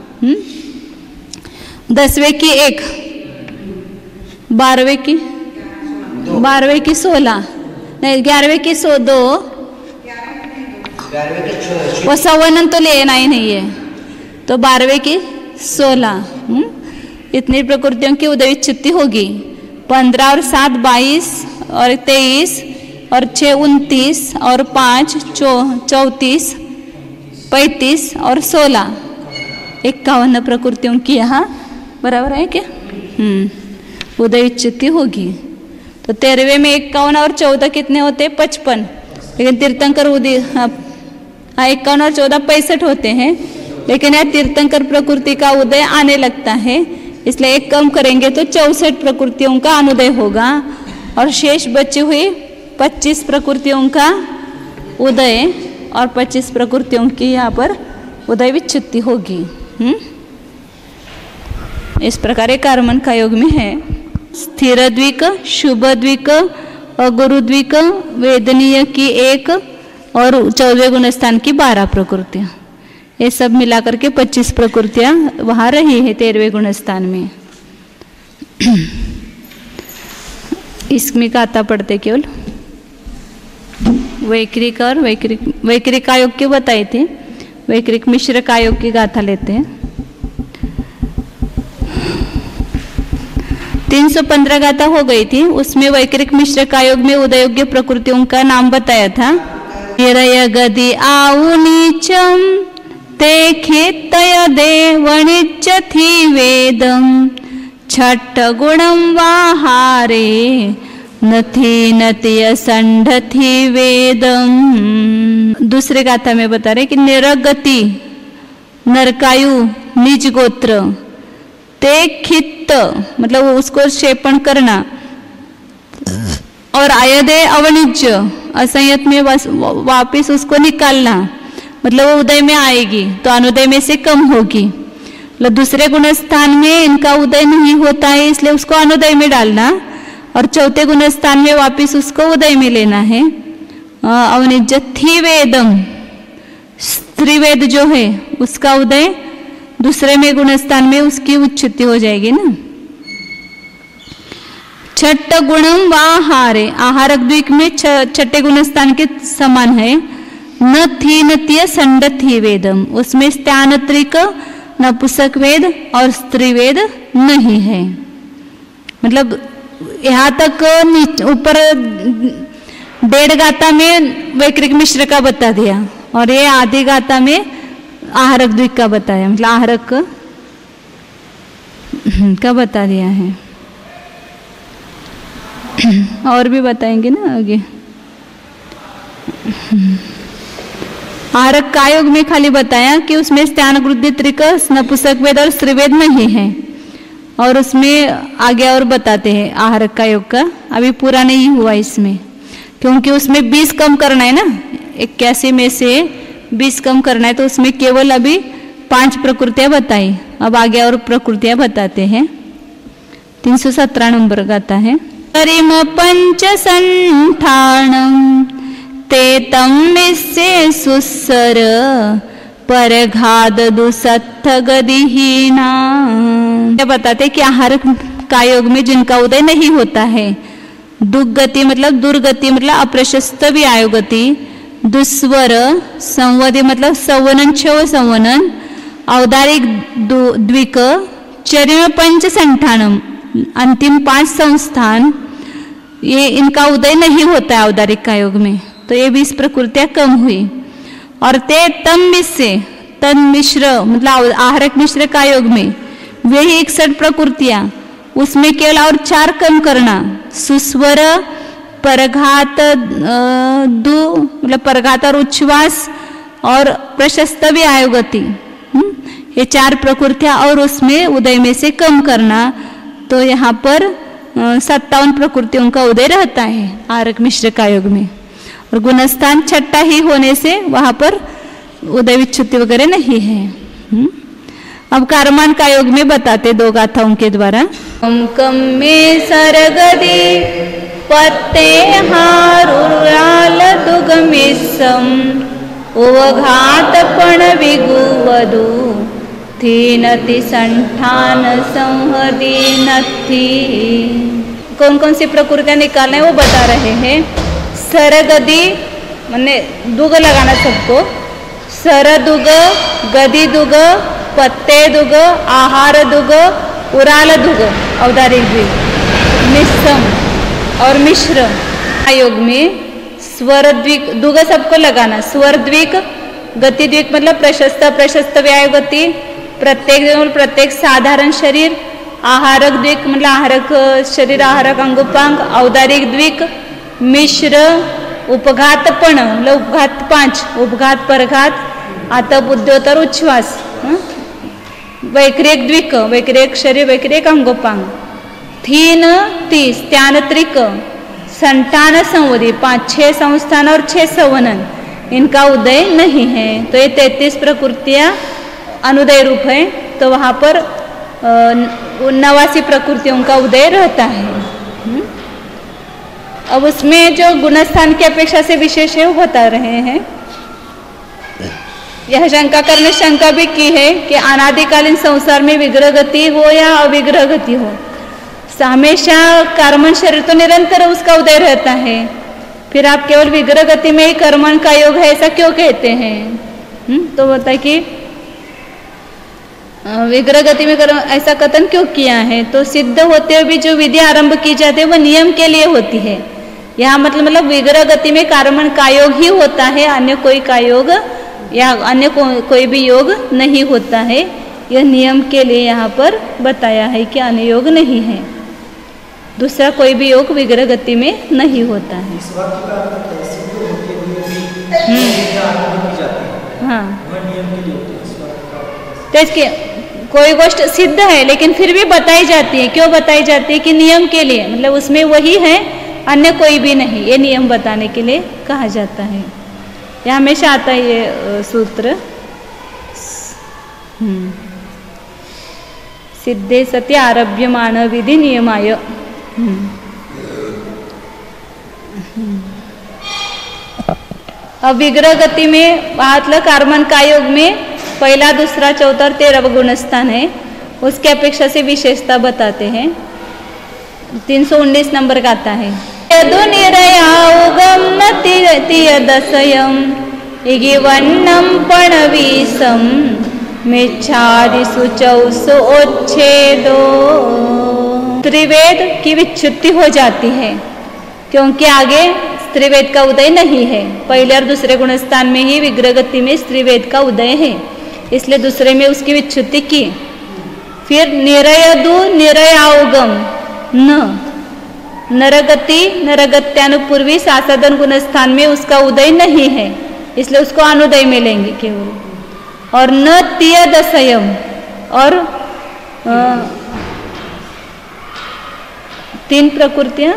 हम्म दसवें की एक, बारहवें की बारहवें की सोलह, नहीं ग्यारहवें की सो दो, वो संवनन तो लेना ही नहीं है, तो बारहवें की सोलह। इतनी प्रकृतियों की उदय विच्छित्ति होगी। पंद्रह और सात बाईस और तेईस और छः उनतीस और पाँच चौ चौंतीस पैंतीस और सोलह इक्यावन प्रकृतियों की यहाँ बराबर है क्या? हम्म उदय विच्छित्ति होगी। तो तेरहवें में इक्यावन और चौदह कितने होते? पचपन। लेकिन तीर्थंकर उदय हाँ इक्यावन और चौदह पैंसठ होते हैं, लेकिन यह तीर्थंकर प्रकृति का उदय आने लगता है, इसलिए एक कम करेंगे तो चौसठ प्रकृतियों का अनुदय होगा और शेष बची हुई पच्चीस प्रकृतियों का उदय और पच्चीस प्रकृतियों की यहाँ पर उदय विच्छित्ति होगी। हम्म इस प्रकार कर्मन का योग में है स्थिर द्विक, शुभ द्विक, अगुरु द्विक, वेदनीय की एक और चौदह गुण स्थान की बारह प्रकृतियाँ, ये सब मिलाकर के पच्चीस प्रकृतियाँ वहाँ रही है तेरहवें गुण स्थान में। इसमें गाथा पढ़ते केवल वैक्रिक और वैक्रिक वैक्रिक आयोग की बताई थी, वैक्रिक मिश्र आयोग की गाथा लेते हैं। तीन सौ पंद्रह गाथा हो गई थी, उसमें वैक्रिक मिश्र आयोग में उदयोग्य प्रकृतियों का नाम बताया था। निरय गति आउ नीचम ते खेतय दे वणिज्य थी वेदम छठ गुणम वाहारे नथी नति असंड थी वेदम। दूसरे गाथा में बता रहे कि निरगति नरकायु निज गोत्र ते खित मतलब उसको क्षेपण करना और आयदे अवनिज्य असंयत में वापिस उसको निकालना, मतलब वो उदय में आएगी तो अनुदय में से कम होगी। मतलब दूसरे गुण स्थान में इनका उदय नहीं होता है, इसलिए उसको अनुदय में डालना, और चौथे गुण स्थान में वापिस उसको उदय में लेना है। अवनिज थी वेदम, स्त्रीवेद जो है उसका उदय दूसरे में गुण स्थान में उसकी उच्चति हो जाएगी ना। छठ गुणम वाहारे, आहारक द्विक में छठे गुण स्थान के समान है। न थी नतीय संड थी वेदम, उसमें स्त्यानत्रिक नपुंसक वेद और स्त्री वेद नहीं है। मतलब यहाँ तक ऊपर डेढ़ गाथा में वैकृक मिश्र का बता दिया, और ये आधी गाथा में आहारक द्विक का बताया, मतलब आहारक का बता दिया है। और भी बताएंगे ना आगे। आहारक का योग में खाली बताया कि उसमें स्त्यान वृद्धि त्रिक नपुंसक वेद और स्त्रीवेद नहीं है, और उसमें आगे और बताते हैं आहारक का योग का। अभी पूरा नहीं हुआ इसमें, क्योंकि उसमें बीस कम करना है ना, इक्यासी में से बीस कम करना है, तो उसमें केवल अभी पांच प्रकृतियां बताई। अब आगे और प्रकृतियां बताते हैं। तीन सौ सत्रह नंबर गाता है। परिम पंच संठाणम ते तमिसे सुसर परघाद दुसत्थ गदिहीना। क्या बताते कि आहारक का योग में जिनका उदय नहीं होता है, दुर्गति मतलब दुर्गति मतलब अप्रशस्त व्यायोगति, दुस्वर संवदि मतलब सवनन छव संवनन, औदारिक द्विक, चरिम पंच संठानम अंतिम पांच संस्थान, ये इनका उदय नहीं होता है औदारिक का योग में, तो ये बीस प्रकृतियां कम हुई। और ते तम मिश्र, तन मिश्र मतलब आहारक मिश्र का योग में वही इकसठ प्रकृतियां, उसमें केवल और चार कम करना, सुस्वर परघात दु मतलब परघात और उच्छ्वास और प्रशस्त व्यायोगति, ये चार प्रकृतियां और उसमें उदय में से कम करना। तो यहाँ पर सत्तावन प्रकृतियों का उदय रहता है आहारक मिश्र का योग में, और गुणस्थान छठा ही होने से वहां पर उदय विच्छुति वगैरह नहीं है। अब कारमान का योग में बताते दो गाथाओं के द्वारा। कम में सरगदी पत्ते हारुराल दुगमिसम उवघात पण विगुवधु थीनति संठान संहदी नथी। कौन कौन सी प्रकृतियां निकालना है वो बता रहे हैं। सरगदी माने दुग लगाना सबको, सरदुग, गदी दुग, पत्ते दुग, आहार दुग, उराल दुग, औदारिक द्विक, मिश्रम और मिश्र योग में स्वर द्विक, दुग सबको लगाना, स्वर द्विक, गति द्विक मतलब प्रशस्त प्रशस्त व्यायोगति, प्रत्येक मतलब प्रत्येक साधारण शरीर, आहारक द्विक मतलब आहारक शरीर आहारक अंगोपांग, औदारिक द्विक, मिश्र, उपघात पण मतलब उपघात पांच, उपघात परघात, आतप उद्योतर उच्छ्वास, वैक्रिक द्विक वैक्रिक शरीर वैक्रिक अंगोपांग, थीन तीस त्यानत्रिक, संतान संवदी पांच छह संस्थान और छह संवनन, इनका उदय नहीं है। तो ये तैतीस प्रकृतियां अनुदय रूप है, तो वहां पर नवासी प्रकृतियों का उदय रहता है। अब उसमें जो गुणस्थान की अपेक्षा से विशेष है वो बता रहे हैं। यह शंका करने शंका भी की है कि अनादिकालीन संसार में विग्रह गति हो या अविग्रह गति हो, हमेशा कर्मण शरीर तो निरंतर उसका उदय रहता है, फिर आप केवल विग्रह गति में ही कर्मण का योग है ऐसा क्यों कहते हैं? हुँ? तो बोलता है कि विग्रह गति में कर्म ऐसा कथन क्यों किया है? तो सिद्ध होते हुए भी जो विधि आरंभ की जाती है वह नियम के लिए होती है। यहाँ मतलब मतलब विग्रह गति में कर्मण का योग ही होता है, अन्य कोई का योग या अन्य को, कोई भी योग नहीं होता है। यह नियम के लिए यहाँ पर बताया है कि अन्य योग नहीं है, दूसरा कोई भी योग विग्रह गति में नहीं होता है। हाँ, तो इसके कोई गोष्ठ सिद्ध है लेकिन फिर भी बताई जाती है, क्यों बताई जाती है? कि नियम के लिए, मतलब उसमें वही है अन्य कोई भी नहीं, ये नियम बताने के लिए कहा जाता है। यह हमेशा आता है ये सूत्र। हम्म सिद्धे सति आरभ्यमान विधि नियमाय। अब विग्रह गति में महात्ल कार्बन का योग में पहला दूसरा चौथा और तेरह गुण स्थान है, उसके अपेक्षा से विशेषता बताते हैं। तीन सौ उन्नीस नंबर का आता है। यदु निरयाउगम न तियदसयम इगिवन्नम पणवीसम मिच्छादिषु चौसोच्छेदो। त्रिवेद की विच्छुत्ति हो जाती है क्योंकि आगे स्त्रीवेद का उदय नहीं है। पहले और दूसरे गुण स्थान में ही विग्रह गति में स्त्रीवेद का उदय है, इसलिए दूसरे में उसकी विच्छुत्ति की। फिर निरयदु निरयाउगम न नरगति नरगत्यानुपूर्वी सासादन गुण स्थान में उसका उदय नहीं है, इसलिए उसको अनुदय में लेंगे केवल। और न तियदसयम और आ, तीन प्रकृतियां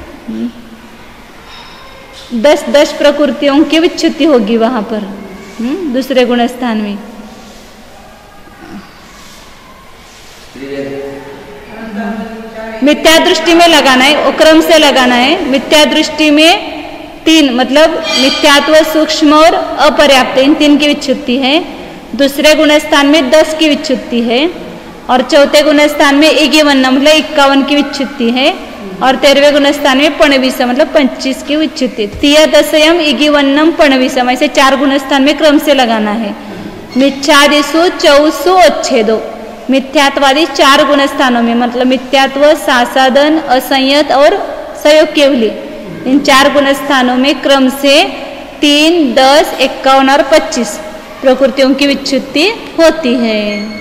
दस दस प्रकृतियों की विच्छुत्ति होगी वहां पर हुँ? दूसरे गुण स्थान में। मिथ्या दृष्टि में लगाना है, क्रम से लगाना है। मिथ्या दृष्टि में तीन मतलब मिथ्यात्व, सूक्ष्म और अपर्याप्त, इन तीन की विच्छुत्ति है। दूसरे गुण स्थान में दस की विच्छुत्ति है और चौथे गुण स्थान में इक्यावन मतलब इक्यावन की विच्छुत्ति है और तेरहवें गुण स्थान में पणवीसम मतलब पच्चीस की विच्छुत्ति। तियदसयम इक्यावनम पणवीसम ऐसे चार गुण स्थान में क्रम से लगाना है। मिथ्यादिषु चौसोच्छेदो मिथ्यात्वादी चार गुण स्थानों में मतलब मिथ्यात्व, सासादन, असंयत और संयोग केवली, इन चार गुण स्थानों में क्रम से तीन, दस, इक्यावन और पच्चीस प्रकृतियों की विच्छुत्ति होती है।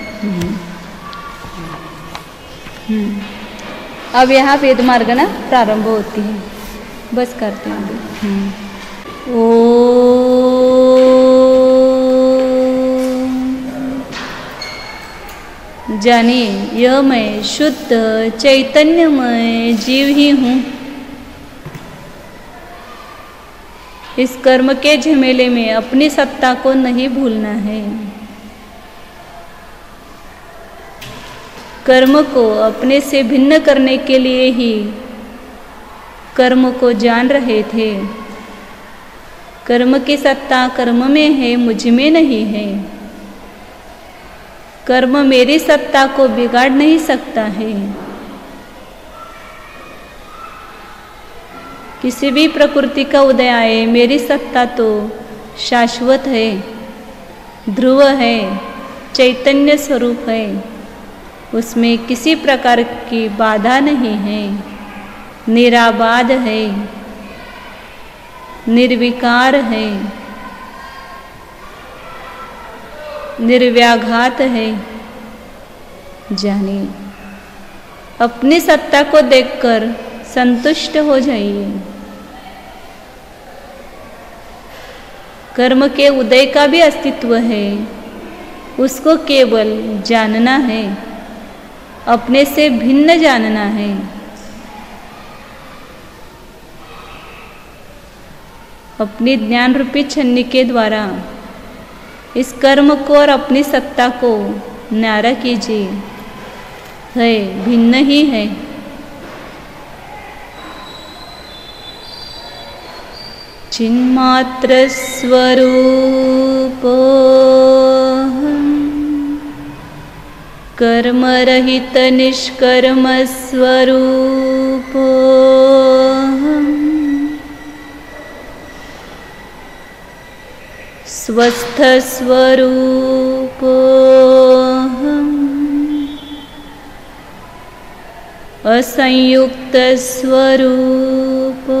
अब यहाँ वेद मार्ग ना प्रारंभ होती है। बस करते हैं अभी। ओ जानिए यह मैं शुद्ध चैतन्यमय जीव ही हूँ। इस कर्म के झमेले में अपनी सत्ता को नहीं भूलना है। कर्म को अपने से भिन्न करने के लिए ही कर्म को जान रहे थे। कर्म की सत्ता कर्म में है, मुझ में नहीं है। कर्म मेरी सत्ता को बिगाड़ नहीं सकता है। किसी भी प्रकृति का उदय आए, मेरी सत्ता तो शाश्वत है, ध्रुव है, चैतन्य स्वरूप है। उसमें किसी प्रकार की बाधा नहीं है, निराबाध है, निर्विकार है, निर्व्याघात है। जानिए अपनी सत्ता को देखकर संतुष्ट हो जाइए। कर्म के उदय का भी अस्तित्व है, उसको केवल जानना है, अपने से भिन्न जानना है। अपनी ज्ञान रूपी छन्नी के द्वारा इस कर्म को और अपनी सत्ता को न्यारा कीजिए। है, भिन्न ही है। चिन्मात्र स्वरूपो कर्म रहित निष्कर्म स्वरूपो स्वस्थ स्वरूपो असंयुक्त स्वरूपो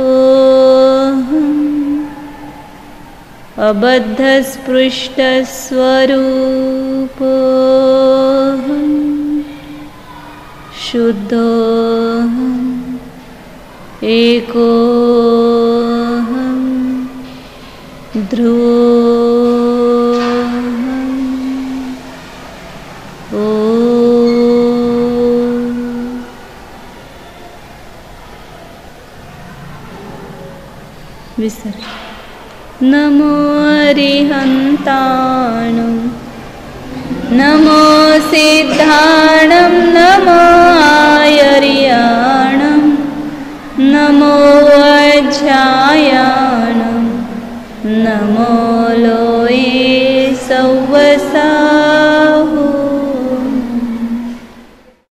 अबद्ध स्पृष्ट स्वरूपो शुद्धो एको ध्रुवो विसर्ग। नमो अरिहंताणु नमो सिद्धाणं नमो आयर्याणं नमो वज्रायाणं नमो